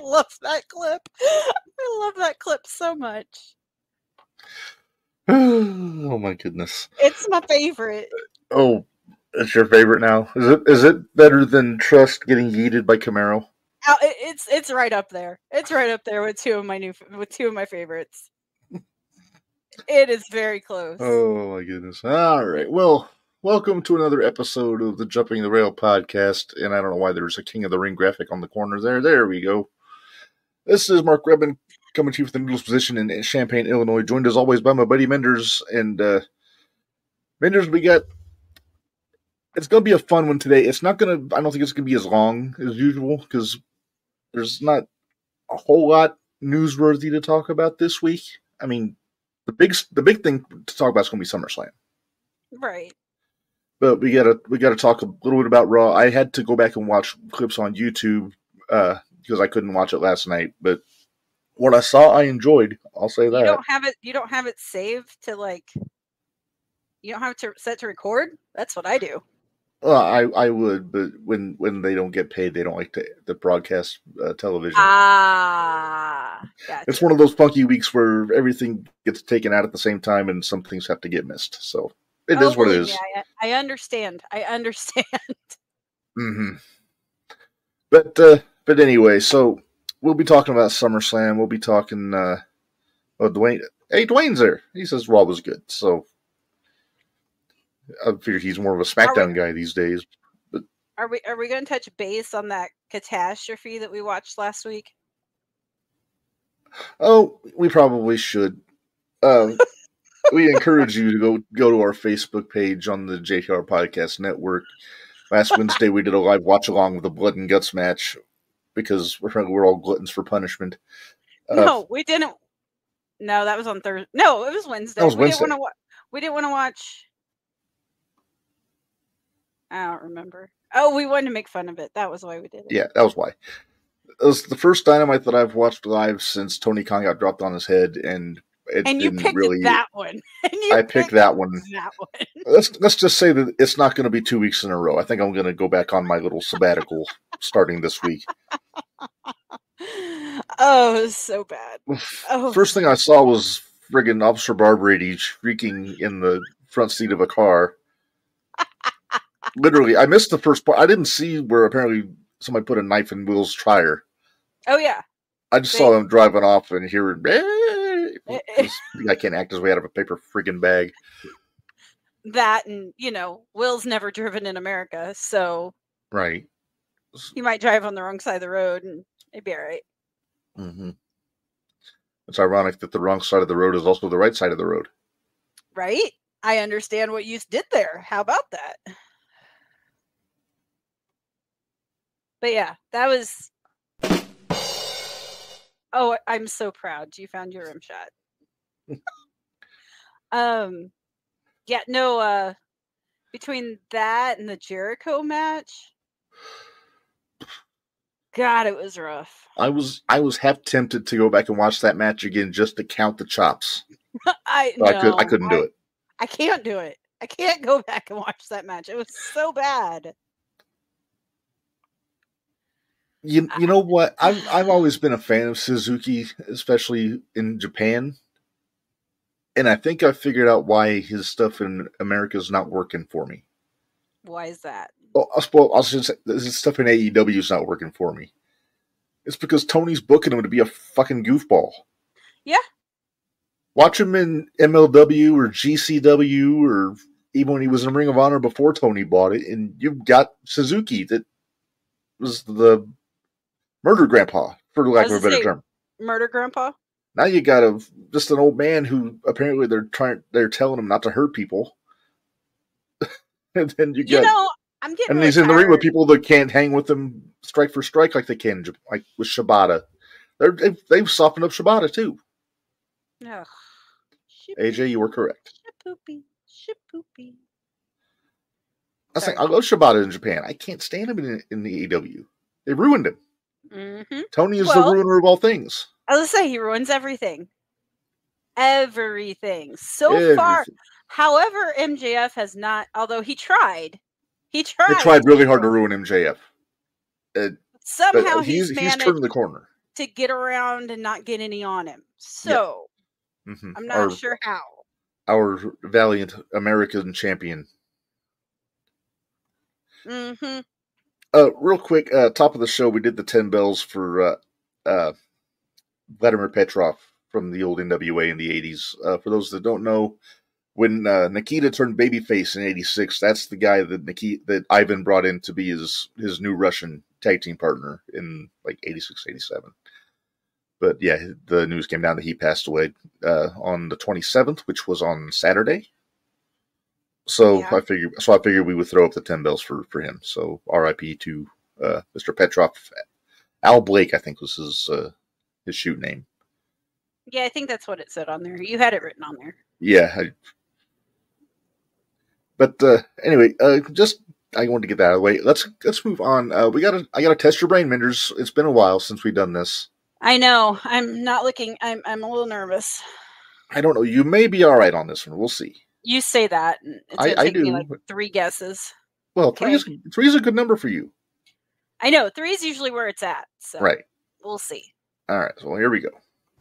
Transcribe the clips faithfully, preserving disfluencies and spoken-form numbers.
love that clip. I love that clip so much. Oh my goodness. It's my favorite. Oh, it's your favorite now? Is it is it better than Trust getting yeeted by Camaro? Oh, it's it's right up there. It's right up there with two of my new with two of my favorites. It is very close. Oh my goodness. All right. Well, welcome to another episode of the Jumping the Rail podcast. And I don't know why there's a King of the Ring graphic on the corner there. There we go. This is Mark Rebin coming to you from the Noodles position in Champaign, Illinois. Joined as always by my buddy Menders. And uh, Menders, we got. It's going to be a fun one today. It's not going to. I don't think it's going to be as long as usual because there's not a whole lot newsworthy to talk about this week. I mean, the big the big thing to talk about is going to be SummerSlam. Right. But we gotta we gotta talk a little bit about Raw. I had to go back and watch clips on YouTube uh, because I couldn't watch it last night. But what I saw, I enjoyed. I'll say that. You don't have it. You don't have it saved to like. You don't have it to set to record. That's what I do. Well, I, I would, but when, when they don't get paid, they don't like to the broadcast uh, television. Ah, gotcha. It's one of those funky weeks where everything gets taken out at the same time, and some things have to get missed. So it oh, is what it is. Yeah, I, I understand. I understand. Mm-hmm. But uh, but anyway, so we'll be talking about SummerSlam. We'll be talking. Uh, oh, Dwayne. Hey, Dwayne's there. He says Raw was good. So I figure he's more of a SmackDown we, guy these days. But are we are we going to touch base on that catastrophe that we watched last week? Oh, we probably should. Um, we encourage you to go go to our Facebook page on the J K R Podcast Network. Last Wednesday, we did a live watch along with the Blood and Guts match because we're we're all gluttons for punishment. Uh, no, we didn't. No, that was on Thursday. No, it was Wednesday. That was we Wednesday. Didn't wa- we didn't want to watch. I don't remember. Oh, we wanted to make fun of it. That was why we did it. Yeah, that was why. It was the first Dynamite that I've watched live since Tony Khan got dropped on his head, and it and you didn't picked really. that one. I picked, picked that one. That one. Let's let's just say that it's not going to be two weeks in a row. I think I'm going to go back on my little sabbatical starting this week. Oh, it was so bad. Oh. First thing I saw was friggin' Officer Barbrady shrieking in the front seat of a car. Literally, I missed the first part. I didn't see where apparently somebody put a knife in Will's tire. Oh, yeah. I just they, saw him driving off and hearing, I can't act his way out of a paper friggin' bag. That and, you know, Will's never driven in America, so. Right. He might drive on the wrong side of the road and it'd be all right. Mm-hmm. It's ironic that the wrong side of the road is also the right side of the road. Right? I understand what you did there. How about that? But yeah, that was. Oh, I'm so proud. You found your rim shot. um, yeah, no. Uh, between that and the Jericho match, God, it was rough. I was I was half tempted to go back and watch that match again just to count the chops. I no, I, could, I couldn't do I, it. I can't do it. I can't go back and watch that match. It was so bad. You you know what? I've I've always been a fan of Suzuki, especially in Japan. And I think I figured out why his stuff in America is not working for me. Why is that? Well, I suppose I'll just say this stuff in A E W is not working for me. It's because Tony's booking him to be a fucking goofball. Yeah. Watch him in M L W or G C W or even when he was in Ring of Honor before Tony bought it, and you've got Suzuki that was the murder grandpa, for lack of a better term. Murder grandpa? Now you got a just an old man who apparently they're trying they're telling him not to hurt people. And then you You got know, I'm getting and really he's in the ring tired. with people that can't hang with him strike for strike like they can, like with Shibata. They're, they've, they've softened up Shibata too. Ugh. A J, you were correct. Shipoopy, shipoopy. I was saying, I love Shibata in Japan. I can't stand him in, in the A E W. They ruined him. Mm-hmm. Tony is Well, the ruiner of all things. I was gonna say he ruins everything. Everything. So Everything. far. However, M J F has not, although he tried. He tried. They tried really hard to ruin M J F. Uh, Somehow he's he's he's managed. turned the corner. to get around and not get any on him. So yeah. mm-hmm. I'm not our, sure how. Our valiant American champion. Mm-hmm. Uh, real quick, uh, top of the show, we did the ten bells for uh, uh, Vladimir Petrov from the old N W A in the eighties. Uh, for those that don't know, when uh, Nikita turned babyface in eighty-six, that's the guy that Nikita, that Ivan brought in to be his, his new Russian tag team partner in like eighty-six, eighty-seven. But yeah, the news came down that he passed away uh, on the twenty-seventh, which was on Saturday. So yeah. I figured, so I figured we would throw up the ten bells for, for him. So R I P to uh, Mister Petrov. Al Blake, I think, was his uh, his shoot name. Yeah, I think that's what it said on there. You had it written on there. Yeah. I, but uh, anyway, uh, just I wanted to get that out of the way. Let's let's move on. Uh, we gotta I gotta test your brain, Minders. It's been a while since we've done this. I know. I'm not looking. I'm I'm a little nervous. I don't know. You may be all right on this one. We'll see. You say that. It's I, gonna I take do. me like three guesses. Well, three okay. is three is a good number for you. I know. Three is usually where it's at. So right. We'll see. All right. So here we go.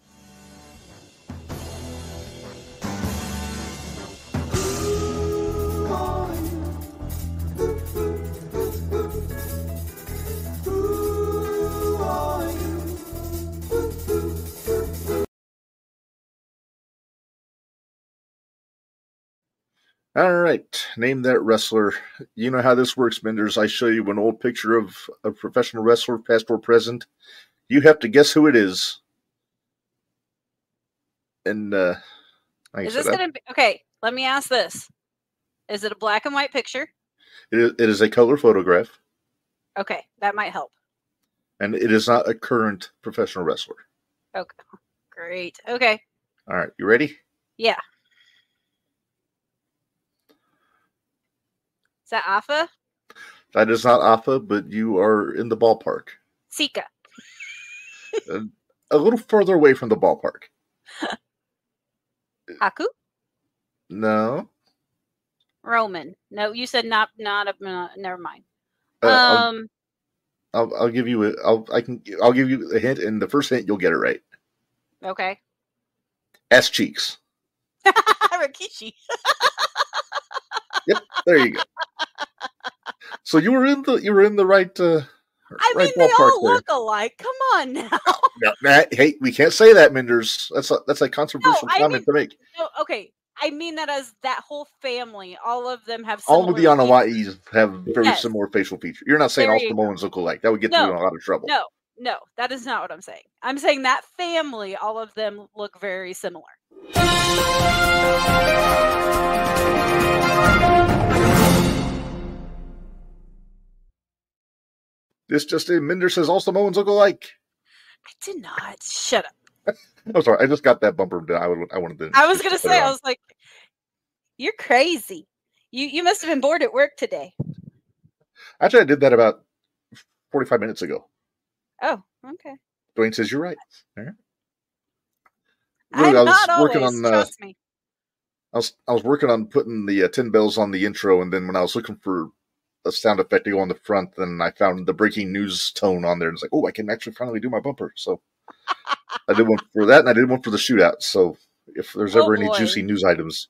All right, name that wrestler. You know how this works, Minders. I show you an old picture of a professional wrestler, past or present. You have to guess who it is. And, uh... Is this going to be... Okay, let me ask this. Is it a black and white picture? It is, it is a color photograph. Okay, that might help. And it is not a current professional wrestler. Okay, great. Okay. All right, you ready? Yeah. Is that Afa? That is not Afa, but you are in the ballpark. Sika. a, a little further away from the ballpark. Haku? No. Roman. No, you said not. Not a. Uh, never mind. Uh, um, I'll, I'll, I'll give you a. I'll I can. I'll give you a hint, and the first hint you'll get it right. Okay. Ass cheeks. Rikishi. Yep, there you go. So you were in the you were in the right. Uh, I right mean, they all there. look alike. Come on now. No, that, hey, we can't say that, Minders. That's a, that's a controversial no, comment mean, to make. No, okay, I mean that as that whole family. All of them have. All of the Anoa'is have very yes. similar facial features. You're not saying there all Samoans look alike. That would get no, you in a lot of trouble. No, no, that is not what I'm saying. I'm saying that family. All of them look very similar. This just in, Minder says all Samoans look alike. I did not. Shut up. I'm sorry. I just got that bumper. I, would, I wanted to. I was going to say, I was like, you're crazy. You you must have been bored at work today. Actually, I did that about forty-five minutes ago. Oh, okay. Dwayne says, you're right. All right. I'm Really, I was not working always, on, trust uh, me. I was, I was working on putting the uh, ten bells on the intro, and then when I was looking for a sound effect to go on the front, then I found the breaking news tone on there, and it's like, oh, I can actually finally do my bumper. So I did one for that, and I did one for the shootout. So if there's ever oh, any boy. juicy news items.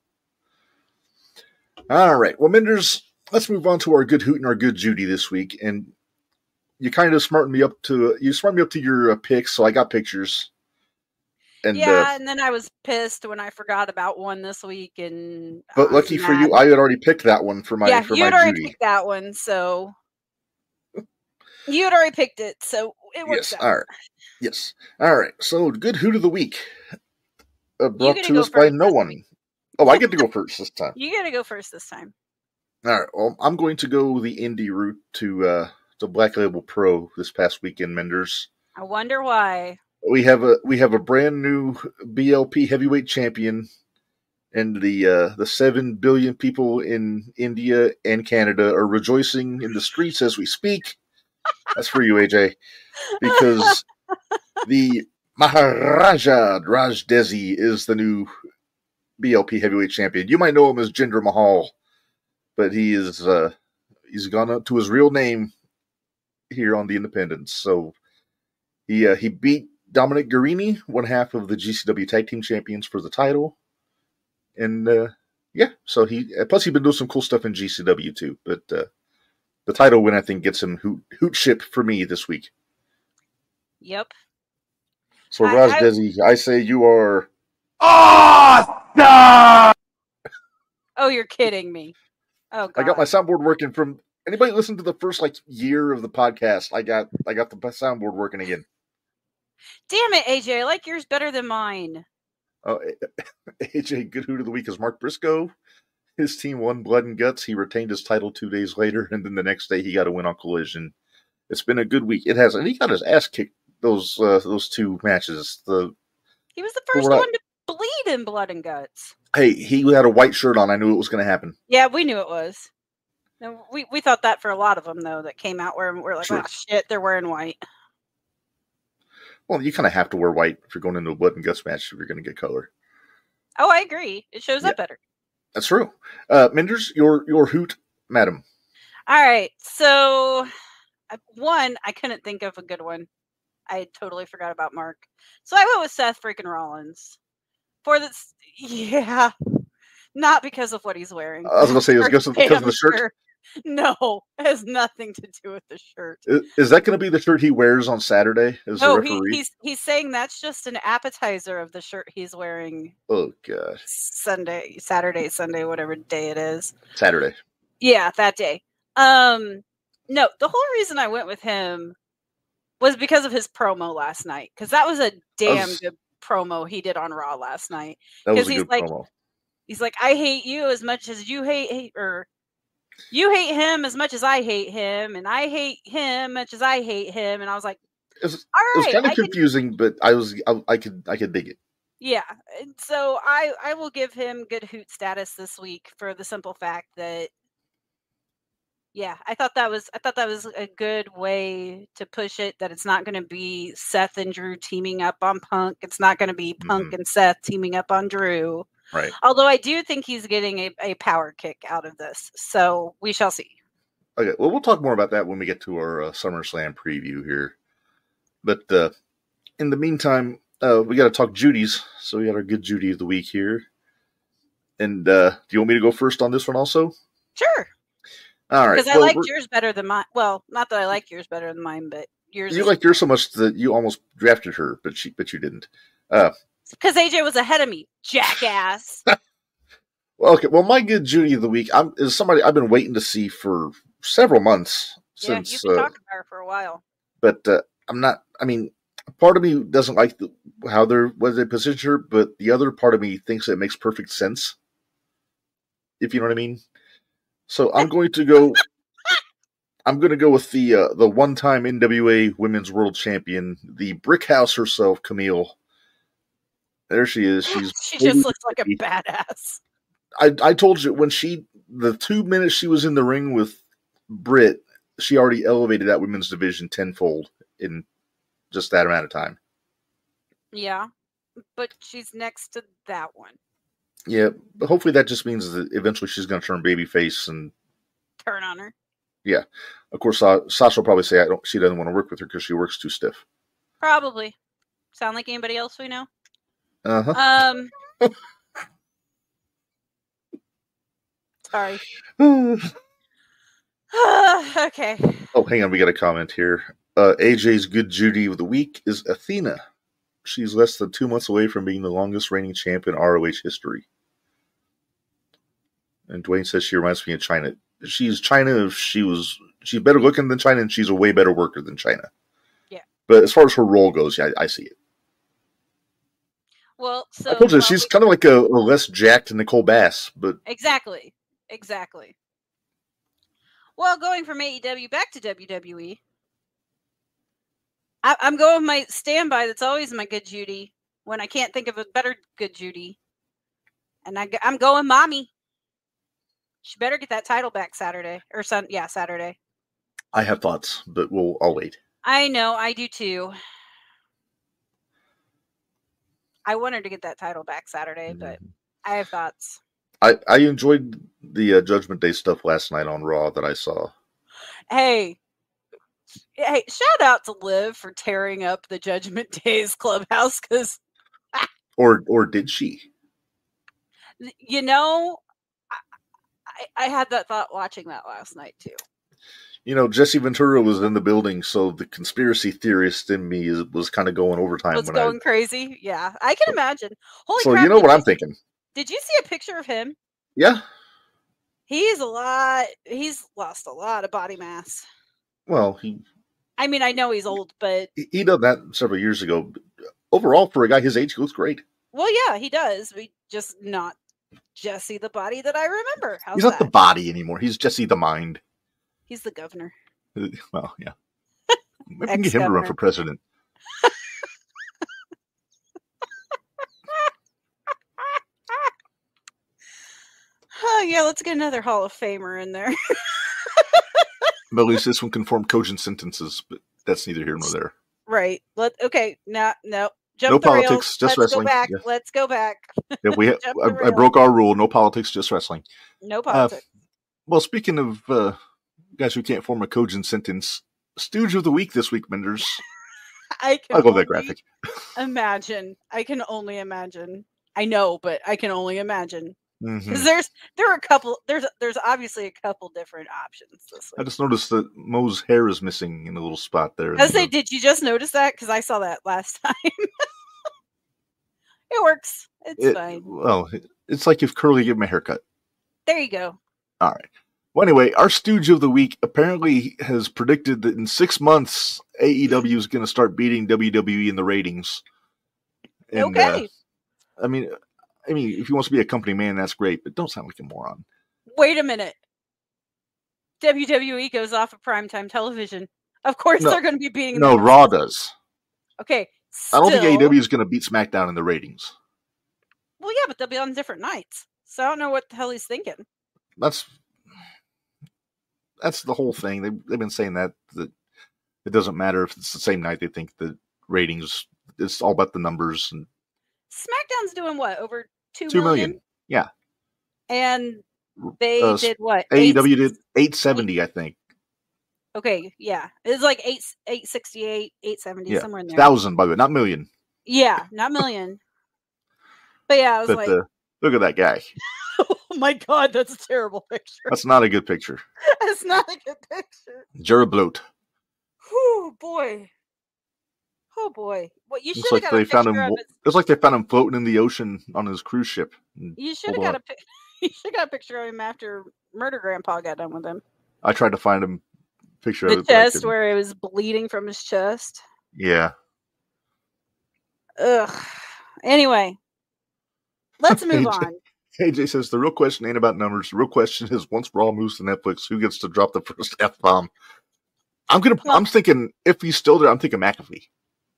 All right. Well, Minders, let's move on to our good hoot and our good Judy this week. And you kind of smartened me up to, you smartened me up to your uh, picks, so I got pictures. And, yeah, uh, and then I was pissed when I forgot about one this week. And but lucky for you, I had already picked that one for my yeah, for you my had already Judy. picked that one, so you had already picked it, so it works yes, out. All right. Yes. All right. So, good hoot of the week, uh, brought to us by no one. Week. Oh, I get to go first this time. You get to go first this time. All right. Well, I'm going to go the indie route to uh, to Black Label Pro this past weekend, Minders. I wonder why. We have a we have a brand new B L P heavyweight champion, and the uh, the seven billion people in India and Canada are rejoicing in the streets as we speak. That's for you, A J, because the Maharaja Raj Desi is the new B L P heavyweight champion. You might know him as Jinder Mahal, but he is uh, he's gone up to his real name here on the Independence. So he uh, he beat Dominic Garrini, one half of the G C W Tag Team Champions for the title. And, uh, yeah, so he, plus he's been doing some cool stuff in G C W too. But uh, the title win, I think, gets him hoot, hoot ship for me this week. Yep. So, Roz I, Desi, I say you are awesome! Oh, you're kidding me. Oh, God. I got my soundboard working from, anybody listen to the first, like, year of the podcast? I got I got the soundboard working again. Damn it, A J. I like yours better than mine. Oh, A J, good hoot of the week is Mark Briscoe. His team won Blood and Guts. He retained his title two days later, and then the next day he got a win on Collision. It's been a good week. It has, and he got his ass kicked those uh, those two matches. The He was the first one to bleed in Blood and Guts. Hey, he had a white shirt on. I knew it was going to happen. Yeah, we knew it was. We we thought that for a lot of them, though, that came out where we're like, sure. Oh, shit, they're wearing white. Well, you kind of have to wear white if you're going into a Blood and Guts match if you're going to get color. Oh, I agree. It shows yeah. up better. That's true. Uh, Minders, your your hoot, madam. All right. So, one, I couldn't think of a good one. I totally forgot about Mark. So I went with Seth freaking Rollins. For this, yeah. Not because of what he's wearing. I was going to say, it was because of, because of the shirt. Sure. No, it has nothing to do with the shirt. Is, is that going to be the shirt he wears on Saturday as no, the referee? He, he's, he's saying that's just an appetizer of the shirt he's wearing. Oh, gosh. Sunday, Saturday, Sunday, whatever day it is. Saturday. Yeah, that day. Um, no, the whole reason I went with him was because of his promo last night. Because that was a damn was, good promo he did on Raw last night. That was a he's good like, promo. He's like, I hate you as much as you hate, hate or you hate him as much as I hate him, and I hate him much as I hate him. And I was like, it was, all right, it was kind of I confusing, can, but I was I, I could I could dig it. Yeah, so I I will give him good hoot status this week for the simple fact that, yeah, I thought that was I thought that was a good way to push it. That it's not going to be Seth and Drew teaming up on Punk. It's not going to be Punk mm-hmm. and Seth teaming up on Drew. Right. Although I do think he's getting a, a power kick out of this. So we shall see. Okay. Well, we'll talk more about that when we get to our uh, SummerSlam preview here. But uh, in the meantime, uh, we got to talk Judy's. So we got our good Judy of the week here. And uh, do you want me to go first on this one also? Sure. All right. Because I well, liked yours better than mine. Well, not that I like yours better than mine, but yours. You is- liked yours so much that you almost drafted her, but she, but you didn't. Uh, Because A J was ahead of me, jackass. Well, okay. Well, my good Judy of the week I'm, is somebody I've been waiting to see for several months. Yeah, since, you've been uh, talking about her for a while. But uh, I'm not. I mean, part of me doesn't like the, how they're what they position her, but the other part of me thinks it makes perfect sense. If you know what I mean. So I'm going to go. I'm going to go with the uh, the one-time N W A Women's World Champion, the Brick House herself, Camille. There she is. She's she just looks like a badass. I, I told you when she the two minutes she was in the ring with Britt, she already elevated that women's division tenfold in just that amount of time. Yeah, but she's next to that one. Yeah, but hopefully that just means that eventually she's going to turn babyface and turn on her. Yeah, of course. Uh, Sasha will probably say I don't. She doesn't want to work with her because she works too stiff. Probably. Sound like anybody else we know? Uh huh. Um. Sorry. Okay. Oh, hang on. We got a comment here. Uh, A J's good Judy of the week is Athena. She's less than two months away from being the longest reigning champ in R O H history. And Dwayne says she reminds me of China. She's China if she was. She's better looking than China, and she's a way better worker than China. Yeah. But as far as her role goes, yeah, I, I see it. Well, so I told you she's kind of like a, a less jacked Nicole Bass, but exactly, exactly. Well, going from A E W back to W W E, I, I'm going with my standby. That's always my good Judy when I can't think of a better good Judy, and I, I'm going mommy. She better get that title back Saturday or Sun. Yeah, Saturday. I have thoughts, but we'll. I'll wait. I know, I do too. I want her to get that title back Saturday, mm-hmm. but I have thoughts. I, I enjoyed the uh, Judgment Day stuff last night on Raw that I saw. Hey, Hey, shout out to Liv for tearing up the Judgment Day's clubhouse, because or or did she? You know, I, I had that thought watching that last night too. You know, Jesse Ventura was in the building, so the conspiracy theorist in me is, was kind of going overtime. Was when going I, crazy? Yeah, I can imagine. Holy so crap! you know what you, I'm thinking? Did you see a picture of him? Yeah. He's a lot. He's lost a lot of body mass. Well, he. I mean, I know he's old, but he, he done that several years ago. Overall, for a guy his age, he looks great. Well, yeah, he does. We just not Jesse the body that I remember. How's he's not that? the body anymore. He's Jesse the mind. He's the governor. Well, yeah. Maybe we can get him to run for president. Oh, yeah, let's get another Hall of Famer in there. But at least this one can form cogent sentences, but that's neither here nor there. Right. Let okay. Now, no. Jump no the politics, rails. just Let's wrestling. Go back. Yeah. Let's go back. Yeah, we ha- I, I broke our rule. No politics, just wrestling. No politics. Uh, well, speaking of uh, guys who can't form a cogent sentence, Stooge of the Week this week, Menders. I can I love that graphic. Imagine. I can only imagine. I know, but I can only imagine. Because mm-hmm. there's there are a couple there's there's obviously a couple different options this week. I just noticed that Moe's hair is missing in a little spot there. I was say, did you just notice that? Because I saw that last time. It works. It's it, fine. Well, it's like if Curly gave him a haircut. There you go. All right. Well, anyway, our Stooge of the Week apparently has predicted that in six months, A E W is going to start beating W W E in the ratings. And, okay. Uh, I mean, I mean, if he wants to be a company man, that's great, but don't sound like a moron. Wait a minute. W W E goes off of primetime television. Of course, no, they're going to be beating. No, Raw does. Okay. Still, I don't think A E W is going to beat SmackDown in the ratings. Well, yeah, but they'll be on different nights, so I don't know what the hell he's thinking. That's that's the whole thing. They they've been saying that that it doesn't matter if it's the same night. They think the ratings. It's all about the numbers. And SmackDown's doing what, over two, two million? million? Yeah. And they uh, did what? A E W did eight seventy, I think. Okay, yeah, it's like eight eight sixty eight, eight seventy, yeah. Somewhere in there. Thousand, by the way, not million. Yeah, not million. But yeah, I was but, like, uh, look at that guy. Oh my god, that's a terrible picture. That's not a good picture. That's not a good picture. Jared Bloat. Oh boy. Oh boy. Well, you should like have got they a found picture him. of it. It's like they found him floating in the ocean on his cruise ship. You should have got on. a. You should have got a picture of him after Murder Grandpa got done with him. I tried to find him. Picture the of it, chest where it was bleeding from his chest. Yeah. Ugh. Anyway, let's move A J, on. A J says the real question ain't about numbers. The real question is once Raw moves to Netflix, who gets to drop the first F bomb? I'm gonna. Well, I'm thinking if he's still there, I'm thinking McAfee.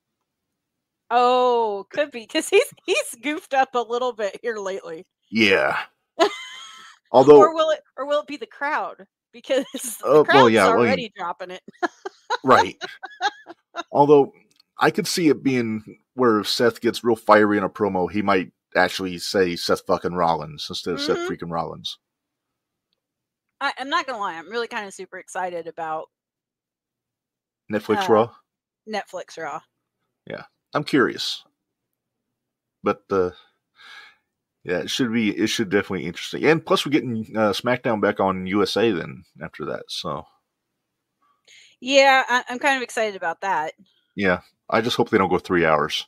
Oh, could be because he's he's goofed up a little bit here lately. Yeah. Although, or will it or will it be the crowd? Because the uh, crowd's well, yeah, already well, dropping it. Right. Although I could see it being where if Seth gets real fiery in a promo, he might actually say Seth fucking Rollins instead of mm-hmm. Seth freaking Rollins. I, I'm not gonna lie, I'm really kind of super excited about Netflix uh, Raw. Netflix Raw. Yeah, I'm curious, but uh, yeah, it should be. It should definitely be interesting. And plus, we're getting uh, SmackDown back on U S A then after that. So, yeah, I, I'm kind of excited about that. Yeah, I just hope they don't go three hours.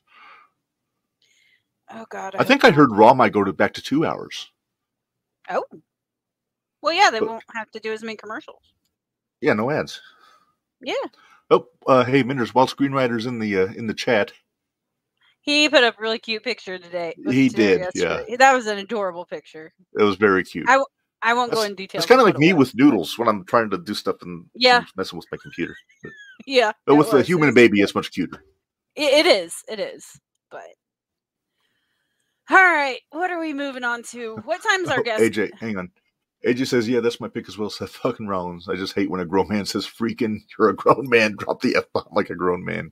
Oh God! I, I think I heard Raw might go to back to two hours. Oh, well, yeah, they but, won't have to do as many commercials. Yeah, no ads. Yeah. Oh, uh, hey, Minders, Wild Screenwriters in the uh, in the chat. He put up a really cute picture today. He did, yeah. That was an adorable picture. It was very cute. I, I won't That's, go in detail. It's kind of like me with Noodles when I'm trying to do stuff and yeah. messing with my computer. But, yeah. But with the human baby, it's much cuter. It, it is. It is. But. All right. What are we moving on to? What time's our oh, guest? A J, hang on. A J says, yeah, that's my pick as well, Seth fucking Rollins. I just hate when a grown man says, freaking, you're a grown man. Drop the F-bomb like a grown man.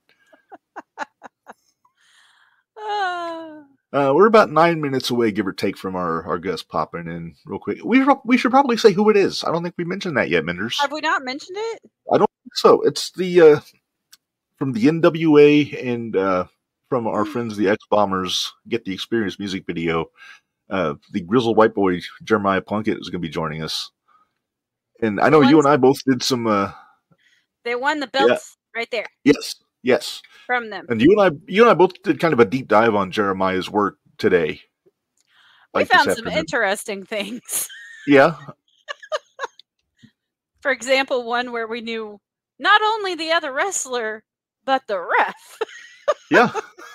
uh, uh, we're about nine minutes away, give or take, from our, our guest popping in real quick. We we should probably say who it is. I don't think we mentioned that yet, Minders. Have we not mentioned it? I don't So it's the uh, from the N W A and uh, from our friends the X Bombers Get the Experience music video. Uh, the grizzled white boy Jeremiah Plunkett is going to be joining us, and I The know you ones and I both did some. Uh, they won the yeah, belts right there yes, yes. from them. And you and I, you and I both did kind of a deep dive on Jeremiah's work today. We like this found some afternoon. interesting things. Yeah. For example, one where we knew not only the other wrestler, but the ref. Yeah.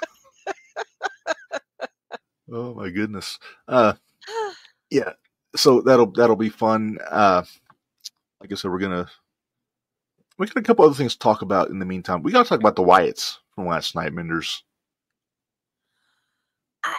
Oh my goodness. Uh, yeah. So that'll that'll be fun. Uh, like I said, we're gonna we got a couple other things to talk about in the meantime. We got to talk about the Wyatts from last night, Menders. I,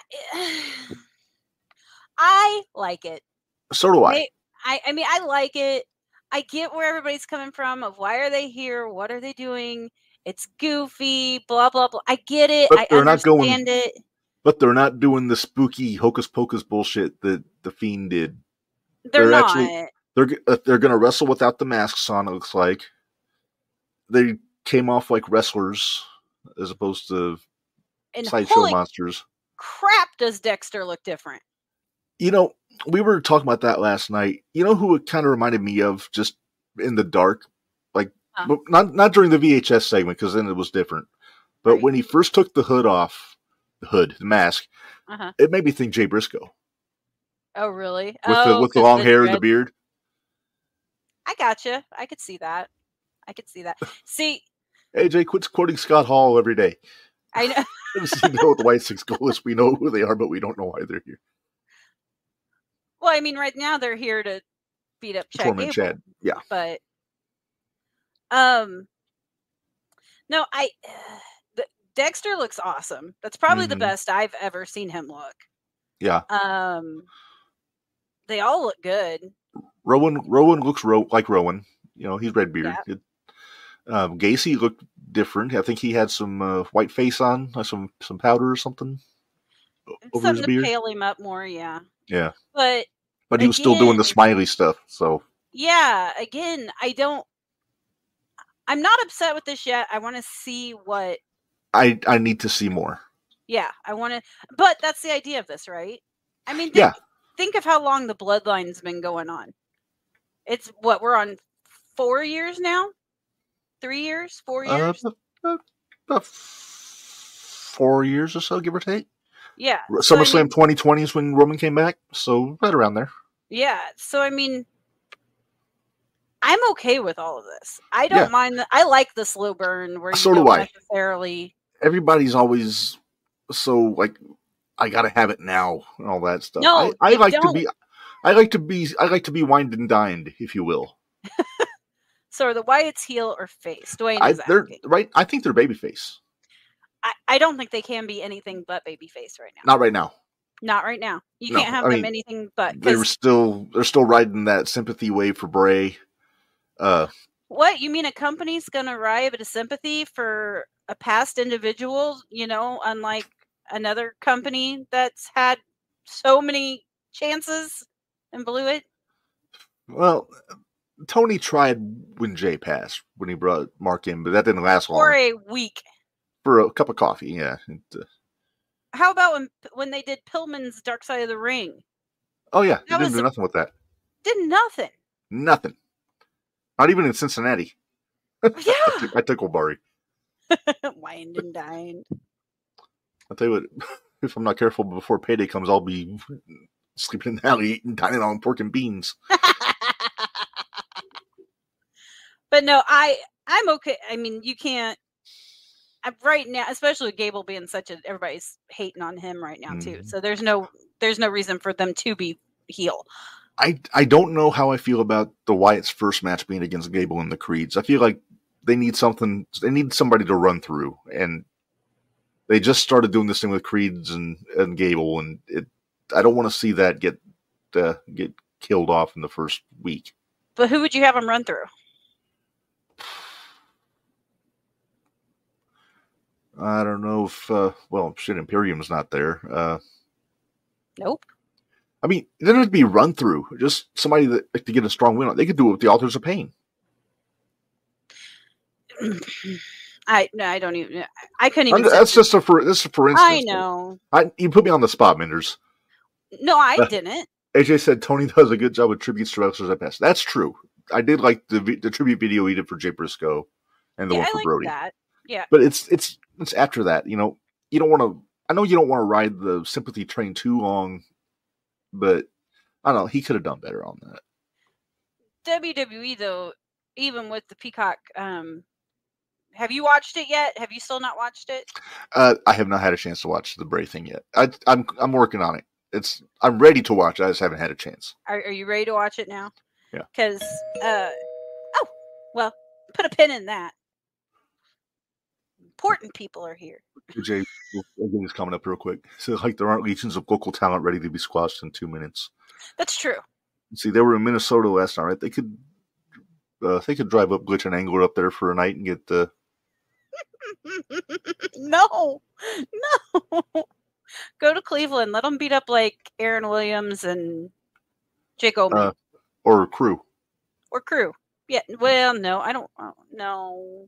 I like it. So do I. They, I. I mean, I like it. I get where everybody's coming from. Of why are they here? What are they doing? It's goofy. Blah blah blah. I get it. But I they're not understand going, it. But they're not doing the spooky hocus pocus bullshit that the Fiend did. They're, they're not. Actually, they're they're going to wrestle without the masks on. It looks like they came off like wrestlers as opposed to sideshow monsters. Crap! Does Dexter look different? You know, we were talking about that last night. You know who it kind of reminded me of, just in the dark, like huh. not not during the V H S segment because then it was different. But right. when he first took the hood off, the hood, the mask, uh-huh. it made me think Jay Briscoe. Oh, really? With oh, the with the long the hair and the beard. I gotcha. I could see that. I could see that. See, A J quits quoting Scott Hall every day. I know. You know what the White Six goal is. We know who they are, but we don't know why they're here. Well, I mean, right now they're here to beat up Chad Gable. Chad. Yeah. But, um, no, I, uh, the, Dexter looks awesome. That's probably mm-hmm. the best I've ever seen him look. Yeah. Um, they all look good. Rowan, Rowan looks ro- like Rowan. You know, he's red beard. Yeah. Um, Gacy looked different. I think he had some uh, white face on, like some some powder or something over something his beard. to pale him up more, yeah. Yeah, but but he again, was still doing the smiley stuff. So yeah, again, I don't. I'm not upset with this yet. I want to see what. I I need to see more. Yeah, I want to, but that's the idea of this, right? I mean, think, yeah. Think of how long the Bloodline's been going on. It's what we're on. Four years now? Three years? Four years? Uh, about, about four years or so, give or take. Yeah. SummerSlam so, I mean, twenty twenty is when Roman came back, so right around there. Yeah. So, I mean, I'm okay with all of this. I don't yeah. mind. The, I like the slow burn where you so don't do I. necessarily. Everybody's always so like, I gotta have it now and all that stuff. No, I, I like don't. to be. I like to be. I like to be wined and dined, if you will. So are the Wyatts heel or face? Dwayne I, is they're right. I think they're babyface. I, I don't think they can be anything but babyface right now. Not right now. Not right now. You no, can't have I them mean, anything but. They're still they're still riding that sympathy wave for Bray. Uh, what you mean? A company's gonna ride a sympathy for a past individual? You know, unlike another company that's had so many chances and blew it. Well. Tony tried when Jay passed, when he brought Mark in, but that didn't last long. For a week. For a cup of coffee, yeah. It, uh, How about when when they did Pillman's Dark Side of the Ring? Oh, yeah. He didn't do a, nothing with that. Did nothing. Nothing. Not even in Cincinnati. Yeah. I, took, I took Obari. Wined and dined. I'll tell you what, if I'm not careful before payday comes, I'll be sleeping in the alley eating, dining on pork and beans. But no, I, I'm okay. I mean, you can't, I'm right now, especially with Gable being such a, everybody's hating on him right now mm. too. So there's no, there's no reason for them to be heel. I, I don't know how I feel about the Wyatt's first match being against Gable and the Creeds. I feel like they need something, they need somebody to run through. And they just started doing this thing with Creeds and, and Gable. And it, I don't want to see that get, uh, get killed off in the first week. But who would you have them run through? I don't know if, uh, well, shit, Imperium's not there. Uh, nope. I mean, it doesn't have to be run through. Just somebody that to get a strong win on. They could do it with the Authors of Pain. I no, I don't even. I couldn't I'm, even. that's just a for this is for instance. I know. I, you put me on the spot, Minders. No, I uh, didn't. A J said Tony does a good job with tributes to wrestlers at best. That's true. I did like the the tribute video he did for Jay Briscoe and the yeah, one for I like Brody. That. Yeah, but it's it's it's after that. You know, you don't want to. I know you don't want to ride the sympathy train too long, but I don't know. He could have done better on that. W W E though, even with the Peacock. Um, have you watched it yet? Have you still not watched it? Uh, I have not had a chance to watch the Bray thing yet. I, I'm I'm working on it. It's I'm ready to watch. I just haven't had a chance. Are, are you ready to watch it now? Yeah. Because uh, oh well, put a pin in that. Important people are here. Jay, is coming up real quick. So like there aren't legions of local talent ready to be squashed in two minutes. That's true. See, they were in Minnesota last night, right? They could uh, they could drive up Glitch and Angler up there for a night and get the. no, no. Go to Cleveland. Let them beat up like Aaron Williams and Jake Oman. Uh, or Crew. Or Crew. Yeah. Well, no, I don't. Oh, no.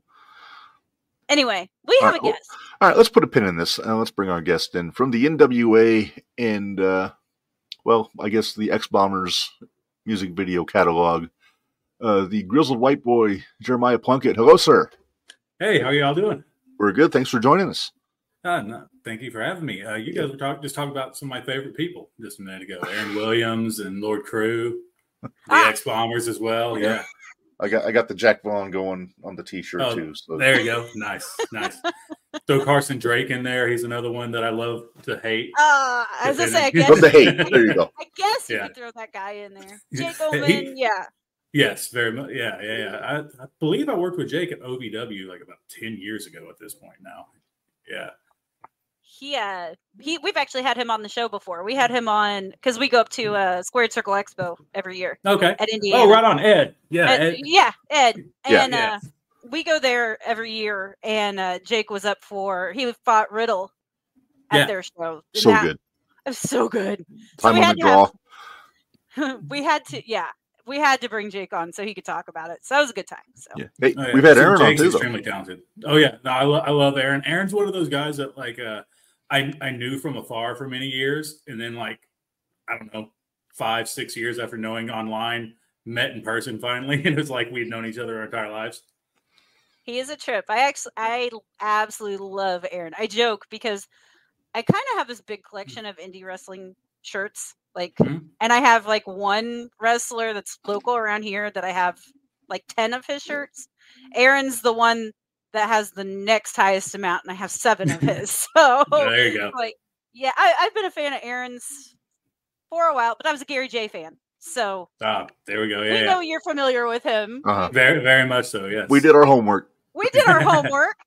Anyway, we have uh, a guest. All right, let's put a pin in this. Uh, let's bring our guest in from the N W A and, uh, well, I guess the X-Bombers music video catalog. Uh, the grizzled white boy, Jeremiah Plunkett. Hello, sir. Hey, how are y'all doing? We're good. Thanks for joining us. Uh, no, thank you for having me. Uh, you guys were talk, just talking about some of my favorite people just a minute ago. Aaron Williams and Lord Crew, the ah. X-Bombers as well. Yeah. I got I got the Jack Vaughn going on the T-shirt oh, too. So. There you go. Nice, nice. Throw Carson Drake in there. He's another one that I love to hate. Uh, as I say, I guess love to hate. There you go. I guess you yeah. could throw that guy in there. Jake Oman, yeah. Yes, very much. Yeah, yeah, yeah. I, I believe I worked with Jake at O V W like about ten years ago at this point now. Yeah. He, uh, he, we've actually had him on the show before. We had him on because we go up to uh, Squared Circle Expo every year. Okay. At Indiana. Oh, right on, Ed. Yeah, Ed, Ed. yeah, Ed. And yeah, yeah. Uh, we go there every year, and uh, Jake was up for he fought Riddle at yeah. their show. And so that, good. It was so good. So Time we on had the draw. Have, we had to, yeah. We had to bring Jake on so he could talk about it. So that was a good time. So yeah. Hey, oh, yeah. we've had so Aaron Jake's on too. Extremely though. talented. Oh yeah, no, I, lo- I love Aaron. Aaron's one of those guys that like uh, I I knew from afar for many years, and then like I don't know, five six years after knowing online, met in person finally, and it was like we'd known each other our entire lives. He is a trip. I actually I absolutely love Aaron. I joke because I kind of have this big collection of indie wrestling shirts. Like, mm-hmm. and I have like one wrestler that's local around here that I have like ten of his shirts. Aaron's the one that has the next highest amount, and I have seven of his. So there you go. Like, yeah, I, I've been a fan of Aaron's for a while, but I was a Gary J fan. So ah, there we go. Yeah, we yeah. know you're familiar with him. Uh-huh. Very, very much so. Yes, we did our homework. We did our homework.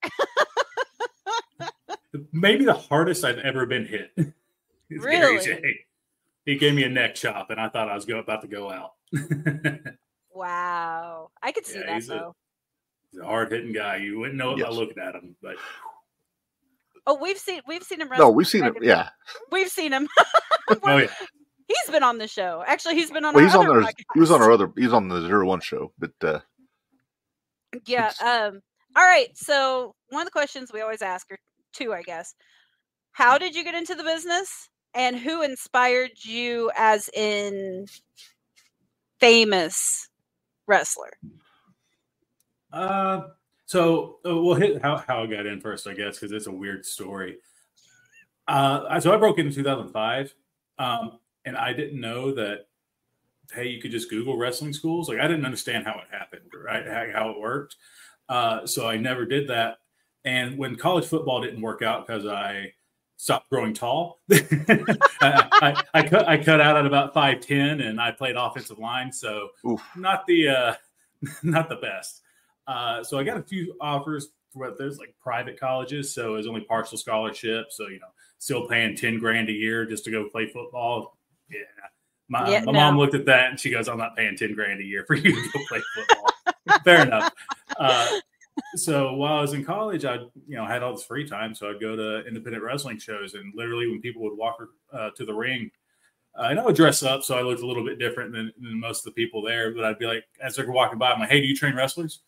Maybe the hardest I've ever been hit. Is really? Gary J. He gave me a neck chop, and I thought I was go, about to go out. Wow. I could see yeah, that, he's though. A, he's a hard-hitting guy. You wouldn't know it yes. by looking at him. But Oh, we've seen we've seen him wrestle. No, we've seen him, yeah. We've seen him. Oh, yeah. He's been on the show. Actually, he's been on well, our he's on other our, He was on our other, he's on the Zero One show, but... Uh, yeah. Um. All right, so one of the questions we always ask, or two, I guess. How did you get into the business? And who inspired you as in famous wrestler? Uh, so uh, we'll hit how, how I got in first, I guess, because it's a weird story. Uh, so I broke in two thousand five, um, and I didn't know that, hey, you could just Google wrestling schools. Like, I didn't understand how it happened, right? How, how it worked. Uh, so I never did that. And when college football didn't work out because I stopped growing tall. I, I, I cut I cut out at about five ten, and I played offensive line, so Oof. not the uh, not the best. Uh, so I got a few offers for there's like private colleges, so it was only partial scholarship. So you know, still paying ten grand a year just to go play football. Yeah, my, yeah, my no. mom looked at that and she goes, "I'm not paying ten grand a year for you to go play football." Fair enough. Uh, So while I was in college, I, you know, had all this free time. So I'd go to independent wrestling shows, and literally when people would walk uh, to the ring, uh, and I would dress up, so I looked a little bit different than, than most of the people there. But I'd be like, as they're walking by, I'm like, "Hey, do you train wrestlers?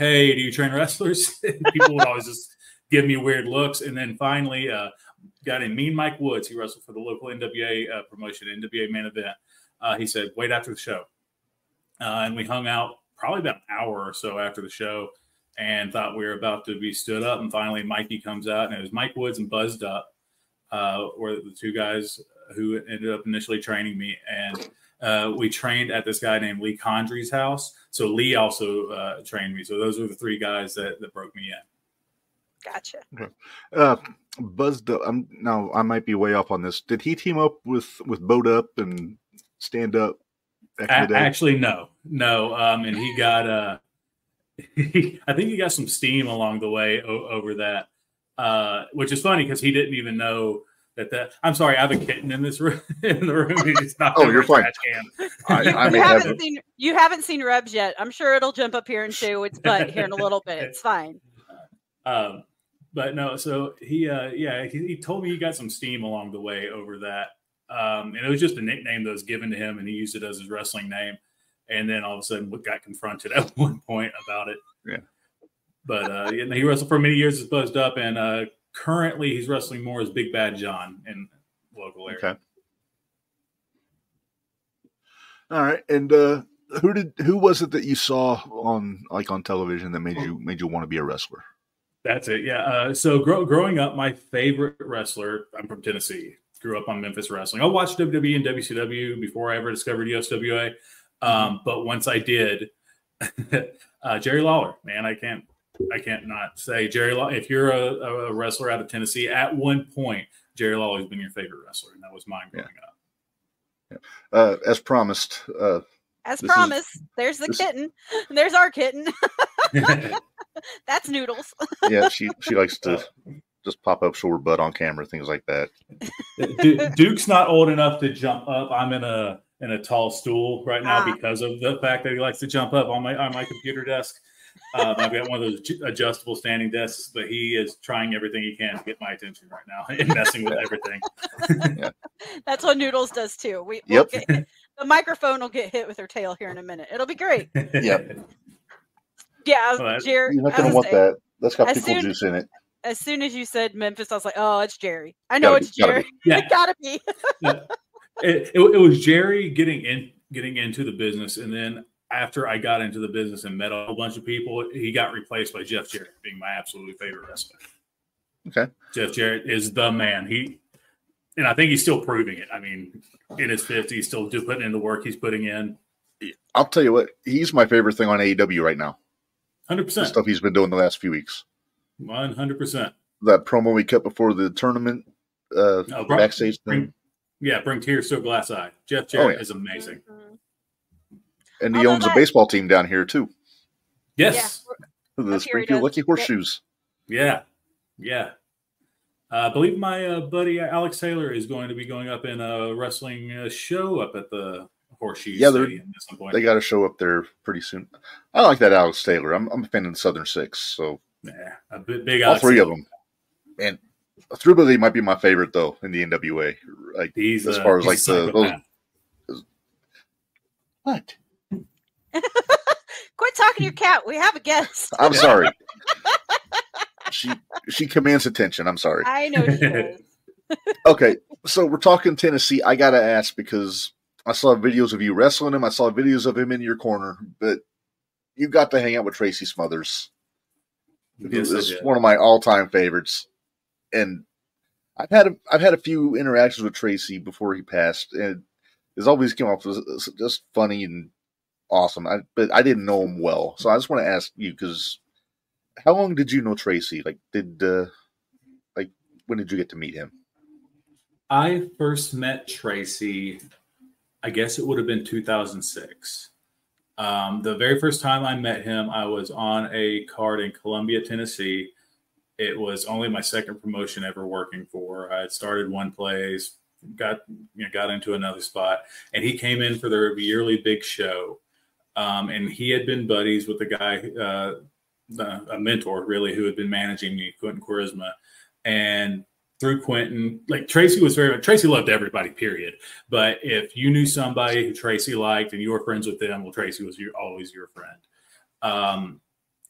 hey, do you train wrestlers? And people would always just give me weird looks. And then finally, uh, guy named Mean Mike Woods, he wrestled for the local N W A uh, promotion, N W A main event. Uh, he said, wait after the show. Uh, and we hung out probably about an hour or so after the show and thought we were about to be stood up. And finally, Mikey comes out, and it was Mike Woods and Buzzed Up uh, were the two guys who ended up initially training me. And uh, we trained at this guy named Lee Condry's house. So Lee also uh, trained me. So those were the three guys that, that broke me in. Gotcha. Okay. Uh, Buzzed Up. I'm now. I might be way off on this. Did he team up with with Bowed Up and Stand Up? A- actually, no, no. Um, and he got. Uh, he, I think he got some steam along the way o- over that, uh, which is funny because he didn't even know that. That I'm sorry, I have a kitten in this room. In the room, he's not. Oh, you're fine. I, I you may haven't have seen you haven't seen Rebs yet. I'm sure it'll jump up here and chew its butt here in a little bit. It's fine. Um, but no, so he, uh, yeah, he, he told me he got some steam along the way over that. Um, and it was just a nickname that was given to him, and he used it as his wrestling name. And then all of a sudden, got confronted at one point about it. Yeah. But uh, yeah, he wrestled for many years as Buzzed Up, and uh, currently he's wrestling more as Big Bad John in local area. Okay. All right, and uh, who did who was it that you saw on like on television that made you made you want to be a wrestler? That's it. Yeah. Uh, so grow, growing up, my favorite wrestler, I'm from Tennessee, grew up on Memphis wrestling. I watched W W E and W C W before I ever discovered U S W A. Um, but once I did, uh, Jerry Lawler, man, I can't, I can't not say Jerry Lawler. If you're a, a wrestler out of Tennessee, at one point, Jerry Lawler's been your favorite wrestler. And that was mine growing yeah. up. Yeah. Uh, as promised, uh, As promised, is, there's the this, kitten. There's our kitten. That's Noodles. Yeah, she she likes to just pop up, show her butt on camera, things like that. Duke's not old enough to jump up. I'm in a in a tall stool right now ah. because of the fact that he likes to jump up on my on my computer desk. Um, I've got one of those adjustable standing desks, but he is trying everything he can to get my attention right now and messing with everything. Yeah. That's what Noodles does too. We yep. we'll get, the microphone will get hit with her tail here in a minute. It'll be great. Yep. Yeah, well, Jerry. You're not going to want say, that. That's got pickle soon, juice in it. As soon as you said Memphis, I was like, "Oh, it's Jerry. I know gotta it's be, Jerry. Gotta yeah, it gotta be." yeah. it, it, it was Jerry getting in, getting into the business, and then after I got into the business and met a whole bunch of people, he got replaced by Jeff Jarrett, being my absolute favorite wrestler. Okay, Jeff Jarrett is the man. He, and I think he's still proving it. I mean, in his fifties, still do putting in the work he's putting in. I'll tell you what, he's my favorite thing on A E W right now. one hundred percent. The stuff he's been doing the last few weeks. one hundred percent. That promo we cut before the tournament, uh, oh, bring, backstage thing. Bring, yeah, bring tears to a glass eye. Jeff Jarrett oh, yeah. is amazing. Mm-hmm. And he Although owns that, a baseball team down here, too. Yes. Yeah, the Springfield Lucky Horseshoes. Yeah. Yeah. Uh, I believe my uh, buddy Alex Taylor is going to be going up in a wrestling uh, show up at the Horseshoe yeah, Stadium at some point. They got to show up there pretty soon. I like that Alex Taylor. I'm, I'm a fan of the Southern Six, so yeah, a big, big all Alex three Taylor. of them. And Thrubilly might be my favorite though in the N W A. Like he's, as uh, far as like the those, what? Quit talking to your cat. We have a guest. I'm sorry. she she commands attention. I'm sorry. I know she does. Okay, so we're talking Tennessee. I gotta ask because I saw videos of you wrestling him. I saw videos of him in your corner, but you got to hang out with Tracy Smothers. Yes, it's one of my all-time favorites, and I've had a, I've had a few interactions with Tracy before he passed, and it's always came off as just funny and awesome. I, but I didn't know him well, so I just want to ask you because how long did you know Tracy? Like, did uh, like when did you get to meet him? I first met Tracy, I guess it would have been two thousand six. Um, the very first time I met him, I was on a card in Columbia, Tennessee. It was only my second promotion ever working for. I had started one place, got you know, got into another spot, and he came in for their yearly big show. Um, and he had been buddies with the guy, uh, the, a mentor really, who had been managing me, Quentin Charisma. And through Quentin, like Tracy was very, Tracy loved everybody, period. But if you knew somebody who Tracy liked and you were friends with them, well, Tracy was your, always your friend. Um,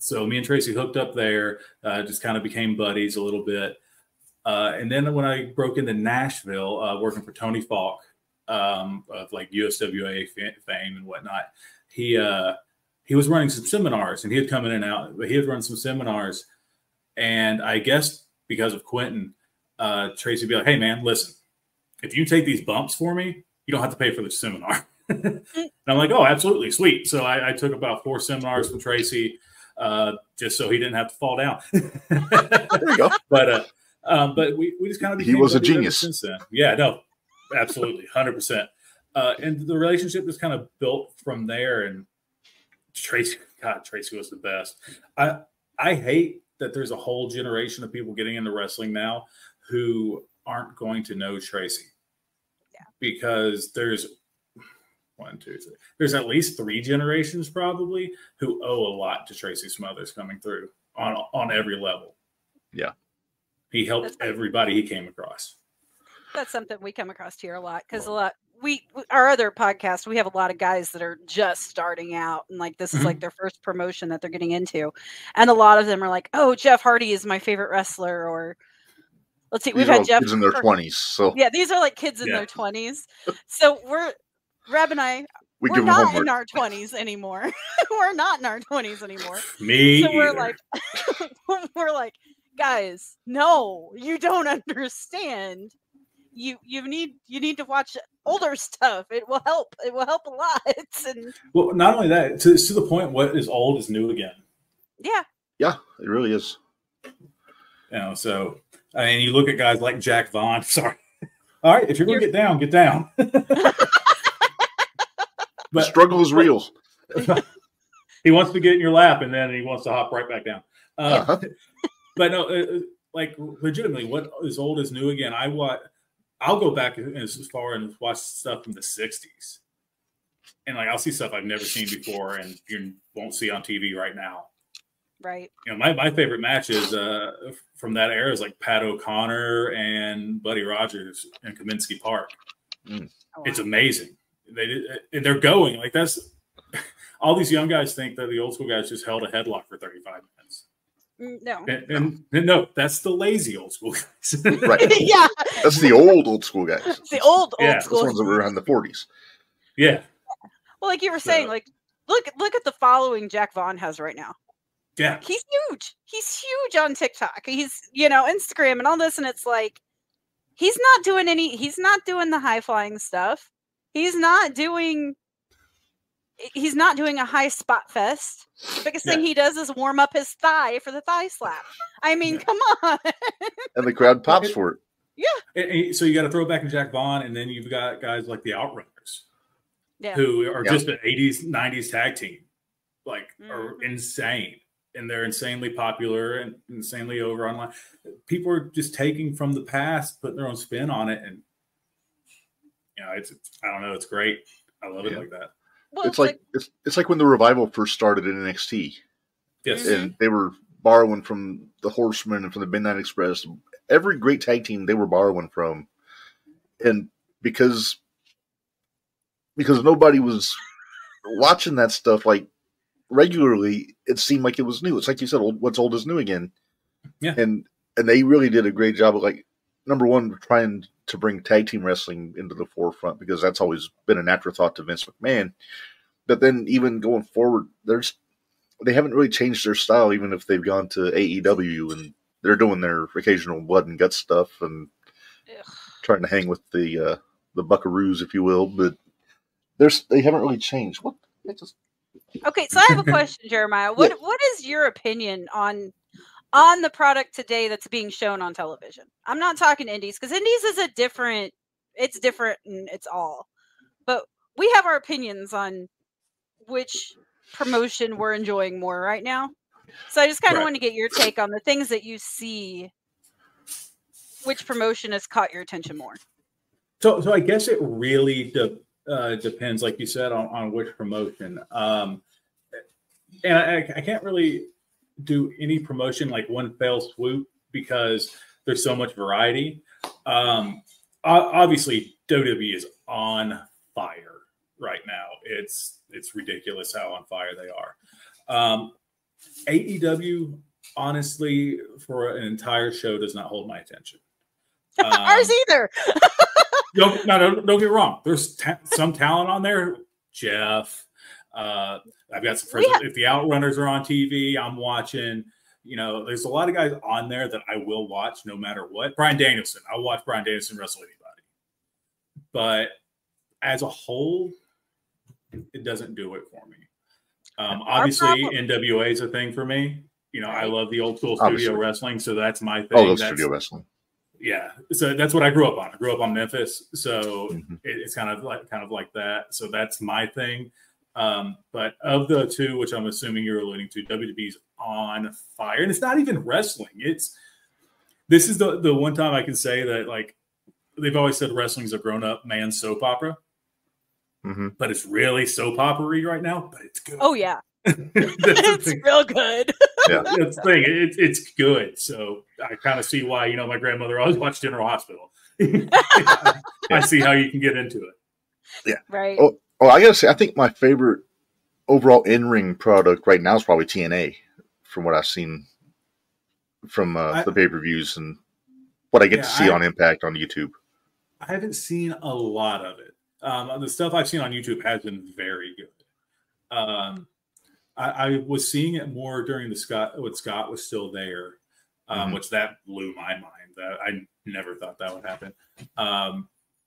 so me and Tracy hooked up there, uh, just kind of became buddies a little bit. Uh, and then when I broke into Nashville, uh, working for Tony Falk, um, of like U S W A fame and whatnot, he uh, he was running some seminars, and he had come in and out, but he had run some seminars. And I guess because of Quentin, uh, Tracy would be like, "Hey man, listen, if you take these bumps for me, you don't have to pay for the seminar." And I'm like, "Oh, absolutely, sweet." So I, I took about four seminars from Tracy, uh, just so he didn't have to fall down. There you go. But uh, um, but we, we just kind of he was a genius since then. Yeah, no, absolutely, hundred percent. Uh, and the relationship just kind of built from there. And Tracy, God, Tracy was the best. I I hate that there's a whole generation of people getting into wrestling now who aren't going to know Tracy. Yeah. Because there's one, two, three. There's at least three generations probably who owe a lot to Tracy Smothers coming through on on every level. Yeah. He helped everybody he came across. That's something we come across here a lot because a lot we our other podcast we have a lot of guys that are just starting out and like this is Mhm. like their first promotion that they're getting into, and a lot of them are like, "Oh, Jeff Hardy is my favorite wrestler," or let's see, These we've are had all Jeff kids in their Har- twenties, so Yeah, these are like kids in Yeah. their twenties. So we're Reb and I we we're give them not homework. in our twenties anymore. We're not in our twenties anymore. Me So we're either. like, we're like, guys, no, you don't understand. You you need you need to watch older stuff. It will help. It will help a lot. And Well, not only that, to, to the point, what is old is new again. yeah, Yeah, it really is. You know, so I mean, you look at guys like Jack Vaughn. Sorry. All right, if you're going to get down, get down. The But struggle is real. he wants to get in your lap, and then he wants to hop right back down. Uh, Uh-huh. But no, uh, like legitimately, what is old is new again. I watch. I'll go back as far and watch stuff from the sixties, and like I'll see stuff I've never seen before, and you won't see on T V right now. right. You know, my, my favorite matches uh, from that era is like Pat O'Connor and Buddy Rogers in Kaminsky Park. Oh, wow. It's amazing. They did, they're going like that's all these young guys think that the old school guys just held a headlock for thirty-five minutes. Mm, no. And, and, and no, that's the lazy old school guys. Right. Yeah, That's the old, old school guys. it's the old old Yeah, Those school. ones that were around the forties. Yeah. Well, like you were saying, So- like look look at the following Jack Vaughn has right now. Yeah. He's huge. He's huge on TikTok. He's, you know, Instagram and all this. And it's like, he's not doing any, he's not doing the high flying stuff. He's not doing, he's not doing a high spot fest. The biggest thing Yeah. he does is warm up his thigh for the thigh slap. I mean, Yeah. come on. And the crowd pops for it. And- and so you got to throw it back to Jack Vaughn, and then you've got guys like the Outrunners Yeah. who are Yeah. just an eighties, nineties tag team, like are Mhm. insane. And they're insanely popular and insanely over online. People are just taking from the past, putting their own spin on it. And, you know, it's, it's I don't know. It's great. I love it Yeah. like that. Well, It's like it's it's like when the revival first started in N X T, Yes. Mhm. and they were borrowing from the Horsemen and from the Midnight Express. Every great tag team they were borrowing from, and because because nobody was watching that stuff like regularly, it seemed like it was new. It's like you said, old, what's old is new again. Yeah. And and they really did a great job of like number one trying to bring tag team wrestling into the forefront because that's always been an afterthought to Vince McMahon. But then even going forward, there's they haven't really changed their style, even if they've gone to A E W and they're doing their occasional blood and guts stuff and Ugh. trying to hang with the uh, the Buckaroos, if you will. But there's they haven't really changed. What? It just Okay, so I have a question, Jeremiah. What Yeah. what is your opinion on on the product today that's being shown on television? I'm not talking indies because indies is a different it's different and it's all. But we have our opinions on which promotion we're enjoying more right now. So I just kind of Right. want to get your take on the things that you see. Which promotion has caught your attention more? So, so I guess it really de- uh, depends, like you said, on, on which promotion. Um, and I, I can't really do any promotion like one fell swoop because there's so much variety. Um, o- obviously, W W E is on fire right now. It's it's ridiculous how on fire they are. Um, A E W, honestly, for an entire show, does not hold my attention. Um, Ours either. don't, no, don't, don't get me wrong. There's ta- some talent on there. Jeff. Uh, I've got some friends. Yeah. If the Outrunners are on T V, I'm watching. You know, there's a lot of guys on there that I will watch no matter what. Bryan Danielson. I'll watch Bryan Danielson wrestle anybody. But as a whole, it doesn't do it for me. Um, obviously, N W A is a thing for me. You know, I love the old school studio Obviously. wrestling, so that's my thing. Oh, love that's, studio wrestling. Yeah, so that's what I grew up on. I grew up on Memphis, so Mm-hmm. it, it's kind of like kind of like that. So that's my thing. Um, but of the two, which I'm assuming you're alluding to, W W E's on fire, and it's not even wrestling. It's this is the the one time I can say that, like, they've always said wrestling's a grown up man soap opera, Mm-hmm. but it's really soap opera-y right now. But it's good. Oh yeah, That's the it's thing. real good. Yeah. That's the thing. It, it's good. So I kind of see why, you know, my grandmother always watched General Hospital. I see how you can get into it. Right. Oh, oh, I gotta say, I think my favorite overall in-ring product right now is probably T N A, from what I've seen from uh, I- the pay-per-views and what I get Yeah, to see I- on Impact on YouTube. I haven't seen a lot of it. Um, the stuff I've seen on YouTube has been very good. Um, I, I was seeing it more during the Scott when Scott was still there, um, Mhm. which that blew my mind. That I never thought that would happen. Um,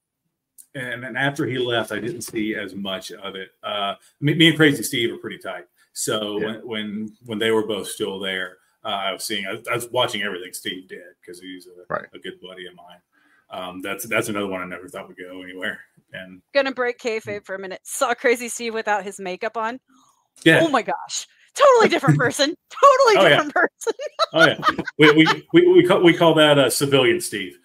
and then after he left, I didn't see as much of it. Uh, me, me and Crazy Steve are pretty tight. So Yeah. when, when when they were both still there, uh, I was seeing. I was, I was watching everything Steve did because he's a, Right. a good buddy of mine. Um, that's that's another one I never thought would go anywhere. And Gonna break kayfabe for a minute. Saw Crazy Steve without his makeup on. yeah, Oh my gosh, totally different person. Totally Oh, yeah. different person. oh yeah, we we we we call, we call that uh, civilian Steve.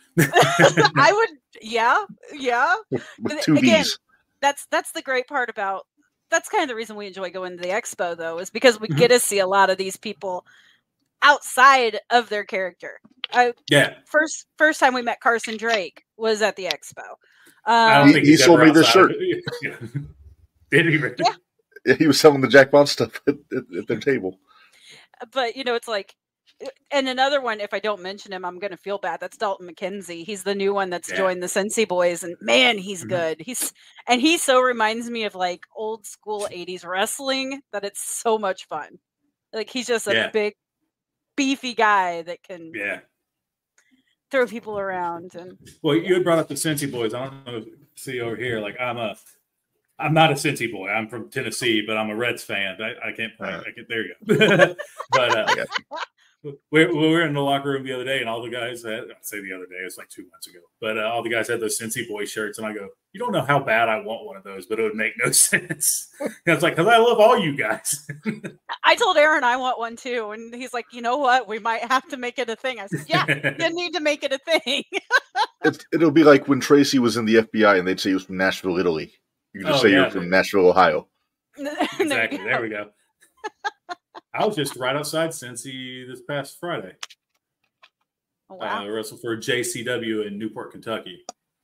I would, yeah, yeah. With, with But two again, V's. That's that's the great part about. That's kind of the reason we enjoy going to the expo, though, is because we Mhm. get to see a lot of these people outside of their character. I Yeah, first first time we met Carson Drake was at the expo. I don't Um, think He- he's he sold ever me this outside of it. Yeah. Did he? Really? Yeah. Yeah, he was selling the Jack Bond stuff at, at, at their table. but you know, it's like, and another one. If I don't mention him, I'm gonna feel bad. That's Dalton McKenzie. He's the new one that's Yeah. joined the Sensi Boys, and man, he's Mhm. good. He's and he so reminds me of like old school eighties wrestling that it's so much fun. Like he's just a Yeah. big, beefy guy that can Yeah. throw people around. And Well, you had brought up the Cincy boys. I don't know. If, see over here, like I'm a, I'm not a Cincy boy. I'm from Tennessee, but I'm a Reds fan. I, I can't. I, Uh. I can. There you go. but uh, I got we, we were in the locker room the other day, and all the guys had. I say the other day, it's like two months ago. But uh, all the guys had those Cincy boy shirts, and I go, "You don't know how bad I want one of those, but it would make no sense." And it's like, because I love all you guys. I told Aaron I want one too, and he's like, "You know what? We might have to make it a thing." I said, "Yeah, you need to make it a thing." it, it'll be like when Tracy was in the F B I and they'd say he was from Nashville, Italy. You can just Oh, say yeah. you're from Nashville, Ohio. Exactly. There we go. I was just right outside Cincy this past Friday. Oh, wow. Uh, wrestled for J C W in Newport, Kentucky.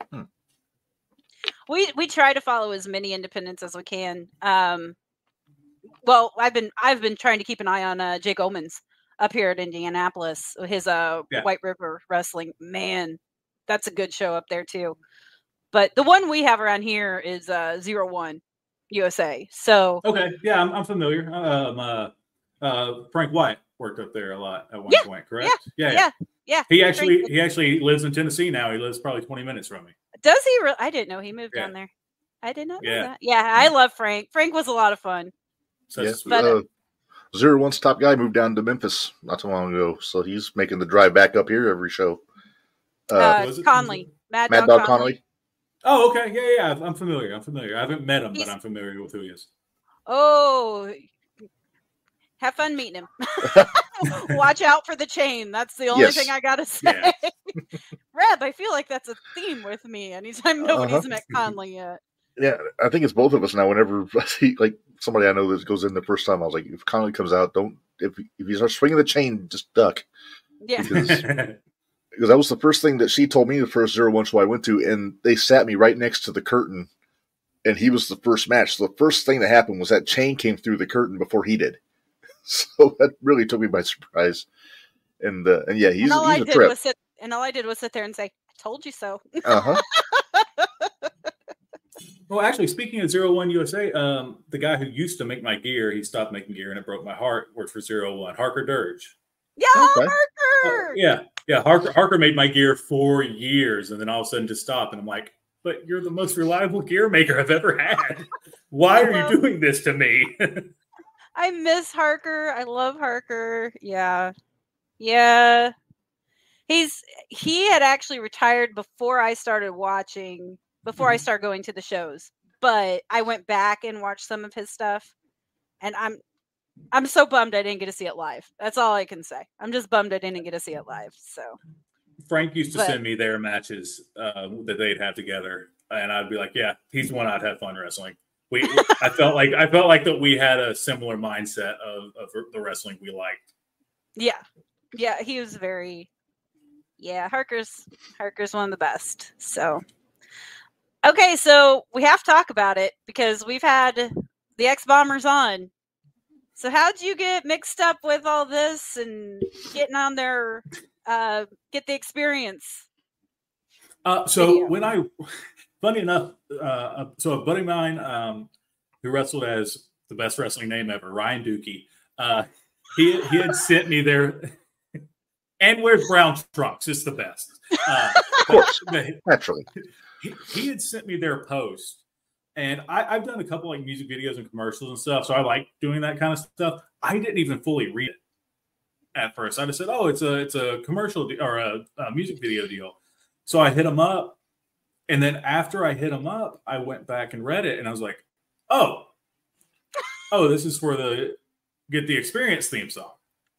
we we try to follow as many independents as we can. Um, well, I've been I've been trying to keep an eye on uh, Jake Omans up here at Indianapolis. His uh Yeah. White River Wrestling, man, that's a good show up there too. But the one we have around here is uh Zero One U S A. So Okay, yeah, I'm, I'm familiar. Um, uh, uh, Frank White worked up there a lot at one Yeah, point, correct? Yeah, yeah, yeah. He actually Frank- he actually lives in Tennessee now. He lives probably twenty minutes from me. Does he? Re- I didn't know he moved Yeah. down there. I did not know Yeah. that. Yeah, I love Frank. Frank was a lot of fun. So Yeah, that's But, uh, Zero One's top guy moved down to Memphis not too long ago, so he's making the drive back up here every show. Uh, Uh, was it- Conley, Mad, Mad Dog, Dog Conley. Connolly. oh, okay, yeah, yeah. I'm familiar. I'm familiar. I haven't met him, He's- but I'm familiar with who he is. Oh, have fun meeting him. Watch out for the chain. That's the only Yes. thing I gotta say. Yeah. Reb, I feel like that's a theme with me. Anytime nobody's Uh-huh. met Conley yet. Yeah, I think it's both of us now. Whenever I see like somebody I know that goes in the first time, I was like, if Connolly comes out, don't if if you start swinging the chain, just duck. Yeah. Because because that was the first thing that she told me the first Zero One show I went to, and they sat me right next to the curtain, and he was the first match. So the first thing that happened was that chain came through the curtain before he did. So that really took me by surprise. And uh, and yeah, he's, and all he's I a did trip. was sit and all I did was sit there and say, "I told you so." Uh huh. Well, actually, speaking of Zero One U S A, um, the guy who used to make my gear, he stopped making gear, and it broke my heart. Worked for Zero One, Harker Dirge. Yeah, Okay. Harker. Uh, yeah, yeah. Harker Harker made my gear for years, and then all of a sudden just stopped. And I'm like, but you're the most reliable gear maker I've ever had. Why are Well, you doing this to me? I miss Harker. I love Harker. Yeah. Yeah. He's he had actually retired before I started watching, before I Mhm. started going to the shows. But I went back and watched some of his stuff, and I'm I'm so bummed I didn't get to see it live. That's all I can say. I'm just bummed I didn't get to see it live. So Frank used to But- send me their matches uh, that they'd have together, and I'd be like, "Yeah, he's the one I'd have fun wrestling." We, I felt like I felt like that we had a similar mindset of, of the wrestling we liked. yeah. Yeah, he was very yeah, Harker's Harker's one of the best. So okay, so we have to talk about it because we've had the X Bombers on. So how'd you get mixed up with all this and getting on there, uh, get the experience? Uh, so Video. when I, funny enough, uh, so a buddy of mine um, who wrestled as the best wrestling name ever, Ryan Dookie, uh, he he had sent me there, and wears brown trunks. It's the best. Uh, Of course, but naturally. he, he had sent me their post, and I, I've done a couple like music videos and commercials and stuff, so I like doing that kind of stuff. I didn't even fully read it at first. I just said, "Oh, it's a it's a commercial de- or a, a music video deal." So I hit him up, and then after I hit him up, I went back and read it, and I was like, "Oh, oh, this is for the Get the Experience theme song."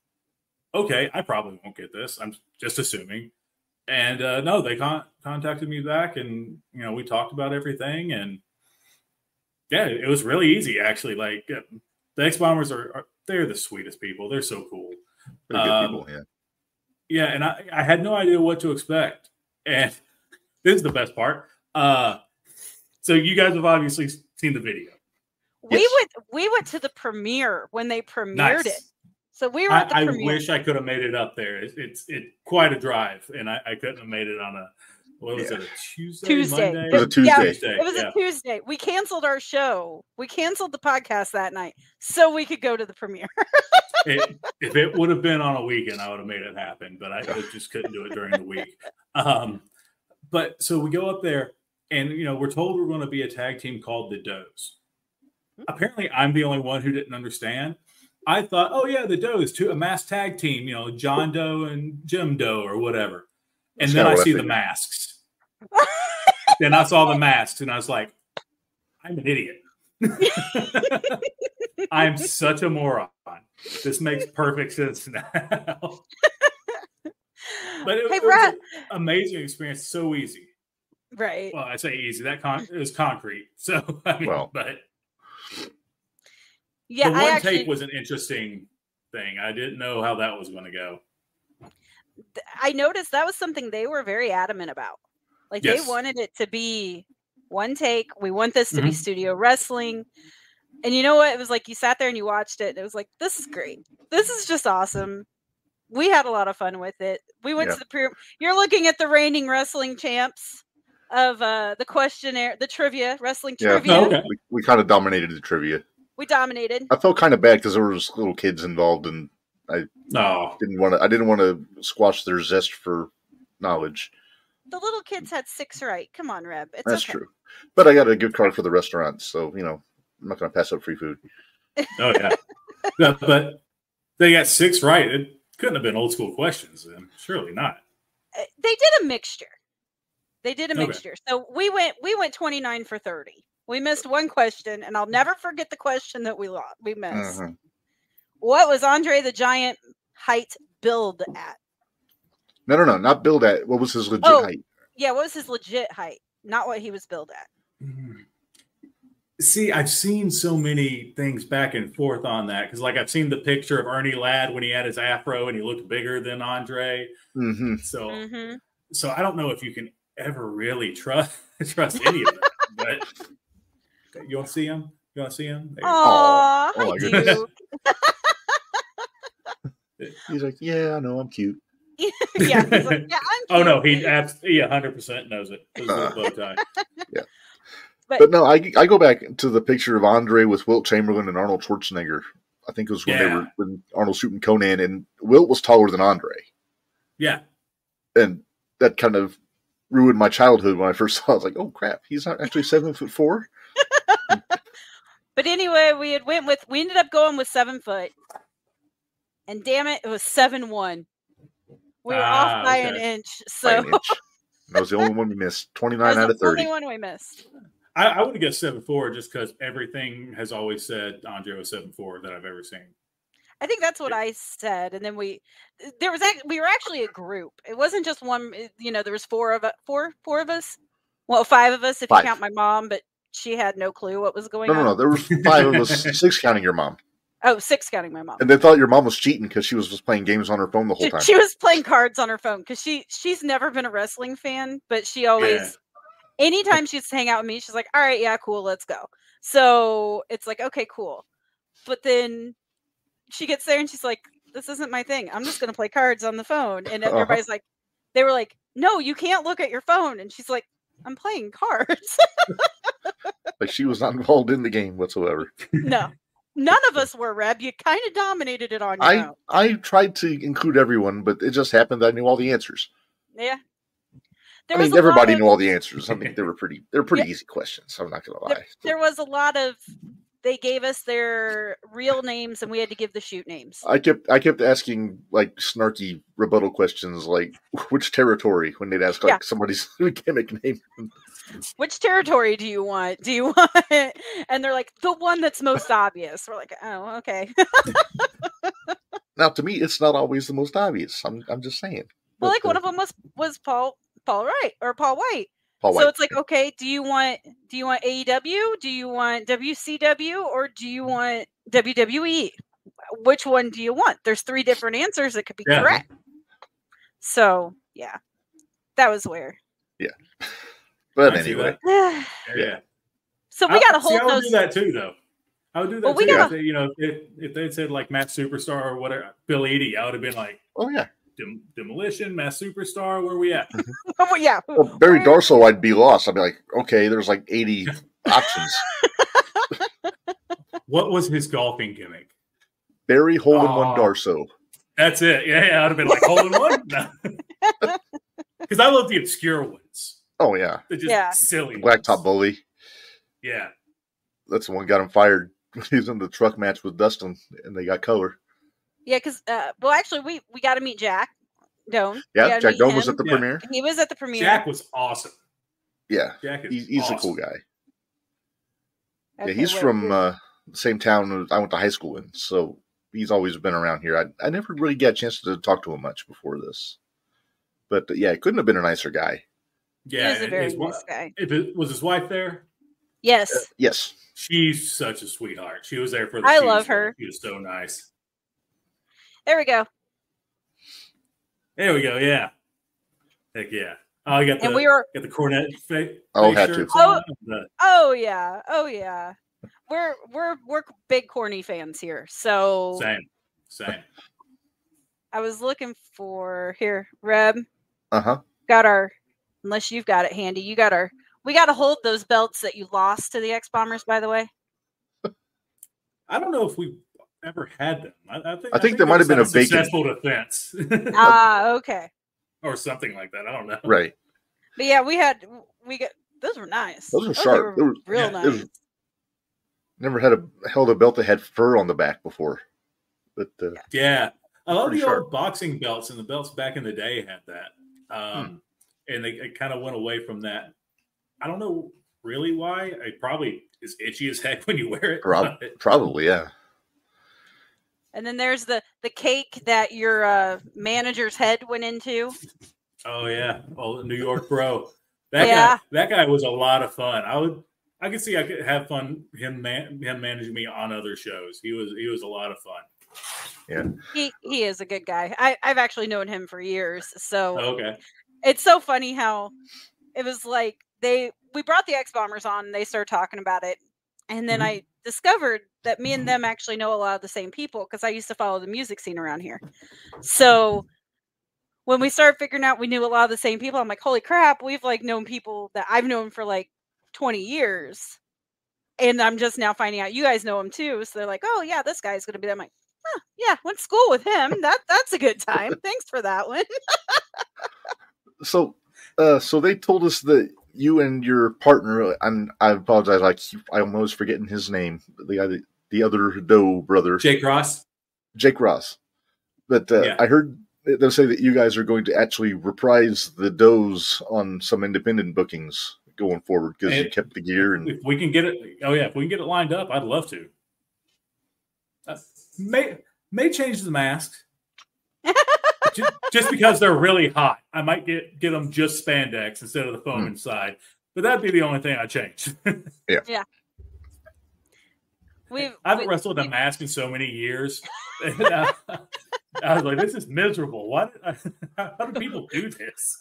Okay, I probably won't get this. I'm just assuming. And uh, no, they con- contacted me back, and you know we talked about everything, and yeah, it was really easy actually. Like uh, the X Bombers are, are they're the sweetest people. They're so cool. Pretty good Um, people, yeah. Yeah, and I, I had no idea what to expect. And this is the best part. Uh, so you guys have obviously seen the video. We Yes. went we went to the premiere when they premiered Nice. it. So we were I, at the I premiere. wish I could have made it up there. It's it's it, quite a drive, and I, I couldn't have made it on a what was Yeah. it? A Tuesday, Tuesday. Monday? It was a Yeah, Tuesday. Tuesday, It was yeah. a Tuesday. We canceled our show. We canceled the podcast that night so we could go to the premiere. It, if it would have been on a weekend, I would have made it happen, but I just couldn't do it during the week. Um, but so we go up there, and you know we're told we're going to be a tag team called the Does. Apparently, I'm the only one who didn't understand. I thought, oh yeah, the Does, two a masked tag team, you know, John Doe and Jim Doe or whatever. And That's then kinda I what I see the figured. masks. Then I saw the masks, and I was like, I'm an idiot. I'm such a moron. This makes perfect sense now. But it, Hey, it was Brad. an amazing experience. So easy. Right. Well, I say easy. That con- it was concrete. So I mean, Well. but Yeah, the I one actually take was an interesting thing. I didn't know how that was going to go. th- I noticed that was something they were very adamant about. Like Yes. they wanted it to be one take. We want this to be Mhm. studio wrestling. And you know what? It was like you sat there and you watched it. And it was like, this is great. This is just awesome. We had a lot of fun with it. We went Yeah. to the pre- You're looking at the reigning wrestling champs of uh the questionnaire, the trivia, wrestling Yeah. trivia. Oh, okay. We, we kind of dominated the trivia. We dominated. I felt kind of bad because there was little kids involved, and No. didn't want to. I didn't want to squash their zest for knowledge. The little kids had six right. Come on, Reb. It's That's okay. true. But I got a gift card for the restaurant, so you know I'm not going to pass up free food. Oh yeah. Yeah, but they got six right. It couldn't have been old school questions then. Surely not. Uh, They did a mixture. They did a Okay. mixture. So we went we went twenty-nine for thirty. We missed one question, and I'll never forget the question that we lost. We missed. Mhm. What was Andre the Giant height billed at? No, no, no, not build at. What was his legit Oh. height? Yeah, what was his legit height? Not what he was billed at. See, I've seen so many things back and forth on that because, like, I've seen the picture of Ernie Ladd when he had his afro and he looked bigger than Andre. Mm-hmm. So, hmm so I don't know if you can ever really trust trust any of that. But you want to see him? You want to see him? There you go. Aw, Oh I my do. goodness. He's like, yeah, I know, I'm cute. yeah, he's like, yeah, I'm cute. Oh no, he abs- he one hundred percent knows it. His little Uh, bow tie. Yeah. But, But no, I, I go back to the picture of Andre with Wilt Chamberlain and Arnold Schwarzenegger. I think it was when they Yeah. were when Arnold shooting Conan, and Wilt was taller than Andre, Yeah. and that kind of ruined my childhood when I first saw it. I was like, oh crap, he's not actually seven foot four. but anyway, we had went with we ended up going with seven foot, and damn it, it was seven one. We were Ah, off by okay. an inch, By so an inch. That was the only one we missed. that Twenty-nine was out the of thirty. only one we missed. I, I would have guessed seven four just because everything has always said Andre was seven four that I've ever seen. I think that's what I said, and then we there was act- we were actually a group. It wasn't just one. You know, there was four of us, four four of us. Well, five of us if Five. you count my mom, but she had no clue what was going No, no, on. no. There were five of us, six counting your mom, Oh, six counting my mom. and they thought your mom was cheating because she was just playing games on her phone the whole She, time. she was playing cards on her phone because she she's never been a wrestling fan, but she always anytime she's hang out with me, she's like, all right, yeah, cool, let's go. So it's like, okay, cool. But then she gets there and she's like, this isn't my thing. I'm just going to play cards on the phone. And Uh-huh. everybody's like, they were like, no, you can't look at your phone. And she's like, I'm playing cards. Like she was not involved in the game whatsoever. No, none of us were, Reb. You kind of dominated it on your I own. I tried to include everyone, but it just happened that I knew all the answers. Yeah. There I was mean, a everybody lot of- knew all the answers. I mean, they were pretty. They were pretty Yeah. easy questions. I'm not gonna there, lie. there was a lot of they gave us their real names and we had to give the shoot names. I kept I kept asking like snarky rebuttal questions, like which territory when they'd ask like Yeah. somebody's gimmick name. Which territory do you want? Do you want? And they're like, the one that's most obvious. We're like, oh, okay. Now, to me, it's not always the most obvious. I'm I'm just saying. Well, But, like one uh, of them was was Paul Paul Wright or Paul White. Paul So White. it's like, okay, do you want do you want A E W? Do you want W C W or do you want W W E? Which one do you want? There's three different answers that could be Yeah. correct. So yeah, that was weird. But I see anyway, that. so Yeah. yeah. we I- gotta see, I hold would those. do that too, though. I would do that Well, we too. gotta- If they- you know, if, if they'd said like Mass Superstar or whatever, Bill Eadie, I would have been like, oh yeah. Dem- Demolition, Mass Superstar, where we at? Well, yeah. Well, Barry Where- Darso, I'd be lost. I'd be like, okay, there's like eighty options. What was his golfing gimmick? Barry hole in one Oh. Darso. That's it. Yeah, yeah I'd have been like, hole in one? Because I love the obscure ones. Oh yeah, They're just Yeah. silly. Blacktop ones. Bully. Yeah. That's the one got him fired. He was in the truck match with Dustin, and they got color. Yeah, because uh, well, actually, we we got to meet Jack Doan. We Yeah, gotta Jack meet Doan was him. at the Yeah. premiere. He was at the premiere. Jack was awesome. Yeah, Jack is he's, he's awesome. a cool guy. Okay, Yeah, he's wait, from wait. uh, the same town I went to high school in, so he's always been around here. I, I never really got a chance to talk to him much before this, but uh, yeah, it couldn't have been a nicer guy. Yeah. he was a and very his wi- nice guy. If it was his wife there, Yes, Uh, yes, she's such a sweetheart. She was there for the I shoes, love though. her. She was so nice. there we go. There we go. Yeah. Heck yeah. Oh, you got the And we were. got the cornet fa- Oh, face had to. shirts Oh. on. The- Oh yeah. Oh yeah. We're we're we're big corny fans here. So same. Same. I was looking for here, Reb. uh huh. Got our. Unless you've got it handy, you got our. We got to hold those belts that you lost to the X Bombers. By the way. I don't know if we ever had them. I, I think I think there might have been was a bacon. successful defense Ah, okay. or something like that. I don't know. Right. But yeah, we had we got those were nice. Those were sharp. were They were- real yeah, nice. it was- Never had a held a belt that had fur on the back before, but uh, Yeah, a lot of Pretty the sharp. old boxing belts and the belts back in the day had that, um, Hmm. and they, they kind of went away from that. I don't know really why. It probably is itchy as heck when you wear it. prob- but- probably yeah. And then there's the the cake that your uh, manager's head went into. Oh yeah, well, New York bro. That Yeah. guy, that guy was a lot of fun. I would, I could see I could have fun him man, him managing me on other shows. He was he was a lot of fun. He he is a good guy. I I've actually known him for years. So Okay, it's so funny how it was like they we brought the X Bombers on and they started talking about it. And then Mhm. I discovered that me and them actually know a lot of the same people because I used to follow the music scene around here. So when we started figuring out we knew a lot of the same people, I'm like, holy crap, we've like known people that I've known for like twenty years. And I'm just now finding out you guys know him too. So they're like, oh yeah, this guy's gonna be there. I'm like, huh, yeah, went to school with him. That that's a good time. Thanks for that one. So, uh, so they told us that you and your partner, and I apologize, like I'm always forgetting his name, the guy, that, the other Doe brother, Jake Ross. Jake Ross. But uh, Yeah. I heard them say that you guys are going to actually reprise the Does on some independent bookings going forward because you And kept the gear and If we can get it, oh yeah, if we can get it lined up, I'd love to. Uh, may may change the mask. just, just because they're really hot, I might get get them just spandex instead of the foam Hmm. inside. But that'd be the only thing I change. We've I haven't we, wrestled a we- mask in so many years. And I, I was like, this is miserable. What? How do people do this?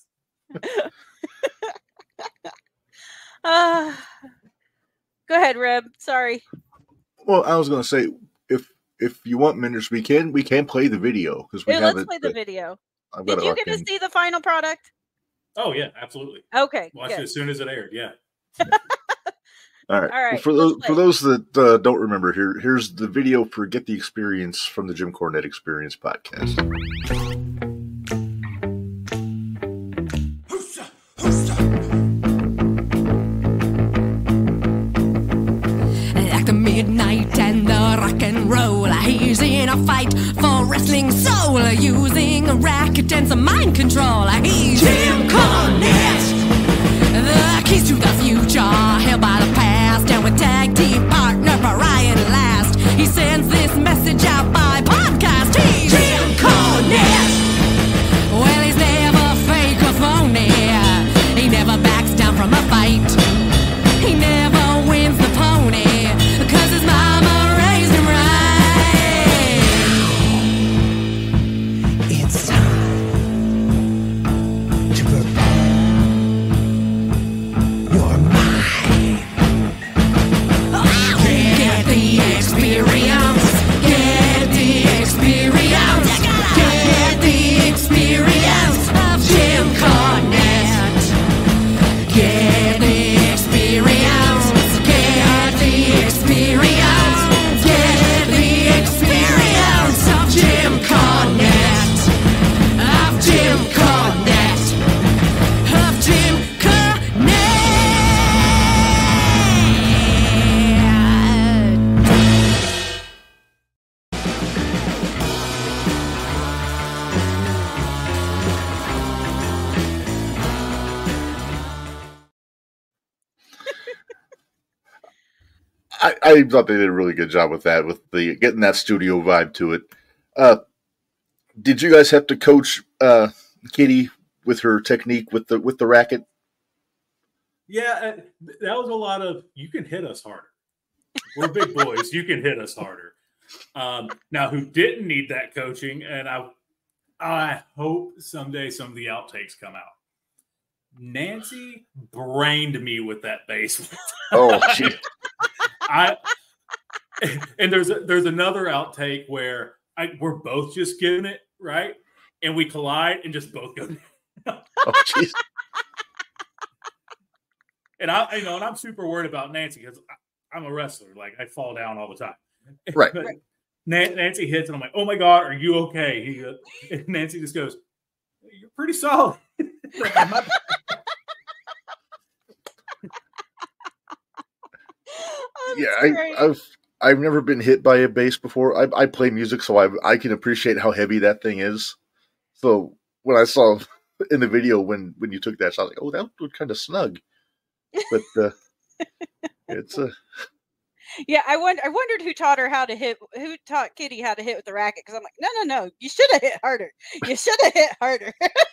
uh, go ahead, Reb. Sorry. well, I was going to say if if you want Menders, we can we can play the video because we Hey, have let's it. play the uh, video. I've got Did it you locked get to in. see the final product? Oh yeah, absolutely. Okay. Watched good. it as soon as it aired. Yeah. All right. All right, Well, for let's those play for it. those that uh, don't remember, here here's the video for "Get the Experience" from the Jim Cornette Experience podcast. Like the midnight and the rock and roll, he's in a fight for wrestling soul, using a racket and some mind control. He's Jim Cornette, the keys to the future, held by the past, and with tag team partner Brian Last, he sends this message out by podcast. He's Jim Cornette. Well, he's never fake or phony. He never backs down from a fight. He never wins the pony, cause his mama raised him right. It's time to prepare your mind. Get the experience. Get the experience. Get the experience of Jim Cornette. Get the experience. Get the experience. Get the experience of Jim Cornette. Of Jim Cornette. Of Jim Cornette. I, I thought they did a really good job with that, with the getting that studio vibe to it. Uh, did you guys have to coach uh, Kitty with her technique with the with the racket? Yeah, uh, that was a lot of, you can hit us harder. We're big boys. You can hit us harder. Um, now, who didn't need that coaching, and I, I hope someday some of the outtakes come out. Nancy brained me with that bass. Oh, gee. I and there's a, there's another outtake where I, we're both just giving it right, and we collide and just both go. Oh, jeez. And I, you know, and I'm super worried about Nancy because I'm a wrestler. Like I fall down all the time. Right. But Nan- Nancy hits, and I'm like, "Oh my god, are you okay?" He goes, and Nancy just goes, "You're pretty solid." Oh, Yeah, that's I, great. I've I've never been hit by a bass before. I, I play music, so I I can appreciate how heavy that thing is. So when I saw in the video when when you took that shot, I was like, oh, that looked kind of snug. But uh, it's a Yeah, I wonder. I wondered who taught her how to hit. Who taught Kitty how to hit with the racket? Because I'm like, no, no, no. You should have hit harder. You should have hit harder.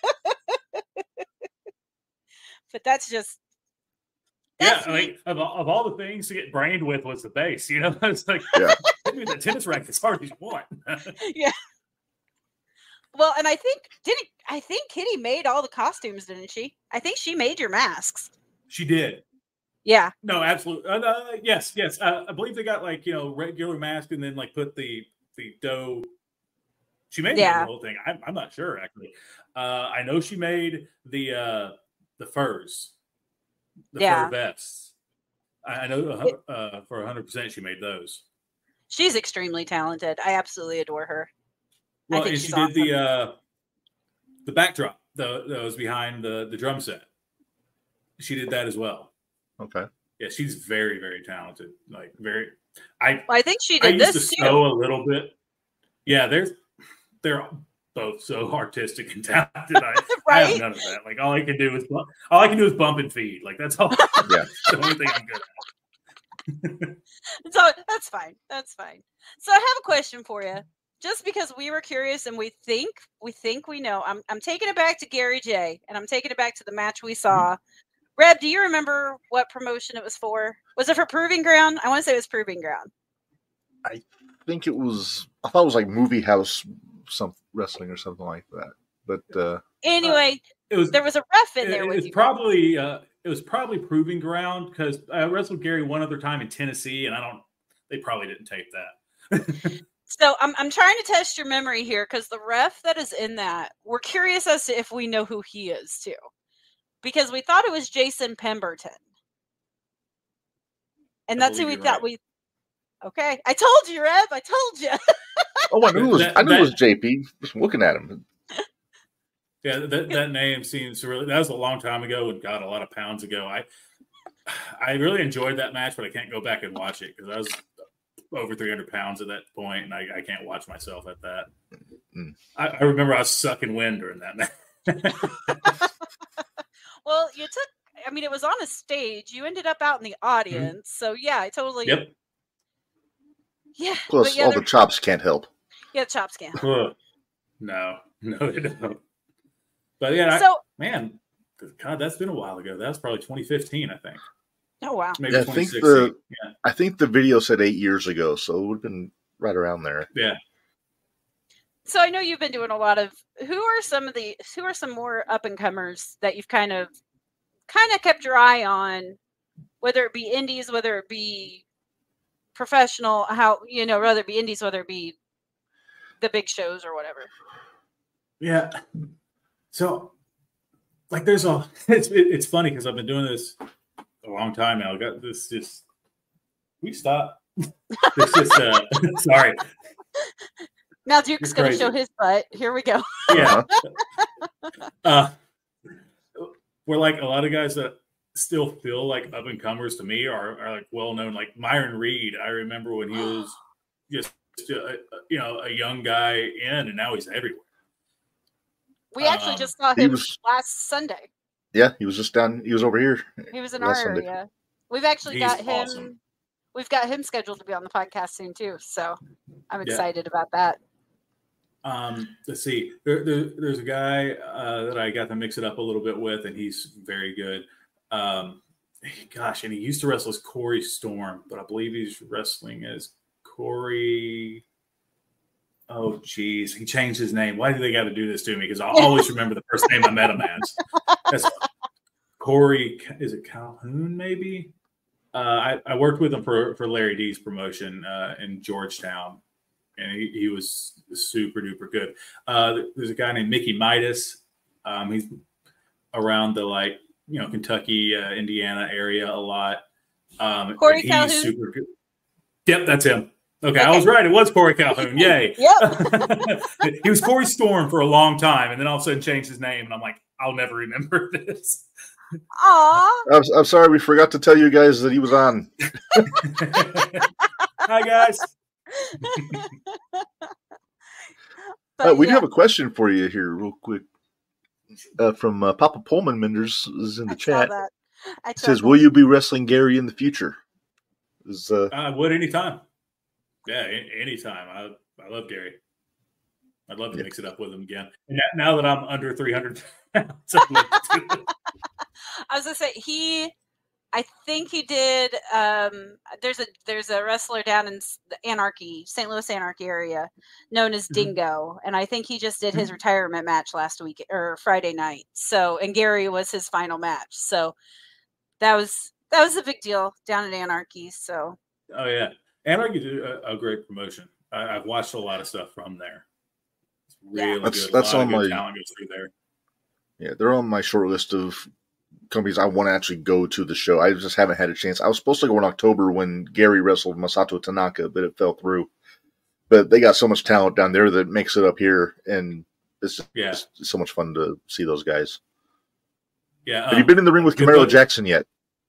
But that's just. Yeah, That's I mean, of, all- of all the things to get brained with was the bass. You know, it's like, Yeah. hit me with the tennis racket as hard as you want. Well, and I think didn't I think Kitty made all the costumes, didn't she? I think she made your masks. She did. Yeah. No, absolutely. Uh, uh, yes, yes. Uh, I believe they got like, you know, regular mask and then like put the the dough. She made Yeah. the whole thing. I'm, I'm not sure actually. Uh, I know she made the uh, the furs, the Yeah. fur vests. I, I know uh, for one hundred percent she made those. She's extremely talented. I absolutely adore her. I Well, think and she's she did the awesome. uh, the backdrop the, that was behind the the drum set. She did that as well. Okay. Yeah, she's very very talented. Like very. I Well, I think she I did used this to too. sew a little bit. Yeah, there's they're both so artistic and talented. I, I have Right? none of that. Like all I can do is bu- all I can do is bump and feed. Like that's all. Yeah. That's the only thing I'm good at. So that's fine. That's fine. So I have a question for you. Just because we were curious and we think we think we know, I'm I'm taking it back to Gary J, and I'm taking it back to the match we saw. Reb, do you remember what promotion it was for? Was it for Proving Ground? I want to say it was Proving Ground. I think it was. I thought it was like Movie House, some wrestling or something like that. But uh, Anyway, It was there was a ref in it, there it with was you. probably uh, it was probably Proving Ground because I wrestled Gary one other time in Tennessee, and I don't. They probably didn't tape that. So I'm I'm trying to test your memory here because the ref that is in that, we're curious as to if we know who he is too, because we thought it was Jason Pemberton, and I that's who we believe thought you're we. Okay, I told you, Reb. I told you. oh, I knew it was. That- I knew it was that- J P. Just looking at him. Yeah, that, that name seems really. That was a long time ago, and God, a lot of pounds ago. I I really enjoyed that match, but I can't go back and watch it because I was over three hundred pounds at that point, and I, I can't watch myself at that. Mm. I, I remember I was sucking wind during that match. Well, you took. I mean, it was on a stage. You ended up out in the audience, so yeah, I totally. Yep. Yeah. Plus, but yeah, all there- the chops can't help. yeah, chops can. Ugh. No, no, they don't. But yeah, I, So, man, God, that's been a while ago. That was probably twenty fifteen, I think. oh wow. Maybe Yeah, I think twenty sixteen. the- Yeah, I think the video said eight years ago, so it would have been right around there. yeah. So I know you've been doing a lot of. Who are some of the? Who are some more up and comers that you've kind of, kind of kept your eye on, whether it be indies, whether it be professional, how you know, whether it be indies, whether it be the big shows or whatever. Yeah. So, like, there's a. It's it, it's funny because I've been doing this a long time now. I got this just. We stop. It's just. Uh, sorry. Now Duke's You're going to crazy. show his butt. Here we go. Yeah. uh, we're like a lot of guys that still feel like up and comers to me are, are like well known. Like Myron Reed, I remember when he was just a, you know a young guy in, and now he's everywhere. We actually Um, just saw he him was- last Sunday. Yeah, he was just down. He was over here. He was in last our Sunday. area. We've actually He's got him. awesome. We've got him scheduled to be on the podcast soon too. So I'm Yeah. excited about that. Um, let's see. There, there, there's a guy uh, that I got to mix it up a little bit with, and he's very good. Um, gosh, and he used to wrestle as Corey Storm, but I believe he's wrestling as Corey. Oh, geez, he changed his name. Why do they got to do this to me? Because I always remember the first name I met him as. That's Corey. Is it Calhoun? Maybe. Uh, I, I worked with him for for Larry D's promotion uh, in Georgetown. And he, he was super duper good. Uh, there's a guy named Mickey Midas. Um, he's around the like you know Kentucky, uh, Indiana area a lot. Um, Corey and he's Calhoun? super good. Yep, that's him. Okay, I Okay. was right. It was Corey Calhoun. Yay! Yep. He was Corey Storm for a long time, and then all of a sudden changed his name, and I'm like, I'll never remember this. Aw. I'm, I'm sorry, we forgot to tell you guys that he was on. Hi guys. But Uh, we do yeah, have a question for you here, real quick. Uh, from uh, Papa Pullman Menders is in the I saw chat. that. I It says, chuckled. "Will you be wrestling Gary in the future?" Is uh, I would anytime. Yeah, a- anytime. I I love Gary. I'd love to Yeah. mix it up with him again. And now- now that I'm under three hundred pounds, I'd love to do it. I was gonna say he. I think he did. Um, there's a there's a wrestler down in s- the Anarchy, Saint Louis Anarchy area, known as Mhm. Dingo, and I think he just did his Mhm. retirement match last week or Friday night. So, and Gary was his final match. So that was that was a big deal down at Anarchy. So. Oh yeah, Anarchy did a, a great promotion. I, I've watched a lot of stuff from there. It's really Yeah. That's- good. that's a lot of on good my- talent goes through there. Yeah, they're on my short list of companies I want to actually go to the show. I just haven't had a chance. I was supposed to go in October when Gary wrestled Masato Tanaka, but it fell through. But they got so much talent down there that makes it up here, and it's just Yeah. it's so much fun to see those guys. Yeah. Have you um, been in the ring with good Camaro buddy. Jackson yet?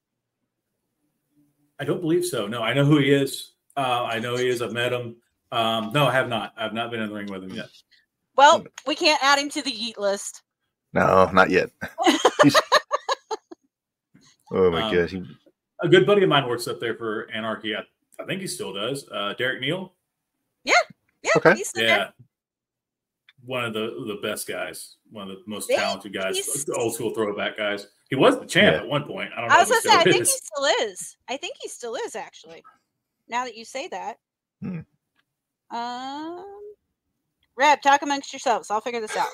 I don't believe so. No, I know who he is. Uh, I know he is. I've met him. Um, no, I have not. I've not been in the ring with him yet. Well, we can't add him to the yeet list. No, not yet. He's- oh my Um, god, he, A good buddy of mine works up there for Anarchy. I, I think he still does. Uh, Derek Neal. Yeah, Okay. he's still Yeah. there. One of the, the best guys. One of the most Yeah, talented guys. he's- Old school throwback guys. He was the champ Yeah. at one point. I don't know I was if he gonna say, I still think he is. still is. I think he still is actually. Now that you say that. Hmm. Um, Reb, talk amongst yourselves. I'll figure this out.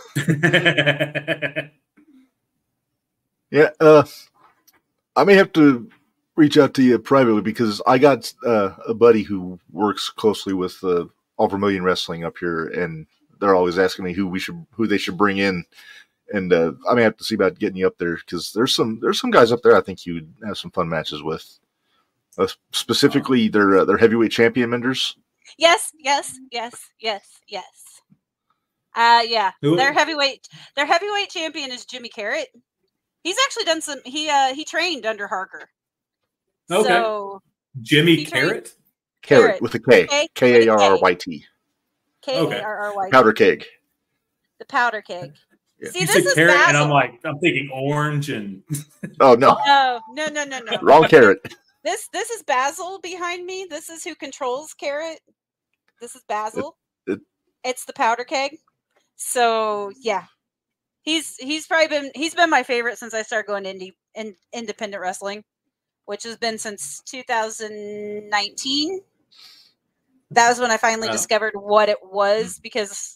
yeah. Uh, I may have to reach out to you privately because I got uh, a buddy who works closely with uh, All Vermilion Wrestling up here, and they're always asking me who we should, who they should bring in, and uh, I may have to see about getting you up there because there's some there's some guys up there I think you'd have some fun matches with. Uh, specifically, their uh, their heavyweight champion members. Yes, yes, yes, yes, yes. Uh yeah. Who- Their heavyweight their heavyweight champion is Jimmy Carrot. He's actually done some he uh he trained under Harker. Okay. So Jimmy He trained- Carrot? Carrot Carrot. with a K. K- K A R R Y T. K A R R Y Powder keg. the powder keg. Yeah. See, You this said is carrot, and I'm Basil. like, I'm thinking orange and Oh no, No, no, no, no, no. wrong carrot. This this is Basil behind me. This is who controls Carrot. This is Basil. it- it's the powder keg. So yeah, he's he's probably been he's been my favorite since I started going indie in independent wrestling, which has been since two thousand nineteen. That was when I finally Wow. discovered what it was because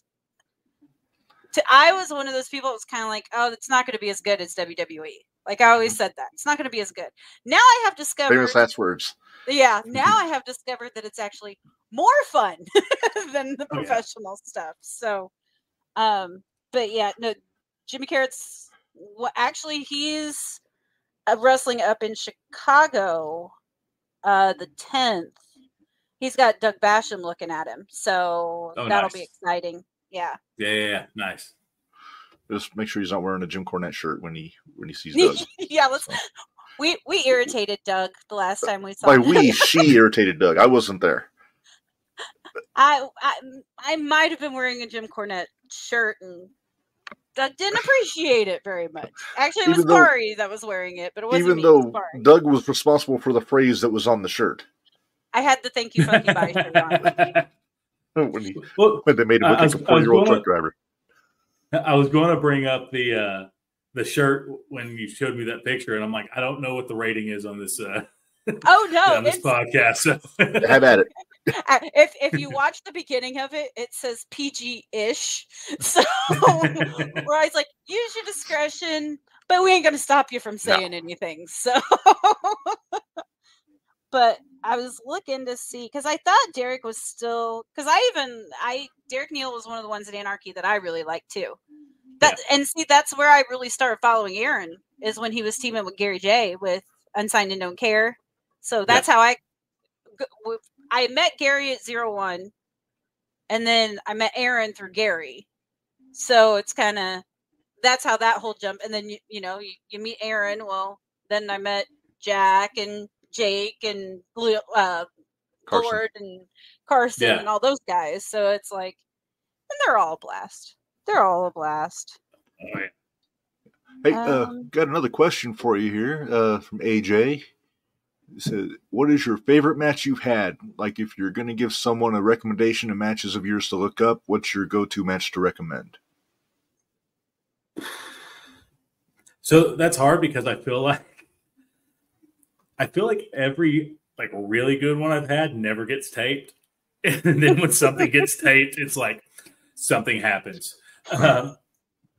to, I was one of those people that was kind of like, oh, it's not going to be as good as W W E. Like I always said that it's not going to be as good. Now I have discovered Famous last words. yeah, now I have discovered that it's actually more fun than the Oh, yeah. professional stuff. So, um, but yeah, no, Jimmy Carrot's what actually he's uh, wrestling up in Chicago, uh, the tenth. He's got Doug Basham looking at him, so Oh, that'll nice. be exciting. Yeah, yeah, yeah, yeah. Nice. Just make sure he's not wearing a Jim Cornette shirt when he when he sees Doug. yeah. Let's. We we irritated Doug the last time we saw By him. we, she irritated Doug. I wasn't there. I, I I might have been wearing a Jim Cornette shirt and Doug didn't appreciate it very much. Actually, it was Even though- Barry that was wearing it, but it wasn't Even me. It was though Barry. Doug was responsible for the phrase that was on the shirt I had the thank you funky bye shirt on. when, he, Well, when they made him I- look I like was- a I was four-year-old gonna- truck driver. I was going to bring up the uh, the shirt when you showed me that picture, and I'm like, I don't know what the rating is on this uh, Oh no! on this It's, podcast. So. Have at it. uh, if if you watch the beginning of it, it says P G-ish. So where I was like, use your discretion, but we ain't gonna stop you from saying anything. So, but I was looking to see because I thought Derek was still because I even I Derek Neal was one of the ones at Anarchy that I really liked too. That and see that's where I really started following Aaron is when he was teaming with Gary J with Unsigned and Don't Care. So that's how I g- w- I met Gary at Zero One, and then I met Aaron through Gary. So it's kind of that's how that whole jump. And then you you know you, you meet Aaron. Well, then I met Jack and Jake and Leo- uh, Carson. Lord and Carson Yeah. and all those guys. So it's like, and they're all a blast. They're all a blast. Oh, yeah. Hey, uh, Um, got another question for you here uh, from A J. It said, what is your favorite match you've had? Like, if you're going to give someone a recommendation of matches of yours to look up, what's your go-to match to recommend? So that's hard because I feel like I feel like every like really good one I've had never gets taped, and then when something gets taped, it's like something happens. Um,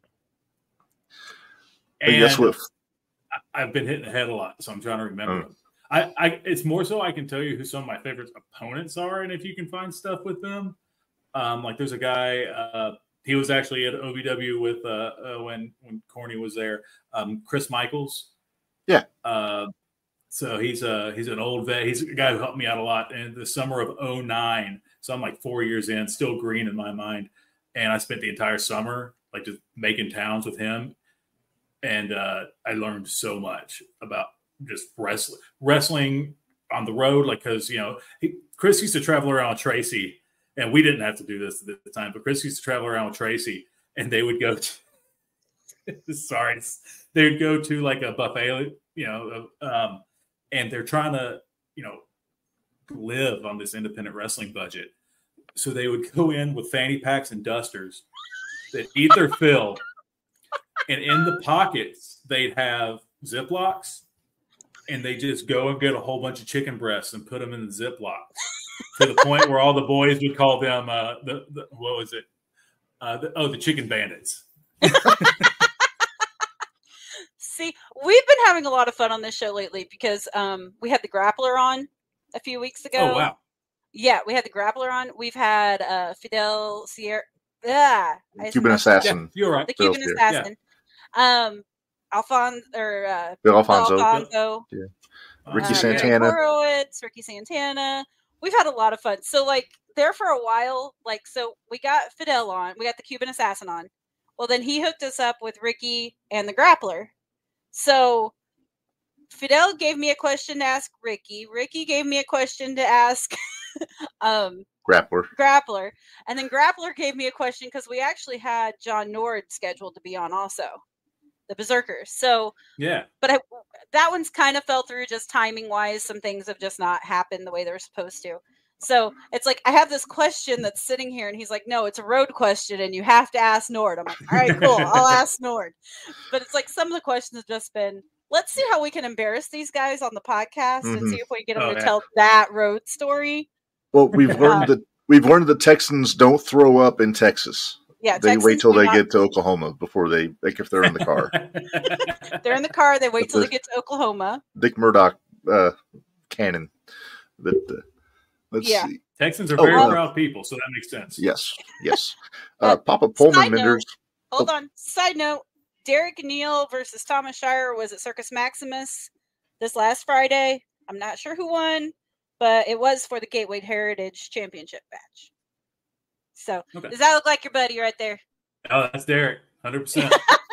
But guess and what? I've been hitting the head a lot, so I'm trying to remember Oh. them. I, I, it's more so I can tell you who some of my favorite opponents are, and if you can find stuff with them. Um, like there's a guy. Uh, he was actually at O V W with uh, uh, when when Corny was there. Um, Chris Michaels. Yeah. Uh, so he's a he's an old vet. He's a guy who helped me out a lot in the summer of oh nine. So I'm like four years in, still green in my mind, and I spent the entire summer like just making towns with him, and uh, I learned so much about just wrestling, wrestling on the road. Like, cause you know, he, Chris used to travel around with Tracy, and we didn't have to do this at the time, but Chris used to travel around with Tracy, and they would go to, sorry, they would go to like a buffet, you know, um, and they're trying to, you know, live on this independent wrestling budget. So they would go in with fanny packs and dusters that eat their fill. And in the pockets, they'd have Ziplocs, and they just go and get a whole bunch of chicken breasts and put them in the Ziplocs to the point where all the boys would call them, uh, the, the what was it? Uh, the, oh, the chicken bandits. See, we've been having a lot of fun on this show lately because um, we had the Grappler on a few weeks ago. Oh, wow. Yeah, we had the Grappler on. We've had uh, Fidel Sierra. Ah, Cuban Assassin. Yeah, you're right. The Cuban Fidel Assassin. Yeah. Um, Alphon or uh, Bill Alfonso. Alfonso. Yeah. Ricky um, Santana. Horowitz, Ricky Santana. We've had a lot of fun. So, like, there for a while, like, so we got Fidel on. We got the Cuban Assassin on. Well, then he hooked us up with Ricky and the Grappler. So Fidel gave me a question to ask Ricky. Ricky gave me a question to ask um, Grappler. Grappler. And then Grappler gave me a question because we actually had John Nord scheduled to be on also, the Berserkers. So, yeah. But I, that one's kind of fell through just timing wise. Some things have just not happened the way they're supposed to. So it's like I have this question that's sitting here, and he's like, "No, it's a road question, and you have to ask Nord." I'm like, "All right, cool, I'll ask Nord." But it's like some of the questions have just been, "Let's see how we can embarrass these guys on the podcast Mm-hmm. and see if we can get them Oh, to yeah. tell that road story." Well, we've learned that we've learned the Texans don't throw up in Texas. Yeah, They Texans wait till do they not- get to Oklahoma before they, like, if they're in the car. They're in the car. They wait But till the- they get to Oklahoma. Dick Murdoch uh, cannon. But uh, let's Yeah. see. Texans are Oh, very uh, proud people, so that makes sense. Yes, yes. Uh, Uh, Papa Pullman side note- Menders. Hold on. Side note: Derek Neal versus Thomas Shire was at Circus Maximus this last Friday. I'm not sure who won, but it was for the Gateway Heritage Championship match. So, Okay. does that look like your buddy right there? Oh, that's Derek, hundred percent.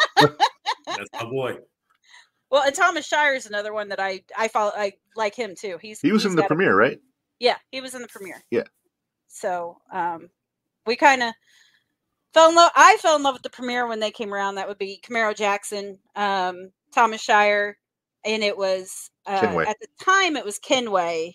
That's my boy. Well, and Thomas Shire is another one that I I follow. I like him too. He's He was he's in the got a- premiere, right? Yeah, he was in the premiere. Yeah. So, um, we kind of fell in love. I fell in love with the premiere when they came around. That would be Camaro Jackson, um, Thomas Shire, and it was uh, Kenway. at the time it was Kenway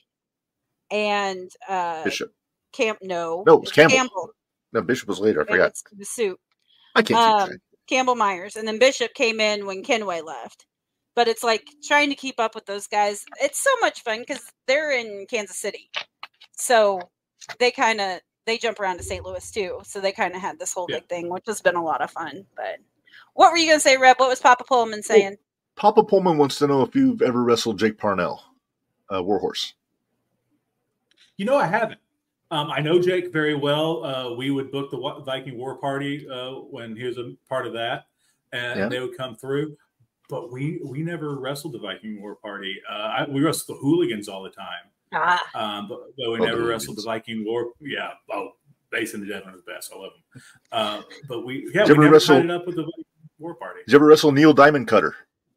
and uh, Bishop. Camp. No, No, it was Campbell. Campbell. No, Bishop was later. I It forgot. was the suit. I can't keep Um, track. Campbell Myers, and then Bishop came in when Kenway left. But it's like trying to keep up with those guys. It's so much fun because they're in Kansas City, so they kind of they jump around to Saint Louis too. So they kind of had this whole Yeah. big thing, which has been a lot of fun. But what were you gonna say, Reb? What was Papa Pullman saying? Papa Pullman wants to know if you've ever wrestled Jake Parnell, uh, Warhorse. You know, I haven't. Um, I know Jake very well. Uh, we would book the Wa- Viking War Party uh, when he was a part of that, and Yeah. they would come through. But we we never wrestled the Viking War Party. Uh, I, we wrestled the Hooligans all the time, Ah, um, but, but we Oh, the never wrestled the Hooligans. Viking War. Yeah, oh, Basin the Devon is the best. I love them. Uh, but we Did yeah you we ever never wrestle- tied it up with the Viking War Party. Did you ever wrestle Neil Diamond Cutter?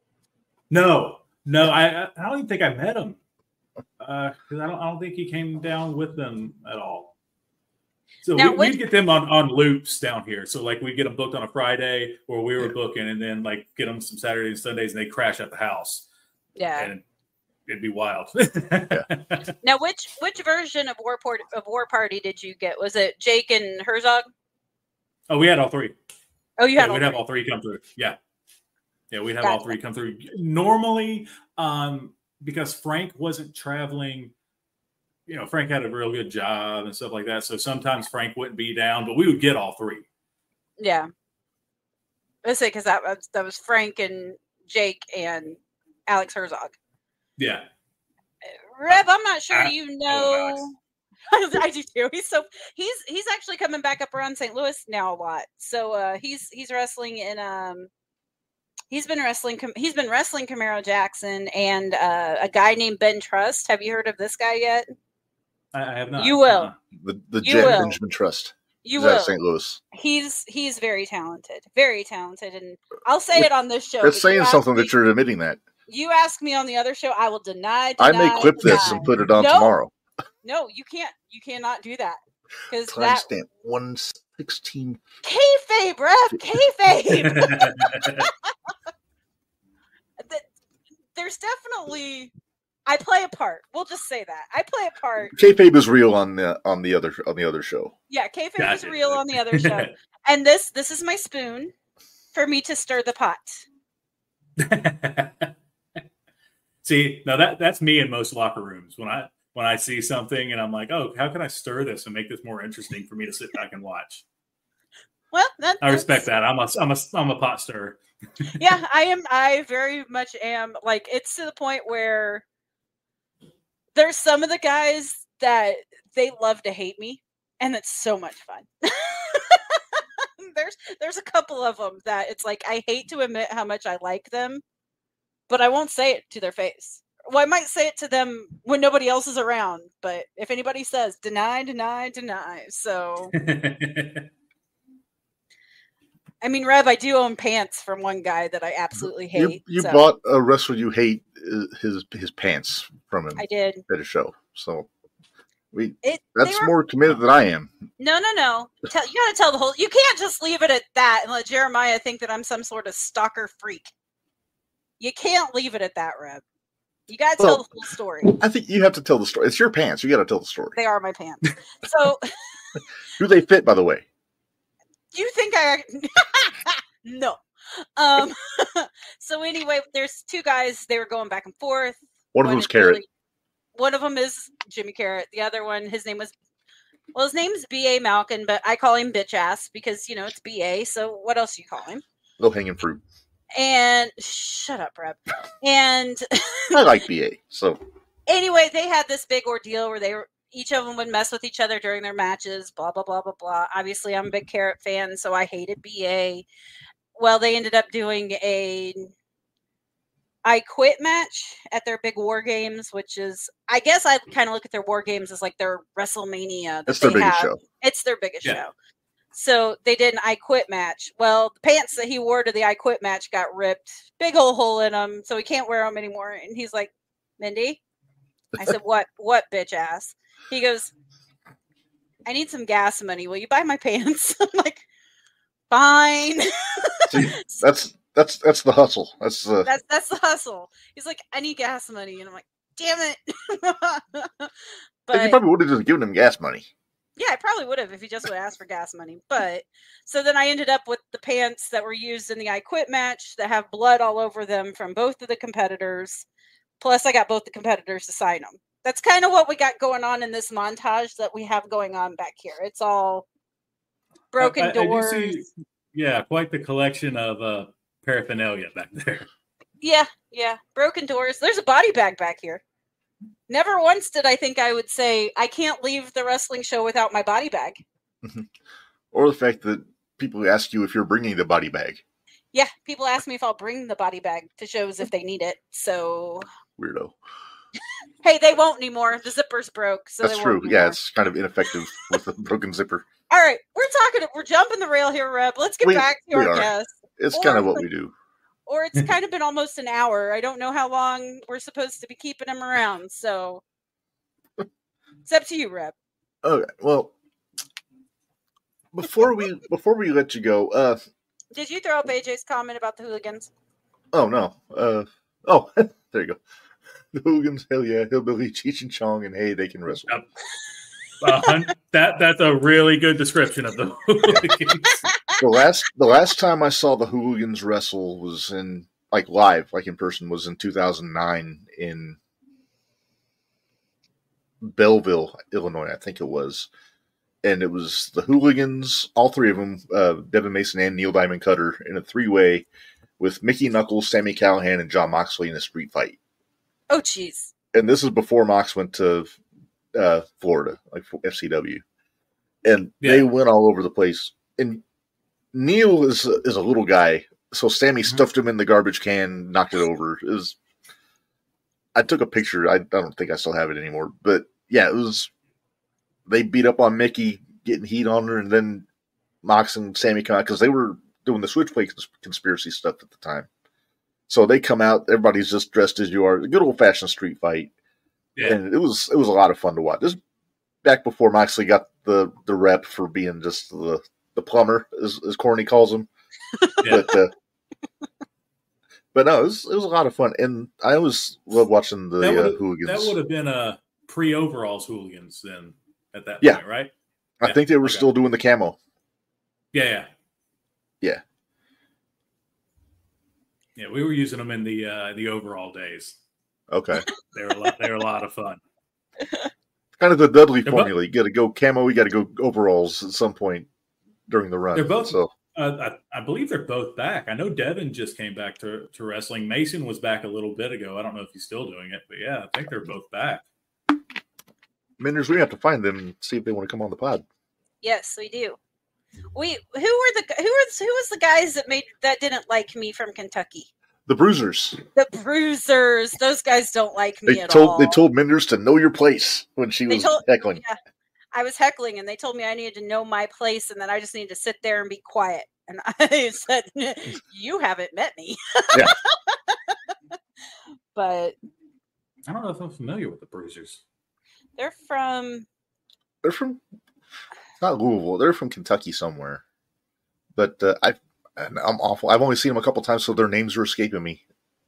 No, no, I I don't even think I met him because I don't I don't think he came down with them at all. So Now, we, which- we'd get them on, on loops down here. So like we'd get them booked on a Friday where we were Yeah. booking, and then like get them some Saturdays and Sundays, and they crash at the house, yeah. and it'd be wild. Now, which which version of War Port, of War Party did you get? Was it Jake and Herzog? Oh, we had all three. Oh, you Yeah, had we'd all have three. all three come through. Yeah, yeah, we'd have all Gotcha. three come through. Normally, um, because Frank wasn't traveling. You know, Frank had a real good job and stuff like that. So sometimes Frank wouldn't be down, but we would get all three. Yeah. Let's say because that was that was Frank and Jake and Alex Herzog. Yeah. Rev, I'm not sure I- you oh, know. I do too. He's so he's he's actually coming back up around Saint Louis now a lot. So uh, he's he's wrestling in um he's been wrestling he's been wrestling Camaro Jackson and uh, a guy named Ben Trust. Have you heard of this guy yet? I, I have not. You will. Uh-uh. The the You Jet will. Benjamin Trust. You He's out will. of Saint Louis. He's he's very talented, very talented, and I'll say Which- it on this show. That's but you saying ask something me- that you're admitting that. You ask me on the other show, I will deny. I deny may clip this deny. and put it on No. tomorrow. No, you can't. You cannot do that because that Timestamp one sixteen. kayfabe, ref, kayfabe. That- There's definitely. I play a part. We'll just say that I play a part. Kayfabe is real on the on the other on the other show. Yeah, kayfabe is Gotcha. real on the other show, and this this is my spoon for me to stir the pot. See, now that that's me in most locker rooms when I when I see something and I'm like, oh, how can I stir this and make this more interesting for me to sit back and watch? Well, that, I respect that's- that. I'm a I'm a I'm a pot stirrer. Yeah, I am. I very much am. Like, it's to the point where there's some of the guys that they love to hate me, and it's so much fun. there's there's a couple of them that it's like I hate to admit how much I like them, but I won't say it to their face. Well, I might say it to them when nobody else is around, but if anybody says deny, deny, deny. So, I mean, Rev, I do own pants from one guy that I absolutely hate. You you so bought a wrestler you hate uh, his his pants from him I did. at a show. So we It. they that's were- more committed than I am. No, no, no. Tell, you got to tell the whole. You can't just leave it at that and let Jeremiah think that I'm some sort of stalker freak. You can't leave it at that, Rev. You got to tell Well, the whole story. I think you have to tell the story. It's your pants. You got to tell the story. They are my pants. So, Do they fit, by the way? you think I? No. Um. So anyway, there's two guys. They were going back and forth. One of One them's is Carrot. really- One of them is Jimmy Carrot. The other one, his name was. Well, his name's B A Malkin, but I call him bitch ass because you know it's B A. So what else do you call him? Low hanging fruit. And shut up, Reb. And I like B A. So anyway, they had this big ordeal where they were each of them would mess with each other during their matches. Blah blah blah blah blah. Obviously, I'm a big Carrot fan, so I hated B A. Well, they ended up doing a I Quit match at their big War Games, which is I guess I kind of look at their War Games as like their WrestleMania. That that's their they biggest have. show. It's their biggest Yeah. show. So they did an I Quit match. Well, the pants that he wore to the I Quit match got ripped. Big old hole in them. So he can't wear them anymore. And he's like, Mindy? I said, what, what bitch ass? He goes, I need some gas money. Will you buy my pants? I'm like, fine. See, that's that's that's the hustle. That's uh, That's that's the hustle. He's like, I need gas money. And I'm like, damn it. and you But probably would have just given him gas money. yeah, I probably would have if he just would have asked for gas money. But so then I ended up with the pants that were used in the I Quit match that have blood all over them from both of the competitors. Plus, I got both the competitors to sign them. That's kind of what we got going on in this montage that we have going on back here. It's all broken I- I do doors. see- yeah, quite the collection of uh, paraphernalia back there. Yeah, yeah, broken doors. There's a body bag back here. Never once did I think I would say I can't leave the wrestling show without my body bag. Or the fact that people ask you if you're bringing the body bag. Yeah, people ask me if I'll bring the body bag to shows if they need it. So, Weirdo. hey, they won't anymore. The zipper's broke. So That's they true. Won't Yeah, anymore. it's kind of ineffective with the broken zipper. All right, we're talking. We're jumping the rail here, Reb. Let's get We- back to we our are. guest. It's Or kind of what like- we do. Or it's kind of been almost an hour. I don't know how long we're supposed to be keeping him around. So, it's up to you, Reb. Okay. Well, before we before we let you go, uh, Did you throw up A J's comment about the hooligans? oh no, uh, oh, there you go. The hooligans, hell yeah, hillbilly, Cheech and Chong, and hey, they can wrestle. Yep. Uh, hun- that that's a really good description of the hooligans. The last the last time I saw the hooligans wrestle was in like live, like in person, was in two thousand nine in Belleville, Illinois, I think it was. And it was the hooligans, all three of them, uh, Devin Mason and Neil Diamond Cutter, in a three-way with Mickey Knuckles, Sammy Callahan, and John Moxley in a street fight. Oh, jeez. and this is before Mox went to uh, Florida, like F C W, and Yeah. they went all over the place. And Neil is is a little guy, so Sammy Mhm. stuffed him in the garbage can, knocked it over. It was. I took a picture. I, I don't think I still have it anymore, but yeah, it was. They beat up on Mickey, getting heat on her, and then Mox and Sammy come out because they were doing the Switchblade cons- conspiracy stuff at the time. So they come out. Everybody's just dressed as you are. A good old fashioned street fight. Yeah. And it was it was a lot of fun to watch. This back before Moxley got the, the rep for being just the, the plumber, as, as Corny calls him. Yeah. But uh, but no, it was it was a lot of fun, and I always love watching the That uh, would've- hooligans. That would have been a pre-overalls hooligans then at that Yeah. point, right? I yeah, think they were okay. still doing the camo. Yeah, yeah, Yeah, yeah. We were using them in the uh, the overall days. okay. They were a lot, they were a lot of fun. Kind of the Dudley They're both- formula. You got to go camo. You got to go overalls at some point during the run. They're both- So Uh, I, I believe they're both back. I know Devin just came back to, to wrestling. Mason was back a little bit ago. I don't know if he's still doing it, but yeah, I think they're both back. Minders, we have to find them and see if they want to come on the pod. Yes, we do. We who were the who were who was the guys that made that didn't like me from Kentucky? The Bruisers. The Bruisers. Those guys don't like me They at told all. they told Minders to know your place when she They was told- heckling. yeah. I was heckling, and they told me I needed to know my place, and then I just needed to sit there and be quiet. And I said, "You haven't met me." Yeah. But I don't know if I'm familiar with the Bruisers. they're from They're from not Louisville. They're from Kentucky somewhere. But uh, I, I'm awful. I've only seen them a couple times, so their names are escaping me.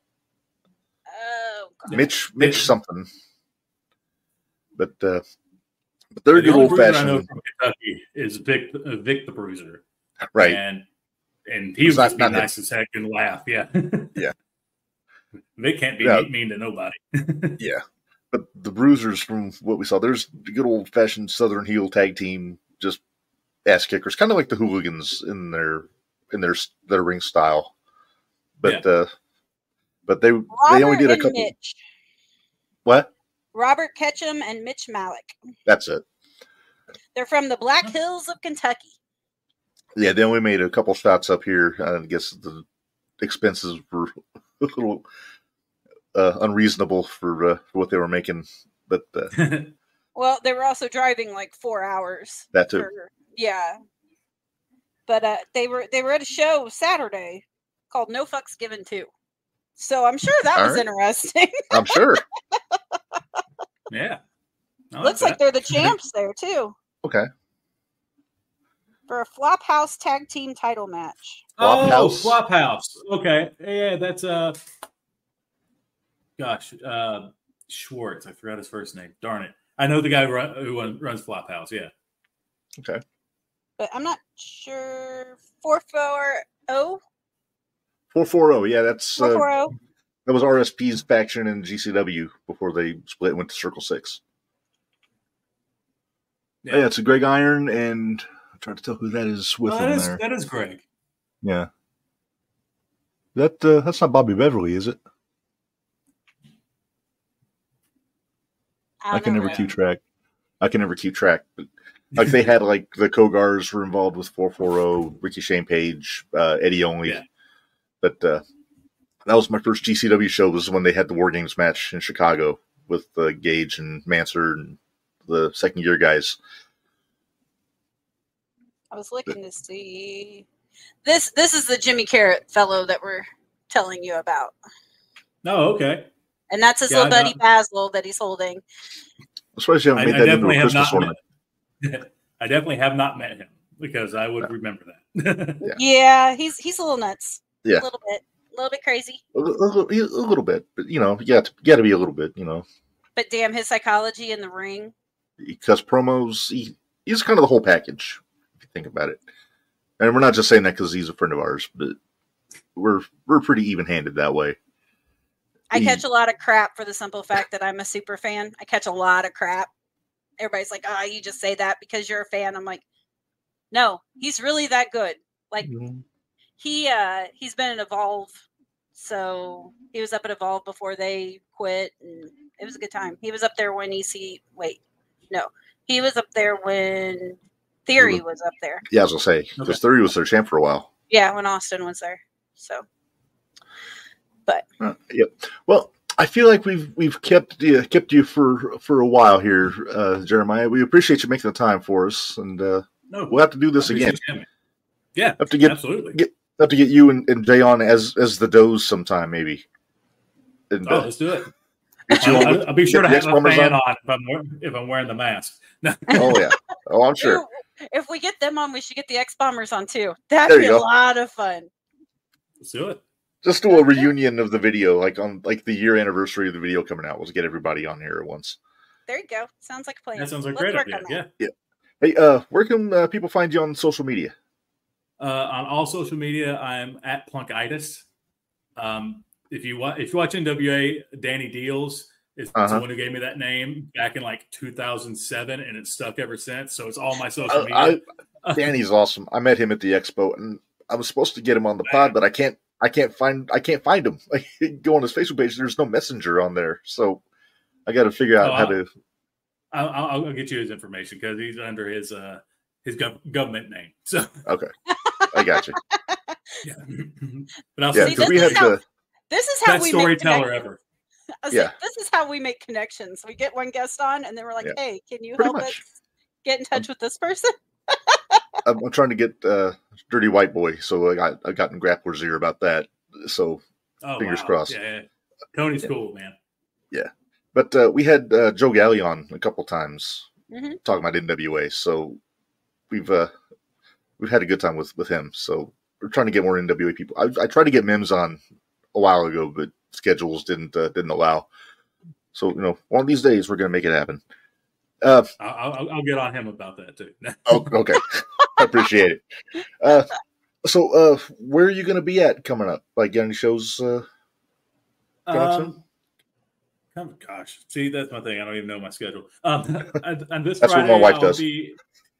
oh god. Mitch, Mitch, They- something. But uh, but they're The good only old Bruiser I know fashioned, from Kentucky is Vic, uh, Vic the Bruiser, right? and and he It's was not- just be not nice as heck and laugh. Yeah, Yeah. Vic can't be Yeah. mean, mean to nobody. Yeah. But the Bruisers, from what we saw, there's the good old fashioned Southern heel tag team, just ass kickers, kind of like the Hooligans in their in their their ring style. But uh, but they Robert they only did a and couple. Mitch. What? Robert Ketchum and Mitch Malik. That's it. They're from the Black Hills of Kentucky. Yeah, they only made a couple shots up here. I guess the expenses were a little uh, unreasonable for, uh, for what they were making, but uh, Well, they were also driving like four hours. that too. for- yeah. But uh, they were they were at a show Saturday called No Fucks Given Too. So I'm sure that All was right. interesting. I'm sure. Yeah, I Looks like that. they're the champs there too Okay. for a Flophouse tag team title match. Oh, Flophouse. Flophouse. Okay, yeah, that's uh, gosh, uh, Schwartz. I forgot his first name. Darn it. I know the guy who, run, who run- runs Flophouse. Yeah. Okay. But I'm not sure. four four oh? four forty. Yeah, that's four uh, forty. that was R S P's faction in G C W before they split and went to Circle Six. Yeah. Yeah, it's a Greg Iron, and I'm trying to tell who that is with Oh, him that is there. that is Greg. Yeah. That uh, that's not Bobby Beverly, is it? I, don't can know, never man. keep track. I can never keep track. But like they had like the Kogars were involved with four forty, Ricky Shane Page, uh, Eddie Only. Yeah. But uh, that was my first G C W show. Was when they had the War Games match in Chicago with uh, Gage and Mansour and the second year guys. I was looking to see this. This is the Jimmy Carrot fellow that we're telling you about, Oh, okay. and that's his Yeah, little I buddy know. Basil that he's holding. I'm surprised you I, haven't I made that into definitely a have Christmas not ornament. met. I definitely have not met him because I would remember that. Yeah. Yeah, he's he's a little nuts. Yeah. a little bit, a little bit crazy. A, little, a little bit, but you know, you got to, got to be a little bit, you know, But damn, his psychology in the ring. because promos, he, he's kind of the whole package, if you think about it. And we're not just saying that because he's a friend of ours, but we're we're pretty even handed that way. I He- catch a lot of crap for the simple fact that I'm a super fan. I catch a lot of crap. Everybody's like, "Oh, you just say that because you're a fan." I'm like, "No, he's really that good." Like he uh he's been in Evolve, so he was up at Evolve before they quit, and It was a good time. He was up there when E C. Wait, no, he was up there when Theory was up there. Yeah, I was gonna say because Okay. Theory was their champ for a while. Yeah, when Austin was there. So, but Uh, yep. Well, I feel like we've we've kept you kept you for for a while here, uh, Jeremiah. We appreciate you making the time for us, and uh, No, we'll have to do this I again. appreciate you having me. Yeah, Have to get absolutely. get have to get you and, and Jay on as as the does sometime maybe. And, Oh, uh, let's do it. get you on I'll, with- I'll be sure get to the have a X-Bombers fan on. on if I'm, wear- if I'm wearing the mask. No. Oh yeah. Oh, I'm sure. Ew, if we get them on, we should get the X Bombers on too. That'd There be you a go. lot of fun. Let's do it. Just do a reunion of the video, like on like the year anniversary of the video coming out. We'll just get everybody on here at once. There you go. Sounds like a plan. That sounds like a Let's great work idea. on that. Yeah. Hey, uh, where can uh, people find you on social media? Uh, on all social media, I'm at Plunkitis. Um, if you watch, if you watch N W A, Danny Deals is Uh-huh. the one who gave me that name back in like two thousand seven, and it's stuck ever since. So it's all my social I, media. I, Danny's awesome. I met him at the expo, and I was supposed to get him on the pod, but I can't. I can't find. I can't find him. Like, go on his Facebook page. There's no messenger on there, so I got to figure out Oh, how I'll- to. I'll, I'll, I'll get you his information because he's under his uh his gov- government name. So Okay, I got you. yeah, but I'll Yeah, send See, because you we this had is how- the. This is how best we make storyteller connections. ever. I was Yeah. like, this is how we make connections. We get one guest on, and then we're like, Yeah. "Hey, can you Pretty help much. us get in touch with this person?" I'm, I'm trying to get uh, Dirty White Boy, so I got I got in Grappler's ear about that. So, Oh, Fingers wow. crossed. Yeah, yeah. Tony's Yeah. cool, man. but uh, we had uh, Joe Galley on a couple times Mhm. talking about N W A. So we've uh, we've had a good time with with him. So we're trying to get more N W A people. I, I tried to get Mims on a while ago, but schedules didn't uh, didn't allow. So you know, one of these days we're gonna make it happen. Uh, I'll, I'll, I'll get on him about that too. oh, okay, I appreciate it. Uh, so uh, where are you gonna be at coming up? Like, got any shows? Uh, Coming up soon? Um, come, gosh, see, that's my thing. I don't even know my schedule. Um, and, and this That's what Friday, my wife I'll does. Be,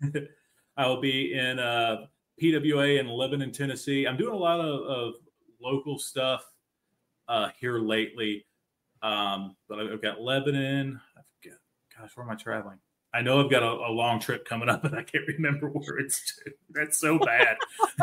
I will be in uh, P W A in Lebanon, Tennessee. I'm doing a lot of, of local stuff uh, here lately. Um, but I've got Lebanon. I forget. Gosh, where am I traveling? I know I've got a, a long trip coming up, and I can't remember where it's to. That's so bad.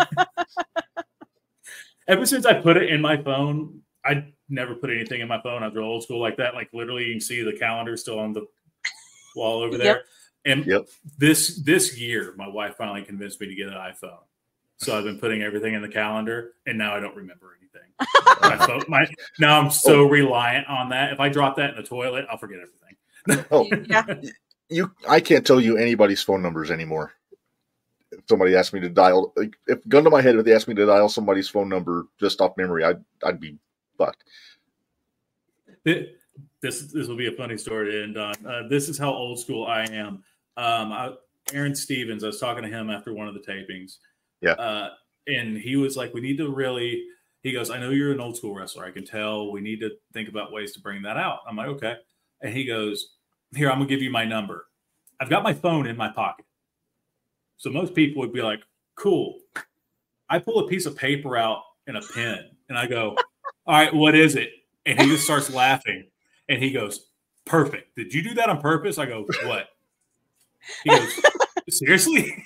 Ever since I put it in my phone, I never put anything in my phone. I was old school like that. Like literally, you can see the calendar still on the wall over there. Yep. And Yep. this this year, my wife finally convinced me to get an iPhone. So I've been putting everything in the calendar, and now I don't remember anything. my phone, my, now I'm so reliant on that. If I drop that in the toilet, I'll forget everything. oh, Yeah. you I can't tell you anybody's phone numbers anymore. If somebody asked me to dial, like, if gun to my head, if they asked me to dial somebody's phone number just off memory, I'd I'd be fucked. This this will be a funny story to end on. Uh, this is how old school I am. Um, I, Aaron Stevens, I was talking to him after one of the tapings. Yeah. Uh, and he was like, we need to really, he goes, I know you're an old school wrestler. I can tell. We need to think about ways to bring that out. I'm like, okay. And he goes, here, I'm going to give you my number. I've got my phone in my pocket. So most people would be like, cool. I pull a piece of paper out and a pen and I go, all right, what is it? And he just starts laughing and he goes, perfect. Did you do that on purpose? I go, what? He goes, seriously?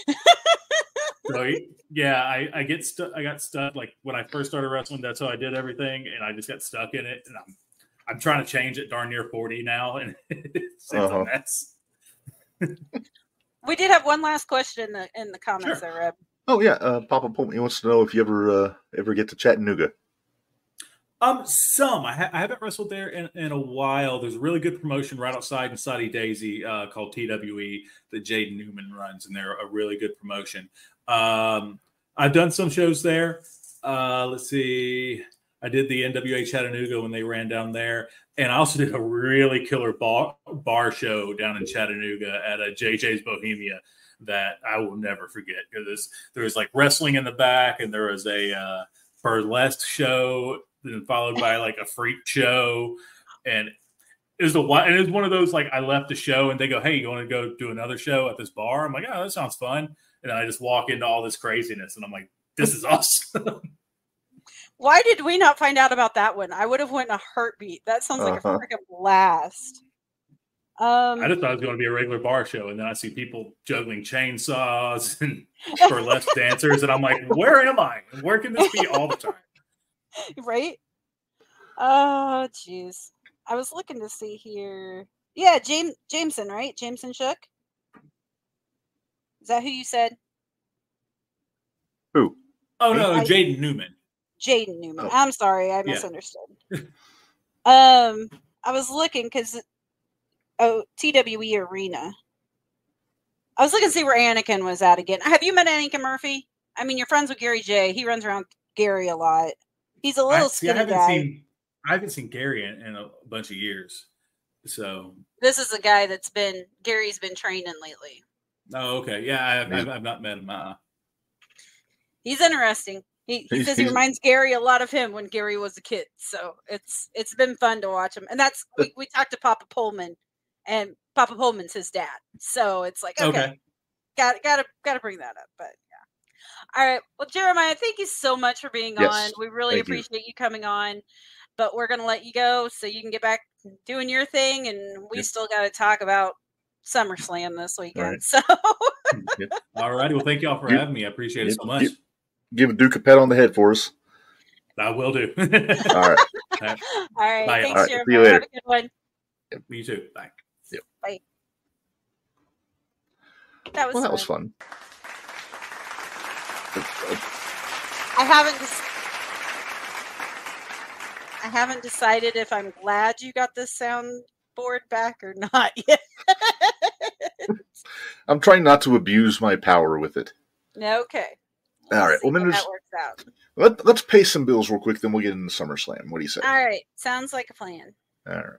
So he, yeah, I, I get stuck. I got stuck. Like when I first started wrestling, that's how I did everything. And I just got stuck in it. And I'm, I'm trying to change it darn near forty now. And it's, it's Uh-huh. a mess. We did have one last question in the in the comments Sure. there, Reb. Oh yeah, uh, Papa Pullman wants to know if you ever uh, ever get to Chattanooga. Um, some I, ha- I haven't wrestled there in, in a while. There's a really good promotion right outside in Saudi Daisy uh, called T W E that Jaden Newman runs, and they're a really good promotion. Um, I've done some shows there. Uh, let's see, I did the N W A Chattanooga when they ran down there, and I also did a really killer bar bar show down in Chattanooga at a J J's Bohemia that I will never forget because there was like wrestling in the back, and there was a uh, burlesque show. Then followed by like a freak show, and it was a and it was one of those like I left the show and they go, "Hey, you want to go do another show at this bar?" I'm like, "Oh, that sounds fun," and then I just walk into all this craziness, and I'm like, "This is awesome." Why did we not find out about that one? I would have went in a heartbeat. That sounds like Uh-huh. a freaking blast. Um, I just thought it was going to be a regular bar show, and then I see people juggling chainsaws and burlesque dancers, and I'm like, where am I? Where can this be all the time? right? Oh, jeez. I was looking to see here. Yeah, James Jameson, right? Jameson Shook. Is that who you said? Who? Oh, no, I- Jaden Newman. Jaden Newman. Oh. I'm sorry, I Yeah. misunderstood. um, I was looking because oh, T W E Arena. I was looking to see where Anakin was at again. Have you met Anakin Murphy? I mean, you're friends with Gary J. He runs around Gary a lot. He's a I, little see, I skinny haven't guy. seen I haven't seen Gary in, in a bunch of years. So, This is a guy that's been Gary's been training lately. oh, okay. Yeah, I, I've, I've not met him. Uh, He's interesting. He, he He's- says he he's- reminds Gary a lot of him when Gary was a kid. So it's it's been fun to watch him. And that's we, we talked to Papa Pullman, and Papa Pullman's his dad. So it's like okay, okay. got gotta gotta bring that up. But yeah. All right. Well, Jeremiah, thank you so much for being Yes, on. We really thank you. appreciate you coming on. But we're gonna let you go so you can get back doing your thing, and we Yep. still got to talk about SummerSlam this weekend. right. So All righty. Well, thank y'all for You- having me. I appreciate it you- so much. you- Give Duke a pat on the head for us. I will do. All right. all right, Bye, thanks, all right, see you Jeremiah. Have later. a good one. You too. Bye. That was Well, that fun. was fun. I haven't. Des- I haven't decided if I'm glad you got this soundboard back or not yet. I'm trying not to abuse my power with it. Okay. All right. Let's see Well, then how there's- that works out. Let, let's pay some bills real quick, then we'll get into SummerSlam. What do you say? All right. Sounds like a plan. All right.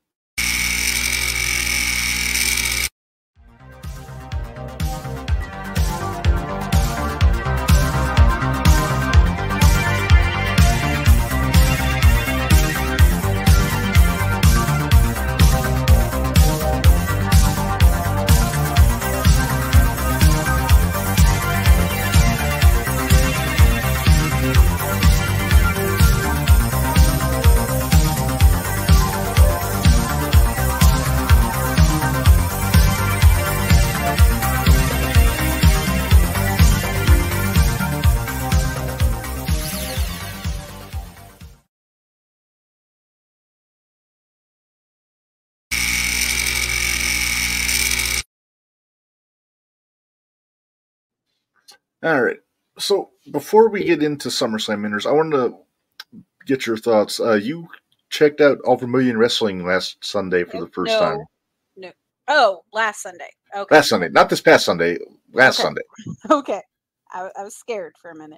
All right. So before we get into SummerSlam Minners, I wanted to get your thoughts. Uh, you checked out All Vermilion Wrestling last Sunday for the first no, time. No. Oh, last Sunday. Okay. Last Sunday, not this past Sunday. Last Okay. Sunday. Okay. I, I was scared for a minute.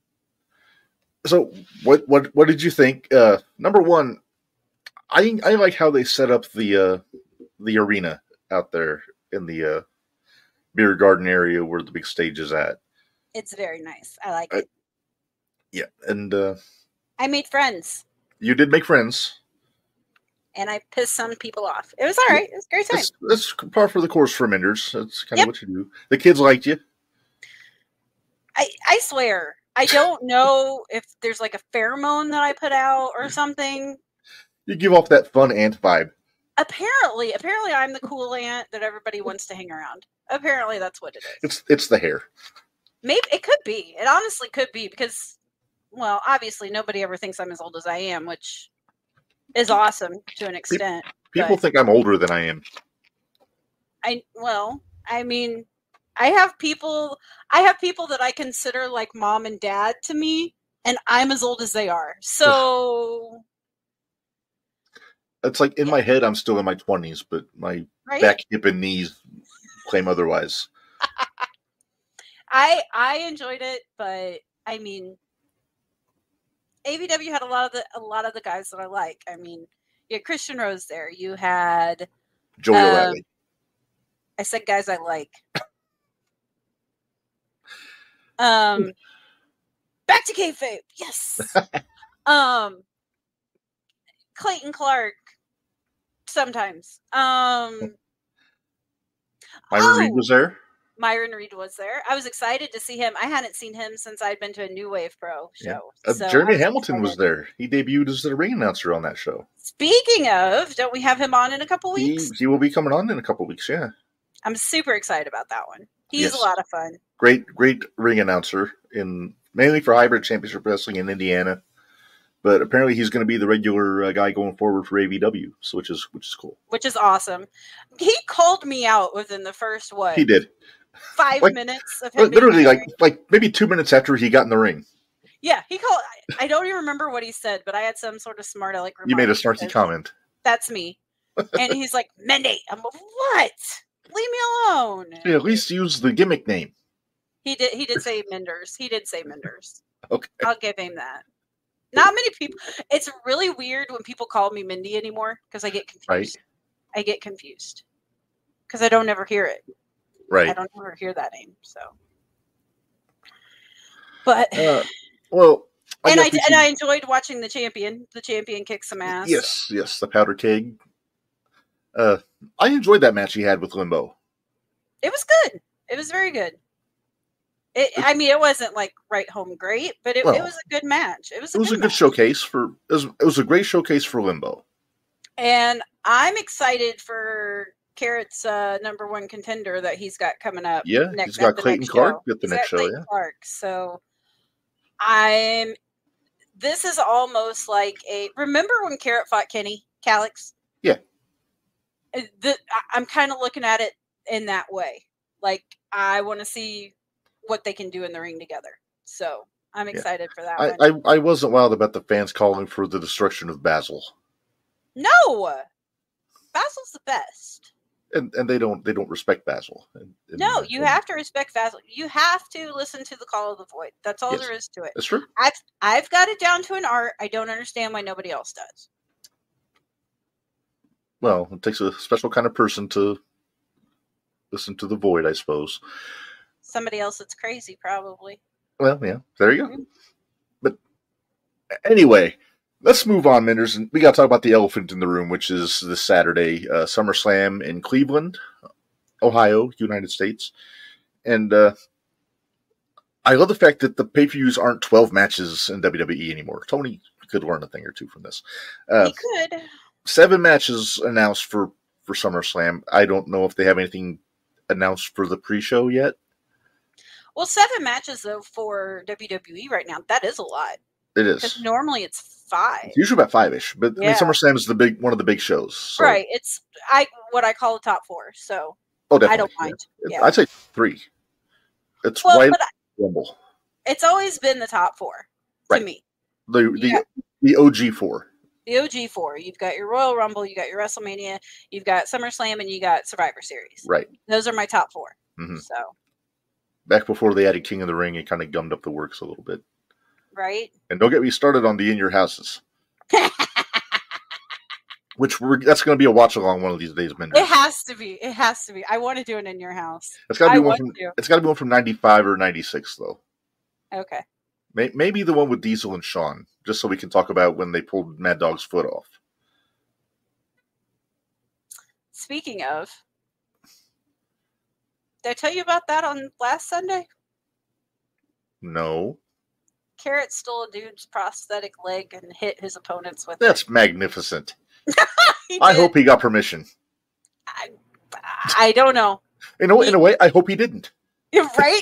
So what what what did you think? Uh, number one, I I like how they set up the uh, the arena out there in the uh, beer garden area where the big stage is at. It's very nice. I like I- it. Yeah, and uh, I made friends, you did make friends. and I pissed some people off. It was all right. It was a great time. That's, that's par for the course for Menders. That's kind of Yep. what you do. The kids liked you. I, I swear, I don't know if there's like a pheromone that I put out or something. You give off that fun ant vibe. Apparently, apparently I'm the cool aunt that everybody wants to hang around. Apparently that's what it is. It's it's the hair. Maybe it could be. It honestly could be because, well, obviously nobody ever thinks I'm as old as I am, which is awesome to an extent. People Right. think I'm older than I am. I well, I mean, I have people I have people that I consider like mom and dad to me, and I'm as old as they are. So It's like in my head, I'm still in my twenties, but my right? back, hip, and knees claim otherwise. I I enjoyed it, but I mean, A V W had a lot of the a lot of the guys that I like. I mean, you had Christian Rose there. You had Joey Um, O'Reilly. I said guys I like. Um, back to kayfabe. Yes. um, Clayton Clark. Sometimes. Um, Myron Reed oh! was there. Myron Reed was there. I was excited to see him. I hadn't seen him since I'd been to a New Wave Pro show. Yeah. Uh, so Jeremy was Hamilton excited. was there. He debuted as the ring announcer on that show. Speaking of, don't we have him on in a couple He, weeks? he will be coming on in a couple weeks, yeah. I'm super excited about that one. He's Yes. a lot of fun. Great, great ring announcer, in mainly for Hybrid Championship Wrestling in Indiana. But apparently he's going to be the regular uh, guy going forward for A V W, so which is which is cool. Which is awesome. He called me out within the first, what, He did. five Like- minutes of him being Literally, there. like like maybe two minutes after he got in the ring, Yeah, he called. I, I don't even remember what he said, but I had some sort of smart aleck. you made a remark snarky because comment. That's me. And he's like, Mindy. I'm like, what? Leave me alone. Yeah, at least use the gimmick name. He did. He did say Menders. He did say Menders. Okay. I'll give him that. Not many people. It's really weird when people call me Mindy anymore because I get confused. Right. I get confused because I don't ever hear it. I Right. don't ever hear that name. So, but Uh, well, and I guess we and I should- enjoyed watching the champion. The champion kick some ass. Yes, yes, the powder keg. Uh, I enjoyed that match he had with Limbo. It was good. It was very good. It, I mean, it wasn't like right home great, but it, Well, it was a good match. It was a It was good a good match. showcase for. It was, it was a great showcase for Limbo. And I'm excited for Carrot's uh, number one contender that he's got coming up. Yeah, next, he's got at the Clayton next Clark show. at the He's next got show, Clayton yeah. Clark. So I'm. This is almost like a. Remember when Carrot fought Kenny Calix? Yeah. Uh, The, I- I'm kind of looking at it in that way. Like I want to see what they can do in the ring together. So I'm excited for that I, one. I I wasn't wild about the fans calling for the destruction of Basil, No, Basil's the best. and and they don't they don't respect Basil. And, and- No, you and- have to respect Basil. You have to listen to the call of the void. That's all Yes. there is to it. That's true. I've I've got it down to an art. I don't understand why nobody else does. Well, it takes a special kind of person to listen to the void, I suppose. Somebody else that's crazy, probably. Well, yeah, there you go. Mhm. But anyway, let's move on, Menders. And we got to talk about the elephant in the room, which is this Saturday, uh, SummerSlam in Cleveland, Ohio, United States. And uh, I love the fact that the pay-per-views aren't twelve matches in W W E anymore. Tony could learn a thing or two from this. Uh, he could. seven matches announced for, for SummerSlam. I don't know if they have anything announced for the pre-show yet. Well, seven matches though for W W E right now. That is a lot It because is. normally it's five. It's usually about five-ish, but I mean, Yeah. SummerSlam is the big one of the big shows. So, Right. It's I what I call a top four. So Oh, definitely. I don't yeah. mind. It- Yeah. I'd say three. It's Well, right but Rumble. it's always been the top four to Right. me. The the, Yeah. the O G four. The O G four. You've got your Royal Rumble, you got your WrestleMania, you've got SummerSlam, and you got Survivor Series. Right. Those are my top 4 Mhm. So, Back before they added King of the Ring, it kind of gummed up the works a little bit. right? And don't get me started on the In Your Houses, which we're that's going to be a watch along one of these days, Menders. It has to be. It has to be. I want to do it in your house. It's got to be I one want from. to. It's got to be one from ninety-five or ninety-six, though. Okay. May, maybe the one with Diesel and Shawn, just so we can talk about when they pulled Mad Dog's foot off. Speaking of, did I tell you about that on last Sunday? No, Carrot stole a dude's prosthetic leg and hit his opponents with that's magnificent. it. He I did. hope he got permission. I, I don't know. In a, in a way, I hope he didn't. You're right.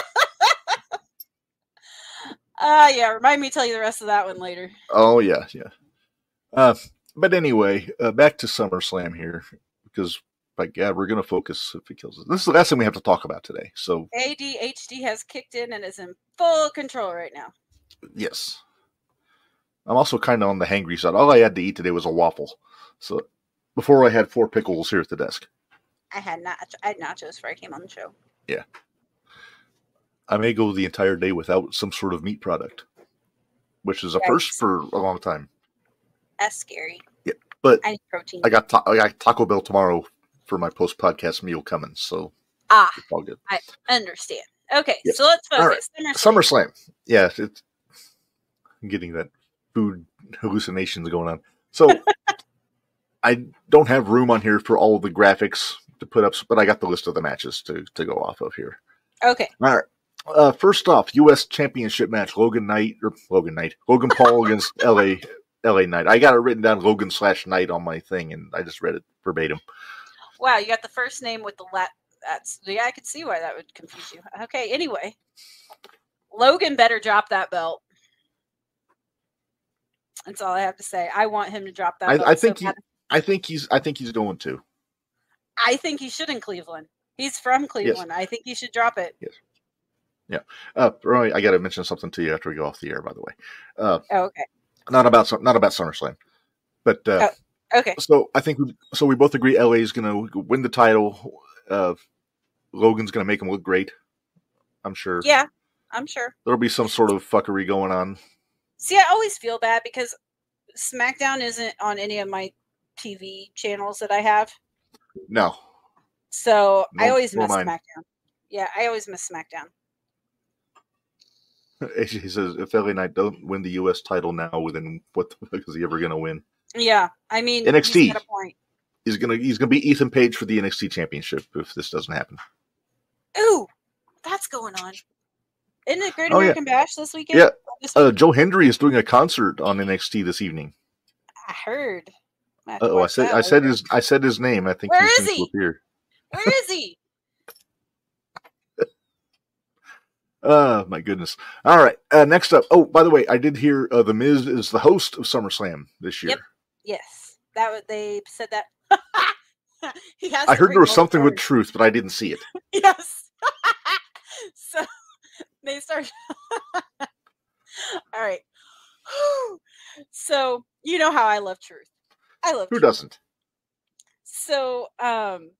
Ah, uh, yeah. Remind me to tell you the rest of that one later. Oh yeah, yeah. Uh, but anyway, uh, back to SummerSlam here, because by God, we're going to focus if he kills us. This is the last thing we have to talk about today. So A D H D has kicked in and is in full control right now. yes, I'm also kind of on the hangry side. All I had to eat today was a waffle. So before I had four pickles here at the desk. I had nach- I had nachos before I came on the show. Yeah. I may go the entire day without some sort of meat product, which is a Yikes. first for a long time. That's scary. Yeah, but I need protein. I got ta- I got Taco Bell tomorrow for my post podcast meal coming, so ah, it's all good. understand. Okay, Yes. so let's All focus. SummerSlam. SummerSlam, yeah, it's I'm getting that food hallucinations going on. So I don't have room on here for all of the graphics to put up, but I got the list of the matches to, to go off of here. Okay. All right. Uh, first off, U S Championship match: Logan Knight or Logan Knight, Logan Paul against L A L A Knight. I got it written down Logan slash Knight on my thing, and I just read it verbatim. Wow, you got the first name with the lat. That's yeah, I could see why that would confuse you. Okay, anyway, Logan better drop that belt. That's all I have to say. I want him to drop that. I, belt I think so he, bad. I think he's, I think he's going to. I think he should in Cleveland. He's from Cleveland. Yes. I think he should drop it. Yes. Yeah. Uh, Roy, I got to mention something to you after we go off the air. By the way. Uh, oh, okay. Not about not about SummerSlam, but uh, oh, okay. So I think we, so. We both agree L A is going to win the title. Uh, Logan's going to make him look great. I'm sure. Yeah, I'm sure. There'll be some sort of fuckery going on. See, I always feel bad because SmackDown isn't on any of my T V channels that I have. No. So no, I always no miss mine. SmackDown. Yeah, I always miss SmackDown. He says, if L A Knight don't win the U S title now, then what the fuck is he ever going to win? Yeah, I mean, N X T. He's got a point. He's gonna he's gonna be Ethan Page for the N X T Championship if this doesn't happen. Ooh, that's going on. Isn't it Great Oh, American yeah. Bash this weekend? Yeah, This uh, week? Joe Hendry is doing a concert on N X T this evening. I heard. I have Uh to oh, I watch said that I said later. his I said his name. I think Where he's is going to he? appear. Where is he? Oh my goodness! All right, uh, next up. Oh, by the way, I did hear uh, the Miz is the host of SummerSlam this year. Yep. Yes, that was, they said that. he has I to heard bring there was all the something with cards. truth, but I didn't see it. Yes. So they start. All right. So you know how I love truth. I love Who truth. doesn't? So um,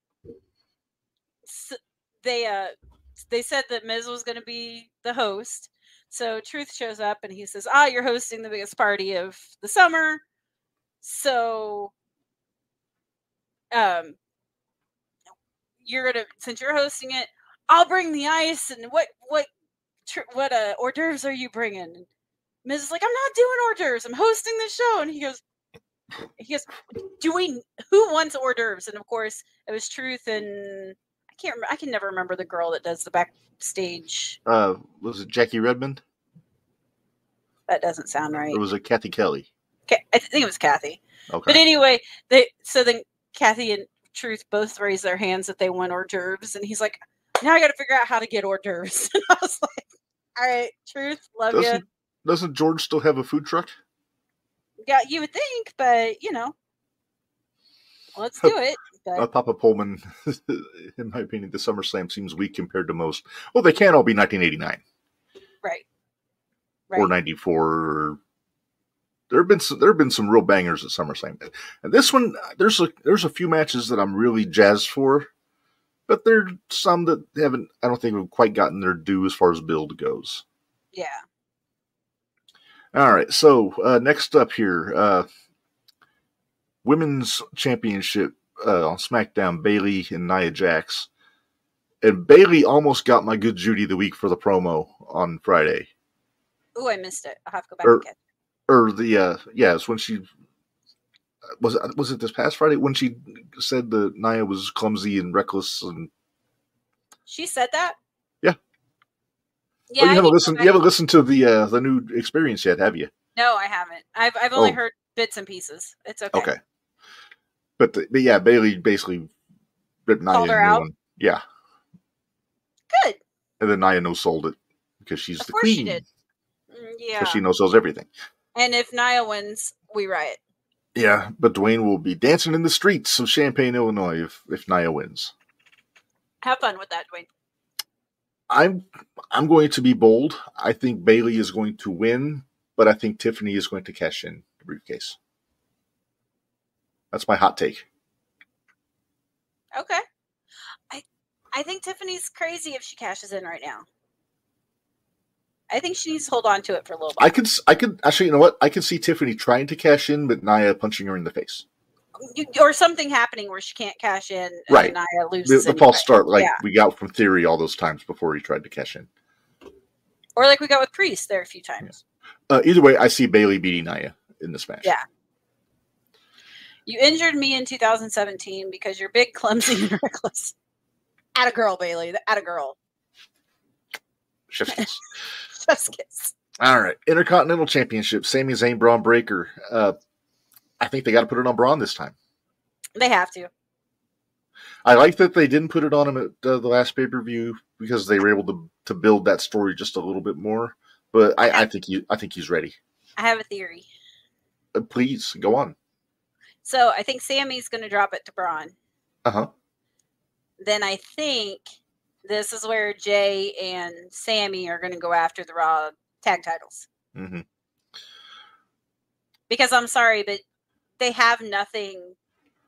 so they uh they said that Miz was going to be the host. So Truth shows up and he says, "Ah, you're hosting the biggest party of the summer. So um, you're gonna since you're hosting it, I'll bring the ice and what what tr- what uh hors d'oeuvres are you bringing?" And Miz is like, "I'm not doing hors d'oeuvres. I'm hosting the show." And he goes, he goes, "Do we? Who wants hors d'oeuvres?" And of course, it was Truth and I can't. Remember, I can never remember the girl that does the backstage. Uh, was it Jackie Redmond That doesn't sound right. or was it Kathy Kelly? Ca- I think it was Kathy. Okay. But anyway, they so then Kathy and Truth both raise their hands that they want hors d'oeuvres, and he's like, "Now I got to figure out how to get hors d'oeuvres." And I was like, "All right, Truth, love you." Doesn't doesn't George still have a food truck? Yeah, you would think, but you know, let's do it. But Uh, Papa Pullman, in my opinion, the SummerSlam seems weak compared to most. Well, they can't all be nineteen eighty-nine right, or right. ninety-four. Or, there have been some, there have been some real bangers at SummerSlam, and this one there's a there's a few matches that I'm really jazzed for, but there's some that haven't. I don't think have quite gotten their due as far as build goes. Yeah. All right, so uh, next up here, uh, Women's Championship uh, on SmackDown, Bayley and Nia Jax. And Bayley almost got my good Judy the week for the promo on Friday. Oh, I missed it. I'll have to go back Or, and catch. or the, uh, yeah, it's when she, was it, was it this past Friday? When she said that Nia was clumsy and reckless and. She said that? Yeah. Yeah. Oh, you I haven't need to listened. go You back. haven't listened to the uh, the new experience yet, have you? No, I haven't. I've I've only Oh. heard bits and pieces. It's okay. Okay. But, the, but yeah, Bayley basically ripped Nia Called a her new out? one. Yeah. Good. And then Nia no sold it because she's Of the course queen. she did. Mm, Yeah. Because she no sells everything. And if Nia wins, we riot. Yeah, but Dwayne will be dancing in the streets of Champaign, Illinois if, if Nia wins. Have fun with that, Dwayne. I'm I'm going to be bold. I think Bayley is going to win, but I think Tiffany is going to cash in the briefcase. That's my hot take. Okay. I I think Tiffany's crazy if she cashes in right now. I think she needs to hold on to it for a little bit. I could I could actually, you know what? I could see Tiffany trying to cash in, but Nia punching her in the face. You- or something happening where she can't cash in and Right. Nia The, loses. the anyway. false start, like Yeah. we got from Theory all those times before he tried to cash in. Or like we got with Priest there a few times. Uh, either way, I see Bayley beating Nia in this match. Yeah. You injured me in two thousand seventeen because you're big, clumsy, and reckless. Atta girl, Bailey. Atta girl. Chef's kiss. Chef's kiss. All right. Intercontinental Championship. Sami Zayn, Braun Breaker. Uh, I think they got to put it on Braun this time. They have to. I like that they didn't put it on him at uh, the last pay-per-view because they were able to, to build that story just a little bit more. But I, I think he, I think he's ready. I have a theory. Uh, please, go on. So I think Sammy's going to drop it to Braun. Uh-huh. Then I think this is where Jay and Sammy are going to go after the Raw tag titles. Mm-hmm. Because I'm sorry, but they have nothing.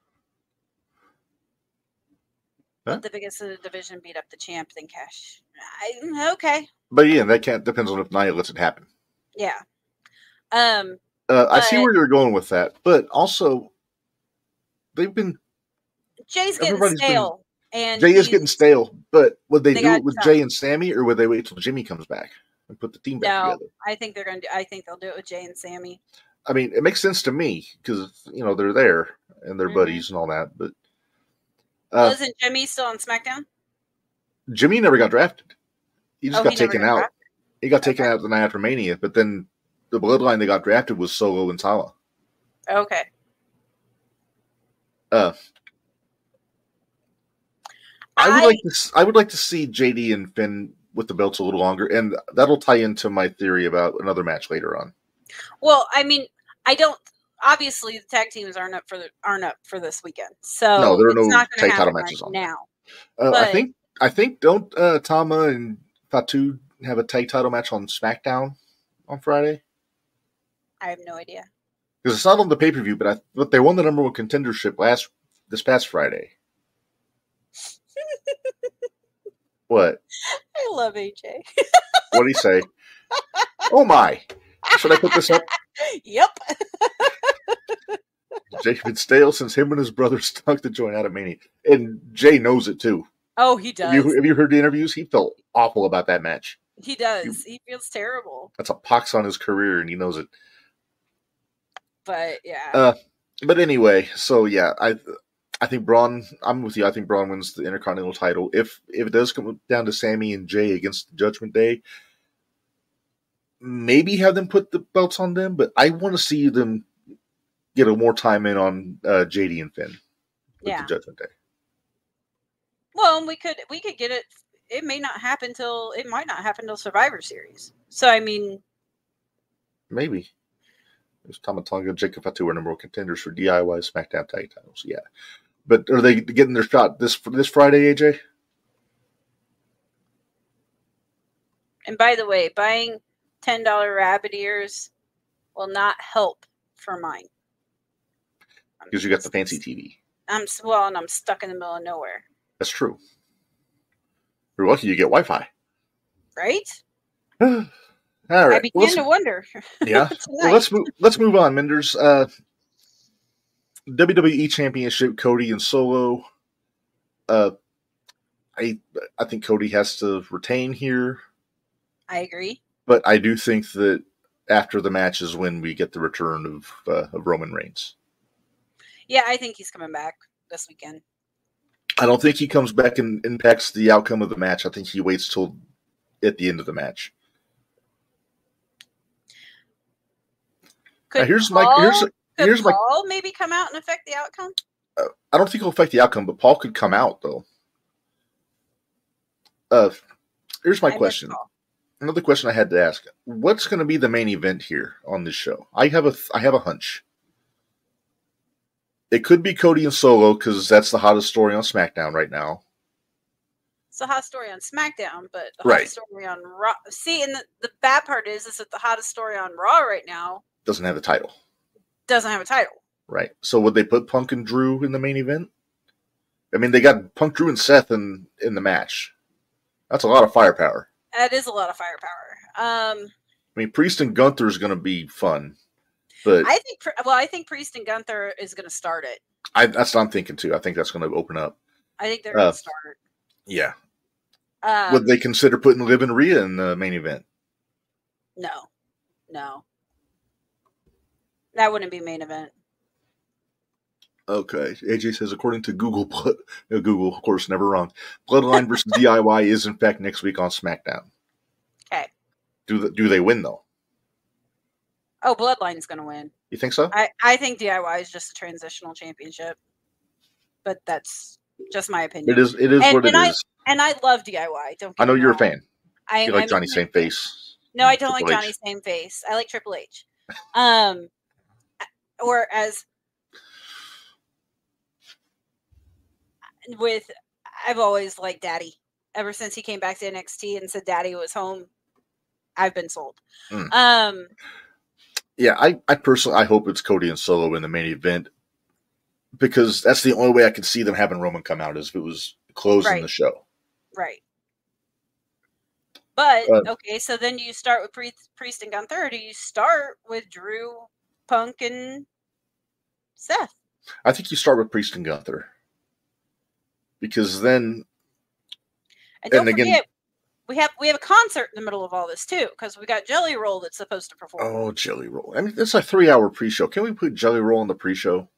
Huh? Let the biggest of the division beat up the champ, then cash. I, okay. But yeah, that can't depends on if Nia lets it happen. Yeah. Um. Uh, I see but- where you're going with that, but also they've been Jay's getting Everybody's been- stale. And Jay is he's- getting stale. But would they, They do got it with some. Jay and Sammy, or would they wait till Jimmy comes back and put the team back No, together? I think they're going to. I think they'll do it with Jay and Sammy. I mean, it makes sense to me because you know they're there and they're Mhm. buddies and all that. But Well, uh, isn't Jimmy still on SmackDown? Jimmy never got drafted. He just Oh, got he never taken got out. drafted? He got taken Okay. out the night after Mania, but then the bloodline that got drafted was Solo and Sala. Okay. Uh, I would I- like to. s- I would like to see J D and Finn with the belts a little longer, and that'll tie into my theory about another match later on. Well, I mean, I don't. Obviously, the tag teams aren't up for the, aren't up for this weekend, so No, there are it's no not going tag to title happen matches right on. now. Uh, I But- think. I think don't uh, Tama and Fatu have a tag title match on SmackDown on Friday? I have no idea. Because it's not on the pay per view, but I but they won the number one contendership last this past Friday. What? I love A J. What did he say? Oh my! Should I put this up? Yep. Jay's been stale since him and his brother stunk to join out of Mania, and Jay knows it too. Oh, he does. Have you, have you heard the interviews? He felt awful about that match. He does. He feels terrible. That's a pox on his career, and he knows it. But yeah. Uh, But anyway, so yeah, I I think Braun. I'm with you. I think Braun wins the Intercontinental title. If if it does come down to Sammy and Jay against Judgment Day, maybe have them put the belts on them. But I want to see them get a more time in on uh, J D and Finn with Yeah. the Judgment Day. Well, we could we could get it. It may not happen till it might not happen till Survivor Series. So I mean, Maybe. There's Tama Tonga, Jacob Fatu are number one contenders for D I Y SmackDown tag titles. Yeah. But are they getting their shot this this Friday, A J? and by the way, buying ten dollar rabbit ears will not help for mine. Because you got the fancy T V. I'm s- well, and I'm stuck in the middle of nowhere, That's true. You're lucky you get Wi-Fi. right? All I right. began Well, let's- to wonder. yeah. tonight. Well, let's move. Let's move on, Menders. Uh, W W E Championship: Cody and Solo. Uh, I I think Cody has to retain here, I agree. but I do think that after the match is when we get the return of uh, of Roman Reigns. Yeah, I think he's coming back this weekend. I don't think he comes back and impacts the outcome of the match. I think he waits till at the end of the match. Could Now, here's my Paul, here's could here's my. Paul maybe come out and affect the outcome? I don't think it'll affect the outcome, but Paul could come out though. Uh, here's my I miss question. Paul. Another question I had to ask: what's going to be the main event here on this show? I have a I have a hunch. It could be Cody and Solo because that's the hottest story on SmackDown right now. It's a hot story on SmackDown, but the Right. hottest story on Raw. See, and the, the bad part is, is that the hottest story on Raw right now Doesn't have the title, doesn't have a title. right? So would they put Punk and Drew in the main event? I mean, they got Punk, Drew, and Seth in in the match. That's a lot of firepower. That is a lot of firepower. Um, I mean, Priest and Gunther is going to be fun, but I think. Pri- Well, I think Priest and Gunther is going to start it. I, that's what I'm thinking too. I think that's going to open up. I think they're going Uh, to start. Yeah. Um, Would they consider putting Liv and Rhea in the main event? No, no, that wouldn't be main event. Okay. A J says, according to Google, blood, uh, Google, of course, never wrong. Bloodline versus D I Y is in fact next week on SmackDown. Okay. Do the, do they win though? Oh, Bloodline's going to win. You think so? I, I think D I Y is just a transitional championship, but that's just my opinion. It is. It is and, what it and I, is. And I love D I Y. Don't. Get I know me you're wrong. a fan. I You like I'm Johnny a Same fan. Face. No, I don't Triple like H. Johnny's same face. I like Triple H. Um, or as with, I've always liked Daddy. Ever since he came back to N X T and said Daddy was home, I've been sold. Mm. Um, Yeah, I, I personally, I hope it's Cody and Solo in the main event because that's the only way I could see them having Roman come out is if it was closing Right. the show. right. But Uh, okay, so then you start with Priest, Priest and Gunther, or do you start with Drew, Punk, and Seth? I think you start with Priest and Gunther because then, And don't And again- forget, we have we have a concert in the middle of all this too, because we got Jelly Roll that's supposed to perform. oh, Jelly Roll. I mean, it's a three-hour pre-show. Can we put Jelly Roll on the pre-show?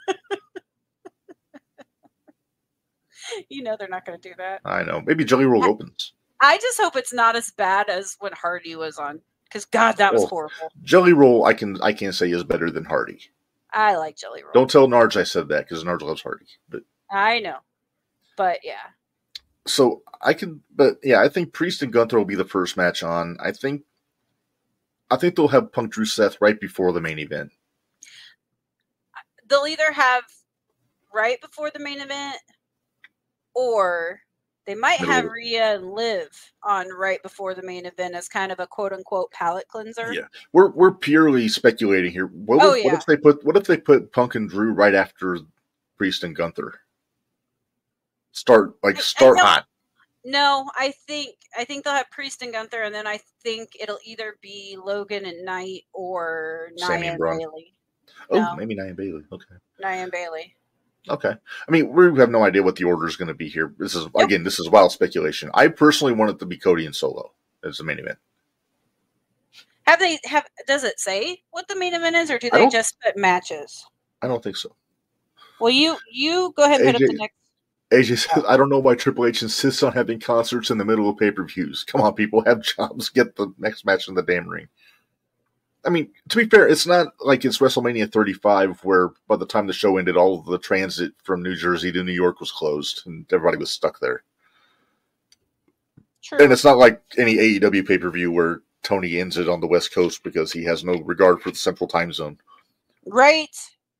You know they're not going to do that. I know. Maybe Jelly Roll I- opens. I just hope it's not as bad as when Hardy was on, because God, that was Oh. horrible. Jelly Roll, I can I can't say is better than Hardy. I like Jelly Roll. Don't tell Narge I said that because Narge loves Hardy. But I know, but yeah, so I can, but yeah, I think Priest and Gunther will be the first match on. I think, I think they'll have Punk Drew Seth right before the main event. they'll either have right before the main event, or they might Middle have of it. Rhea and Liv on right before the main event as kind of a quote unquote palate cleanser. Yeah, we're we're purely speculating here. What, Oh, if, yeah. what if they put what if they put Punk and Drew right after Priest and Gunther? Start like I- I start don't- hot. No, I think I think they'll have Priest and Gunther, and then I think it'll either be Logan and Knight or Sami Nia and and Braun. Bailey. Oh, No. maybe Nia Bailey. Okay, Nia and Bailey. okay. I mean, we have no idea what the order is going to be here. This is Nope. again, this is wild speculation. I personally want it to be Cody and Solo as the main event. Have they have? Does it say what the main event is, or do I they don't- just put matches? I don't think so. Well, you you go ahead and put A J up the next. A J says, I don't know why Triple H insists on having concerts in the middle of pay-per-views. Come on, people, have jobs. Get the next match in the damn ring. I mean, to be fair, it's not like it's WrestleMania thirty-five where by the time the show ended, all of the transit from New Jersey to New York was closed and everybody was stuck there. True. And it's not like any A E W pay-per-view where Tony ends it on the West Coast because he has no regard for the Central Time Zone. Right.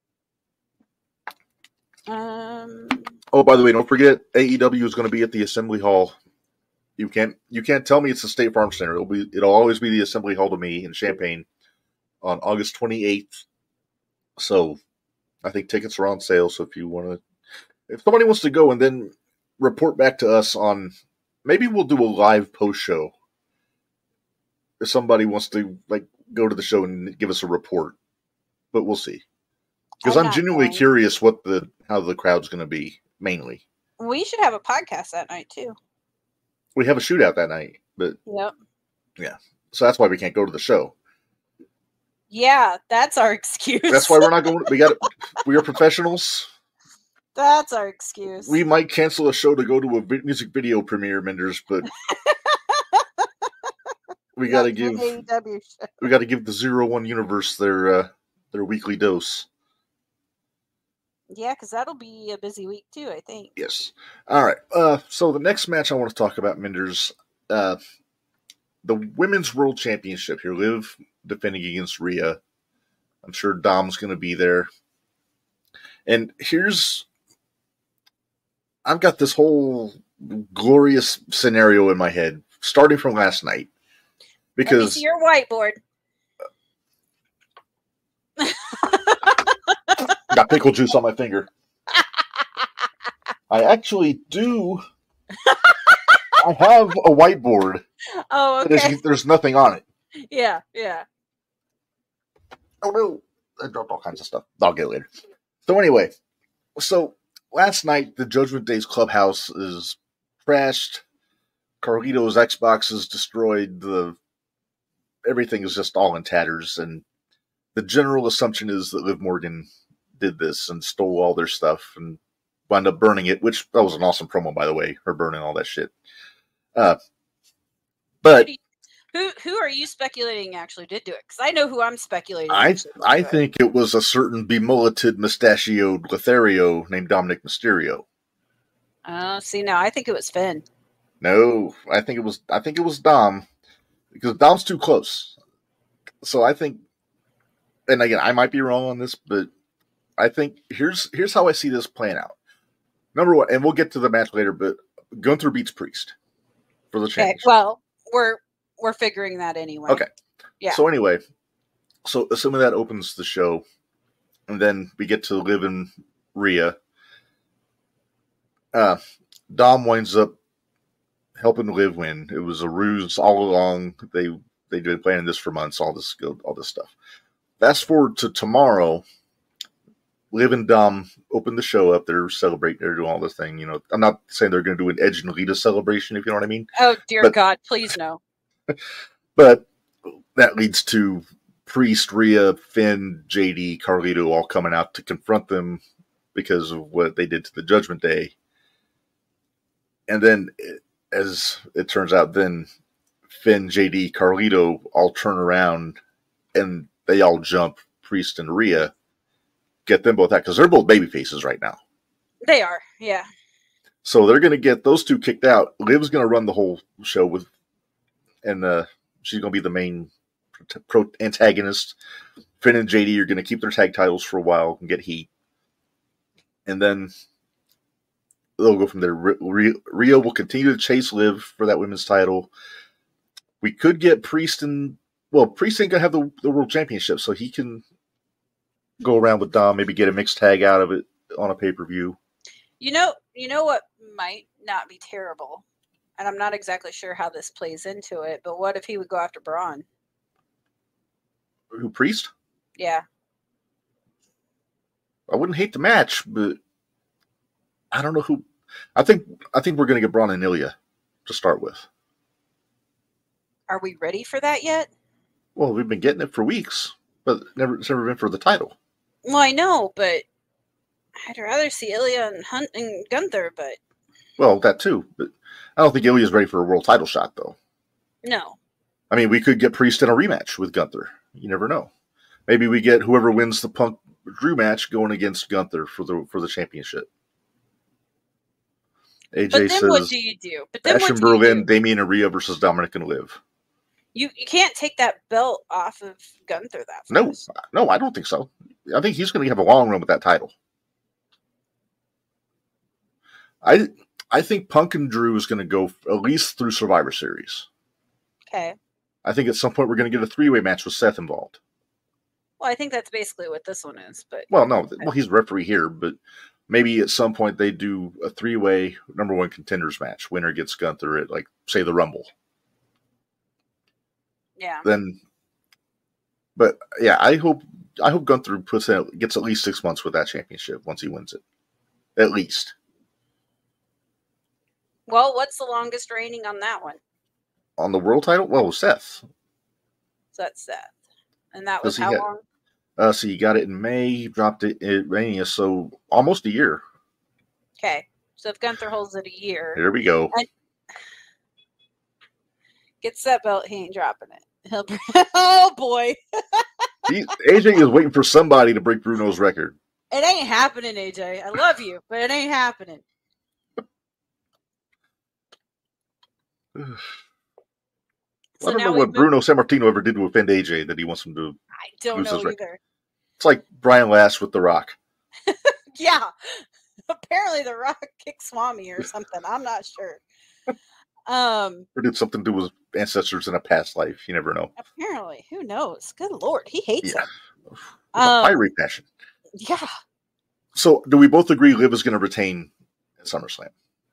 Um. Oh, by the way, don't forget A E W is going to be at the Assembly Hall. You can't you can't tell me it's the State Farm Center. It'll be it'll always be the Assembly Hall to me in Champaign on August twenty-eighth. So I think tickets are on sale. So if you want to, if somebody wants to go and then report back to us on, maybe we'll do a live post show. If somebody wants to like go to the show and give us a report, but we'll see. Because I'm not genuinely going. curious what the how the crowd's going to be mainly. We should have a podcast that night too. We have a shootout that night, but Yep. so that's why we can't go to the show. Yeah, that's our excuse. That's why we're not going. We got. We are professionals. That's our excuse. We might cancel a show to go to a vi- music video premiere, Menders, but we got to Not give an A E W show. we got to give the Zero One Universe their uh, their weekly dose. Yeah, because that'll be a busy week too. I think. Yes. All right. Uh, so the next match I want to talk about, Menders, uh, the Women's World Championship here. Liv defending against Rhea. I'm sure Dom's going to be there. And here's, I've got this whole glorious scenario in my head, starting from last night, Let me because see your whiteboard. got pickle juice on my finger. I actually do. I have a whiteboard. Oh, There's, okay. there's nothing on it. Yeah, yeah. Oh no, I dropped all kinds of stuff. I'll get it later. So anyway, so last night the Judgment Day's clubhouse is trashed. Carlito's Xbox is destroyed. The everything is just all in tatters, and the general assumption is that Liv Morgan did this and stole all their stuff and wound up burning it, which that was an awesome promo, by the way, her burning all that shit. Uh, but Who, do you, who who are you speculating actually did do it? Because I know who I'm speculating. I actually did I do it. think it was a certain bemulleted, mustachioed Lothario named Dominic Mysterio. Oh, see, no, I think it was Finn. No, I think it was I think it was Dom, because Dom's too close. So I think, and again, I might be wrong on this, but I think here's here's how I see this playing out. Number one, and we'll get to the match later, but Gunther beats Priest for the Okay, championship. well, we're we're figuring that anyway. Okay. Yeah. So anyway, so assuming that opens the show, and then we get to Liv and Rhea. Uh, Dom winds up helping Liv win. It was a ruse all along. They they've been planning this for months. All this all this stuff. Fast forward to tomorrow. Liv and Dom open the show up. They're celebrating. They're doing all this thing. You know, I'm not saying they're going to do an Edge and Lita celebration, if you know what I mean. Oh dear But- God, please no. But that leads to Priest, Rhea, Finn, J D, Carlito all coming out to confront them because of what they did to the Judgment Day. And then, as it turns out, then Finn, J D, Carlito all turn around and they all jump Priest and Rhea, get them both out, because they're both baby faces right now. They are, yeah. So they're going to get those two kicked out. Liv's going to run the whole show with, and uh, she's going to be the main pro antagonist. Finn and J D are going to keep their tag titles for a while and get heat. And then they'll go from there. Rhea will continue to chase Liv for that women's title. We could get Priest and, well, Priest ain't going to have the, the world championship, so he can go around with Dom, maybe get a mixed tag out of it on a pay-per-view. You know, you know what might not be terrible, and I'm not exactly sure how this plays into it, but what if he would go after Braun? Who, Priest? Yeah. I wouldn't hate the match, but I don't know who. I think I think we're going to get Braun and Ilya to start with. Are we ready for that yet? Well, we've been getting it for weeks, but never it's never been for the title. Well, I know, but I'd rather see Ilya and Hunt and Gunther, but Well, that too, but I don't think Ilya's ready for a world title shot, though. no. I mean, we could get Priest in a rematch with Gunther. You never know. Maybe we get whoever wins the Punk Drew match going against Gunther for the for the championship. A J But then says what do you do? But then Ash what and do you Berlin, do? Damien and Rhea versus Dominic and Liv. You you can't take that belt off of Gunther that No, fast. no, I don't think so. I think he's going to have a long run with that title. I I think Punk and Drew is going to go at least through Survivor Series. Okay. I think at some point we're going to get a three-way match with Seth involved. Well, I think that's basically what this one is, but Well, no, well he's referee here, but maybe at some point they do a three-way number one contenders match. Winner gets Gunther at, like, say, the Rumble. yeah. Then, but yeah, I hope I hope Gunther puts in, gets at least six months with that championship once he wins it, at least. Well, what's the longest reigning on that one? On the world title, well, Seth. So that's Seth. And that Does was he how have- long? Uh, so you got it in May, he dropped it at Mania, so almost a year. Okay. So if Gunther holds it a year, Here we go. gets that belt, he ain't dropping it. He'll oh boy. He, A J is waiting for somebody to break Bruno's record. It ain't happening, A J. I love you, but it ain't happening. I don't now know we've what moved- Bruno Sammartino ever did to offend A J that he wants him to. I don't lose his know record. either. It's like Brian Last with The Rock. Yeah. Apparently the Rock kicked Swami or something. I'm not sure. Um Or did something to do with ancestors in a past life. You never know. apparently. Who knows? Good lord. He hates Yeah. him. With a Um, fiery passion. Yeah. So, do we both agree Liv is going to retain at SummerSlam?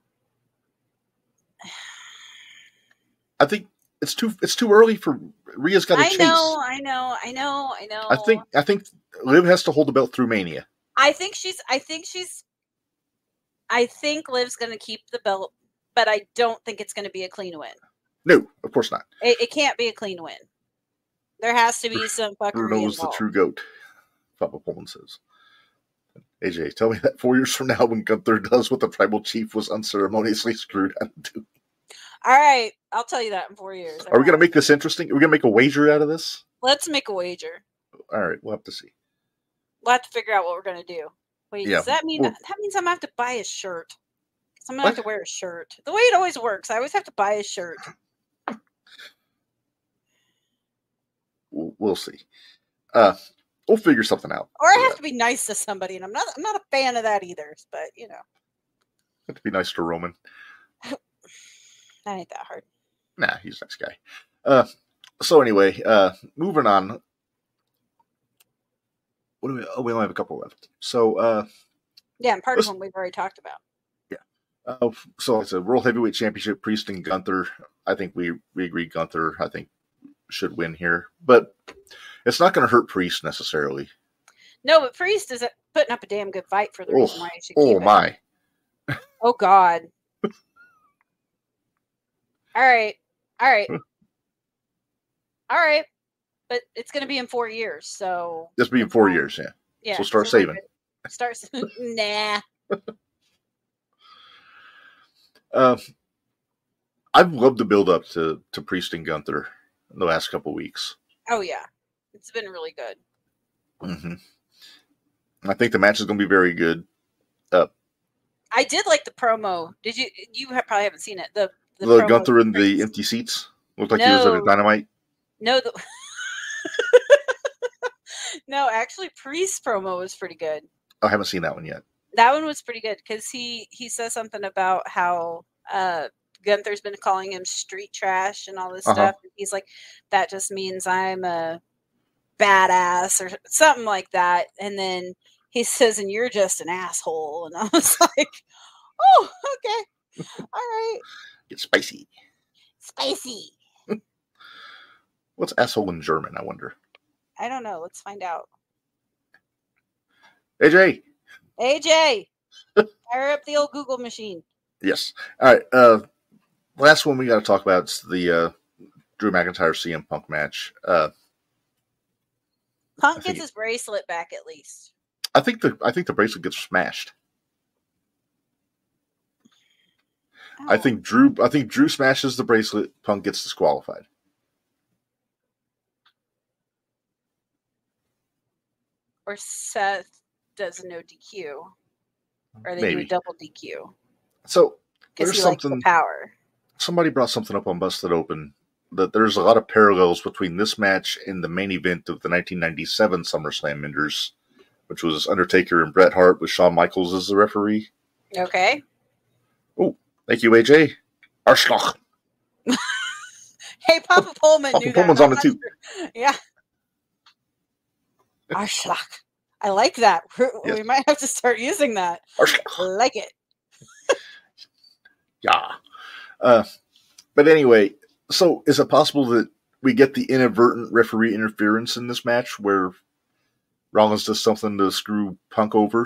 I think it's too it's too early for Rhea's got to I chase. know, I know, I know, I know. I think I think Liv has to hold the belt through Mania. I think she's I think she's I think Liv's gonna keep the belt, but I don't think it's gonna be a clean win. No, of course not. It, it can't be a clean win. There has to be some fuckery Bruno's the involved. true goat, Papa Pullman says. A J, tell me that four years from now, when Gunther does what the tribal chief was unceremoniously screwed out of doing. All right, I'll tell you that in four years. Are we going to make this interesting? Are we going to make a wager out of this? Let's make a wager. All right, we'll have to see. We'll have to figure out what we're going to do. Wait, Yeah, does that mean well- that means I'm going to have to buy a shirt? 'Cause I'm going to What? have to wear a shirt. The way it always works, I always have to buy a shirt. We'll, we'll see. Uh, we'll figure something out. Or I for have that. to be nice to somebody, and I'm not I'm not a fan of that either, but you know, Have to be nice to Roman. that ain't that hard. Nah, he's a nice guy. Uh, so anyway, uh, moving on. What do we? Oh, we only have a couple left. So, uh, Yeah, and part Let's- of them we've already talked about. uh, so it's a World Heavyweight Championship. Priest and Gunther. I think we we agree Gunther. I think should win here, but it's not going to hurt Priest necessarily. No, but Priest is putting up a damn good fight for the reason Oh, why he should keep oh it. my! Oh God. All right. All right. All right. But it's going to be in four years, so This will be in it's four fine. years. Yeah. Yeah. So start we're saving. good. Start. s- Nah. Uh, I've loved the build up to to Priest and Gunther in the last couple weeks. Oh yeah, it's been really good. hmm I think the match is going to be very good. I did like the promo. Did you? You have, probably haven't seen it. The the, The promo Gunther with in the Priest. empty seats looked like he was at a No. Dynamite. No, the no. Actually, Priest promo was pretty good. Oh, I haven't seen that one yet. That one was pretty good because he he says something about how uh Gunther's been calling him street trash and all this Uh-huh. stuff. And he's like, that just means I'm a badass or something like that. And then he says, and you're just an asshole. And I was like, oh, okay, all right, It's spicy. spicy. What's asshole in German? I wonder. I don't know. Let's find out. A J. A J, fire up the old Google machine. Yes. All right. Uh, last one we got to talk about is the uh, Drew McIntyre C M Punk match. Uh, Punk I gets think- his bracelet back at least. I think the I think the bracelet gets smashed. I Oh. think Drew I think Drew smashes the bracelet. Punk gets disqualified. Or Seth does a no D Q. Or they Maybe. do a double D Q. So Because there's he likes the something. power. Somebody brought something up on Busted Open that there's a lot of parallels between this match and the main event of the nineteen ninety-seven SummerSlam Minders, which was Undertaker and Bret Hart with Shawn Michaels as the referee. Okay. Thank you, A J. Arschloch. Hey, Papa Pullman Papa knew Pullman's that. on it too. Yeah. Arschloch. I like that. We're- Yes. We might have to start using that. Arschloch. I like it. Yeah. Uh, but anyway, so is it possible that we get the inadvertent referee interference in this match where Rollins does something to screw Punk over?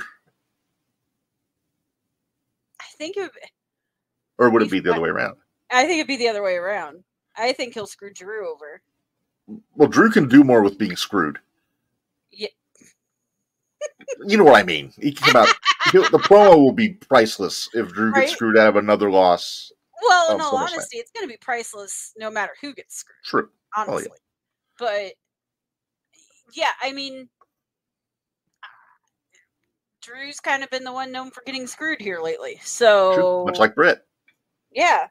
I think it would, Or would it be the other way around? I think it'd be the other way around. I think he'll screw Drew over. Well, Drew can do more with being screwed. Yeah. You know what I mean. He can come out. he'll- the promo will be priceless if Drew gets Right? screwed out of another loss. Well, in Oh, all SummerSlam. honesty, it's going to be priceless no matter who gets screwed. True. Oh, yeah. Honestly. But, yeah, I mean, Drew's kind of been the one known for getting screwed here lately. So, True. Much like Brett. yeah.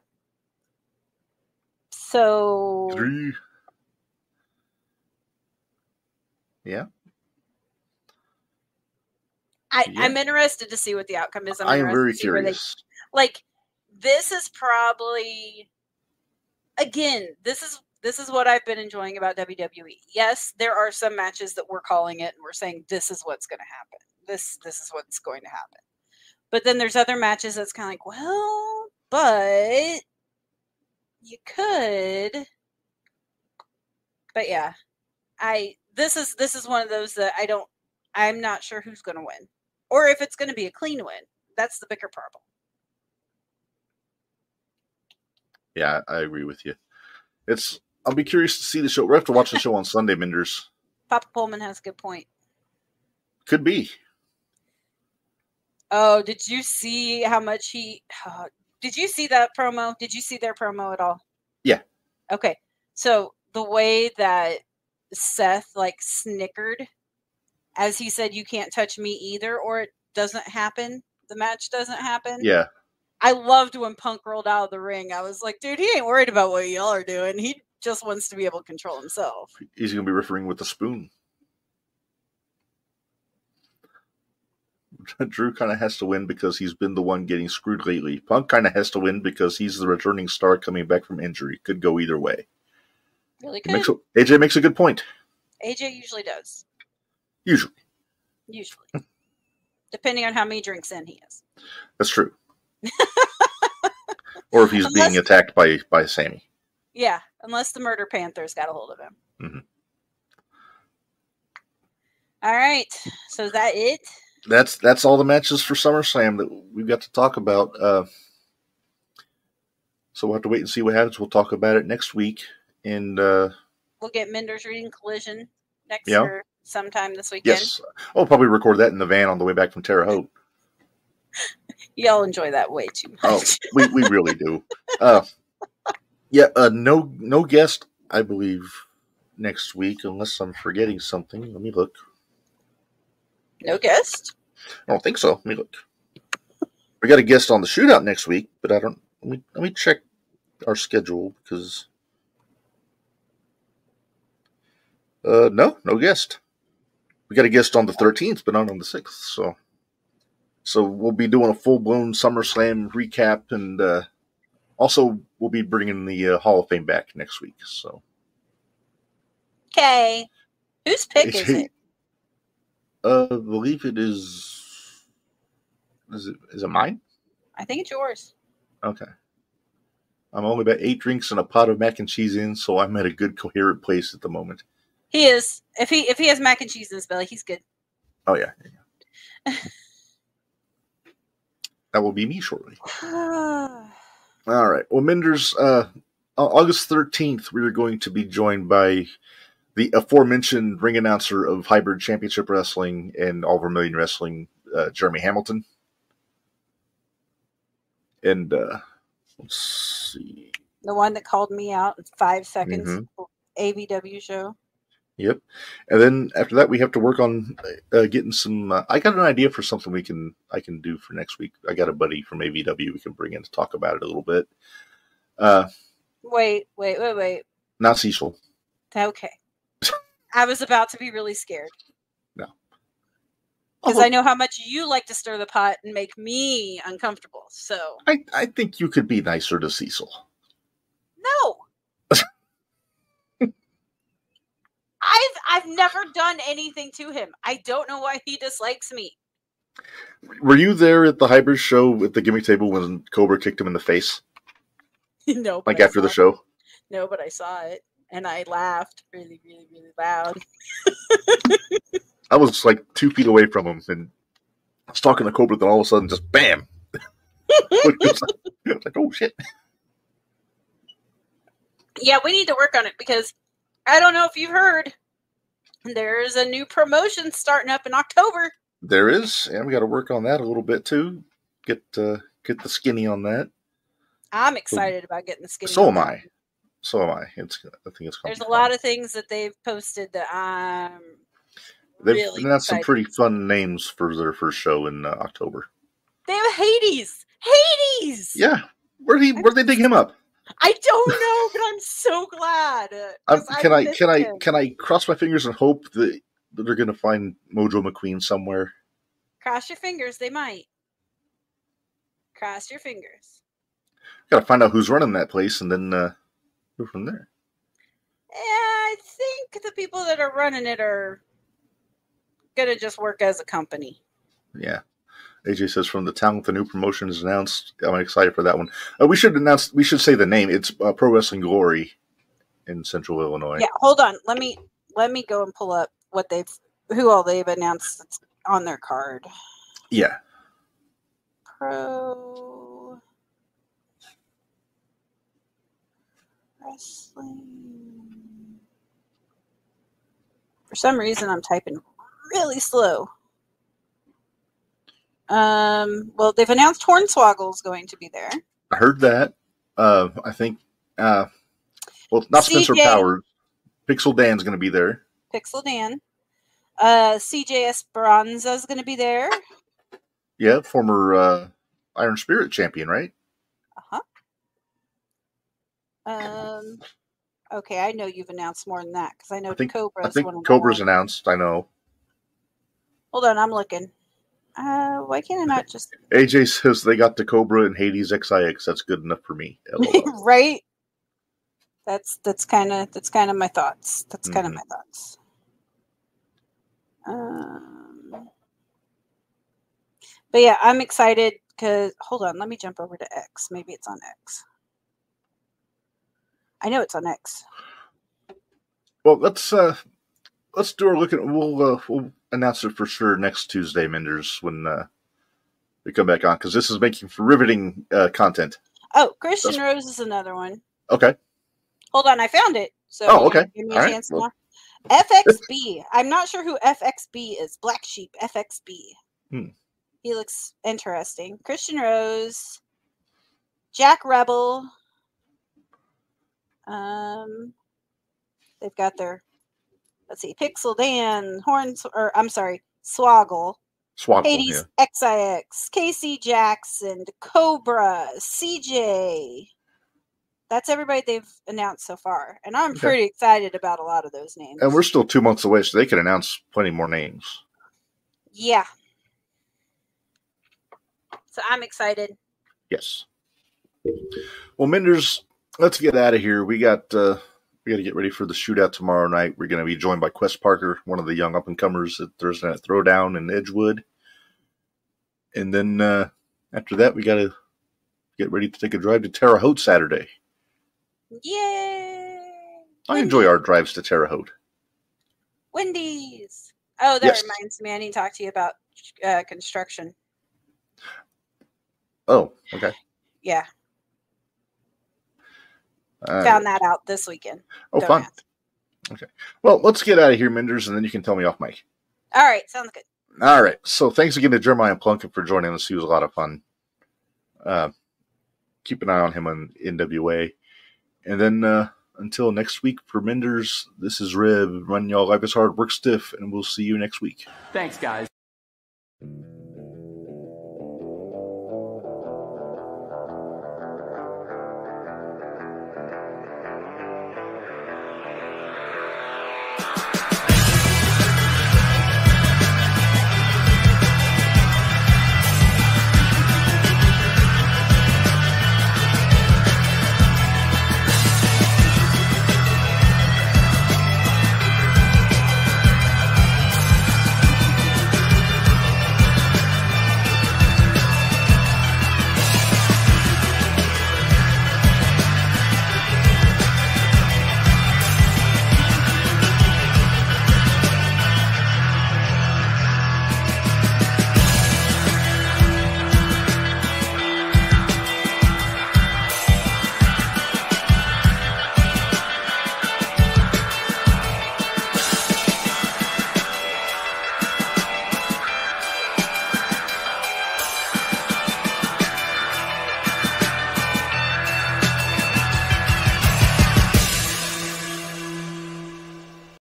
So, Drew. Yeah. I, Yeah. I'm interested to see what the outcome is. I'm I am interested very to see where they- curious. like, this is probably, again, this is this is what I've been enjoying about W W E. Yes, there are some matches that we're calling it and we're saying this is what's going to happen. This this is what's going to happen. But then there's other matches that's kind of like, well, but you could. But yeah, I this is this is one of those that I don't. I'm not sure who's going to win, or if it's going to be a clean win. That's the bigger problem. Yeah, I agree with you. It's. I'll be curious to see the show. We have to watch the show on Sunday, Minders. Papa Pullman has a good point. Could be. Oh, did you see how much he? Uh, did you see that promo? Did you see their promo at all? Yeah. Okay, so the way that Seth like snickered as he said, "You can't touch me either," or it doesn't happen. The match doesn't happen. Yeah. I loved when Punk rolled out of the ring. I was like, dude, he ain't worried about what y'all are doing. He just wants to be able to control himself. He's going to be referring with a spoon. Drew kind of has to win because he's been the one getting screwed lately. Punk kind of has to win because he's the returning star coming back from injury. Could go either way. Really He good. makes a, A J makes a good point. A J usually does. Usually. Usually. Depending on how many drinks in he is. That's true. Or if he's Unless- being attacked by, by Sammy. Yeah, unless the Murder Panthers got a hold of him. Mm-hmm. All right. So is that it? That's that's all the matches for SummerSlam that we've got to talk about. Uh, so we'll have to wait and see what happens. We'll talk about it next week. And uh, We'll get Mender's Reading Collision next Yeah. or sometime this weekend. yes, I'll probably record that in the van on the way back from Terre Haute. Y'all enjoy that way too much. Oh, we, we really do. Uh, yeah, uh, no no guest, I believe, next week, unless I'm forgetting something. Let me look. No guest? I don't think so. Let me look. We got a guest on the shootout next week, but I don't. Let me let me check our schedule because. Uh, no, no guest. We got a guest on the thirteenth, but not on the sixth. So, so we'll be doing a full blown SummerSlam recap, and uh, also we'll be bringing the uh, Hall of Fame back next week. So, Okay. Whose pick is it? uh, I believe it is. Is it is it mine? I think it's yours. Okay. I'm only about eight drinks and a pot of mac and cheese in, so I'm at a good coherent place at the moment. He is. If he if he has mac and cheese in his belly, he's good. Oh yeah. That will be me shortly. All right. Well, Menders, uh, on August thirteenth, we are going to be joined by the aforementioned ring announcer of Hybrid Championship Wrestling and All Vermilion Wrestling, uh, Jeremy Hamilton. And uh, let's see. The one that called me out in five seconds. Mhm. A V W show. Yep. And then after that, we have to work on uh, getting some. Uh, I got an idea for something we can I can do for next week. I got a buddy from A V W we can bring in to talk about it a little bit. Uh, Wait, wait, wait, wait. not Cecil. Okay. I was about to be really scared. No. Because Oh. I know how much you like to stir the pot and make me uncomfortable. So, I, I think you could be nicer to Cecil. no. I've I've never done anything to him. I don't know why he dislikes me. Were you there at the Hybrid show at the gimmick table when Cobra kicked him in the face? No, but Like I after the saw- show? No, but I saw it and I laughed really, really, really loud. I was like two feet away from him and I was talking to Cobra, then all of a sudden just bam! It was like, it was like, oh shit. Yeah, we need to work on it because I don't know if you've heard. There's a new promotion starting up in October. There is, and we got to work on that a little bit too. Get uh, get the skinny on that. I'm excited about getting the skinny. So on am that. I. So am I. It's I think it's. There's a lot of things that they've posted that I'm They've really announced some excited. pretty fun names for their first show in uh, October. They have Hades. Hades. Yeah, where did he? Where they dig him up? I don't know, but I'm so glad. uh, Um, 'cause can I missed can I him. can I cross my fingers and hope that, that they're going to find Mojo McQueen somewhere? Cross your fingers. They might. Cross your fingers. Got to find out who's running that place and then uh, go from there. Yeah, I think the people that are running it are gonna just work as a company. Yeah. A J says from the town with the new promotion is announced. I'm excited for that one. Uh, we should announce. We should say the name. It's uh, Pro Wrestling Glory in Central Illinois. Yeah, hold on. Let me let me go and pull up what they've who all they've announced that's on their card. Yeah. Pro Wrestling. For some reason, I'm typing really slow. Um, well, they've announced Hornswoggle's going to be there. I heard that. Uh, I think, uh, well, not C J Spencer Powers. Pixel Dan's going to be there. Pixel Dan. Uh, C J Esperanza's going to be there. Yeah, former uh, Iron Spirit champion, right? Uh huh. Um. Okay, I know you've announced more than that because I know I think, Cobra's I think one of Cobra's them. announced. I know. Hold on, I'm looking. Uh, why can't I not just A J says they got the Cobra and Hades X I X. That's good enough for me. LOL. right? That's that's kind of that's kind of my thoughts. That's kind of Mhm. my thoughts. Um, but yeah, I'm excited because hold on, let me jump over to X. Maybe it's on X. I know it's on X. Well, let's uh, let's do our look at. We'll uh, we'll announce it for sure next Tuesday, Menders, when uh, we come back on, because this is making for riveting uh, content. Oh, Christian That's- Rose is another one. Okay. Hold on, I found it. So Oh, okay. Give me a All right. chance Well- now. F X B. I'm not sure who F X B is. Black Sheep. F X B. Hmm. He looks interesting. Christian Rose. Jack Rebel. Um, they've got their. Let's see. Pixel Dan. Horns. Or I'm sorry. Swoggle. Swoggle, Hades yeah. X I X. Casey Jackson. Cobra. C J. That's everybody they've announced so far. And I'm Okay. pretty excited about a lot of those names. And we're still two months away, so they can announce plenty more names. Yeah. So I'm excited. Yes. Well, Menders, let's get out of here. We got uh, we got to get ready for the shootout tomorrow night. We're going to be joined by Quest Parker, one of the young up and comers at Thursday Night Throwdown in Edgewood. And then uh, after that, we got to get ready to take a drive to Terre Haute Saturday. Yay! I enjoy our drives to Terre Haute. Wendy's. Oh, that Yes. reminds me. I need to talk to you about uh, construction. Oh, okay. Yeah, Uh, found that out this weekend. oh, Don't fun. ask. Okay. Well, let's get out of here, Menders, and then you can tell me off mic. All right, sounds good. All right. So thanks again to Jeremiah Plunkett for joining us. He was a lot of fun. Uh, keep an eye on him on N W A. And then uh, until next week for Menders, this is Rib. Run y'all life is hard, work stiff, and we'll see you next week. Thanks, guys.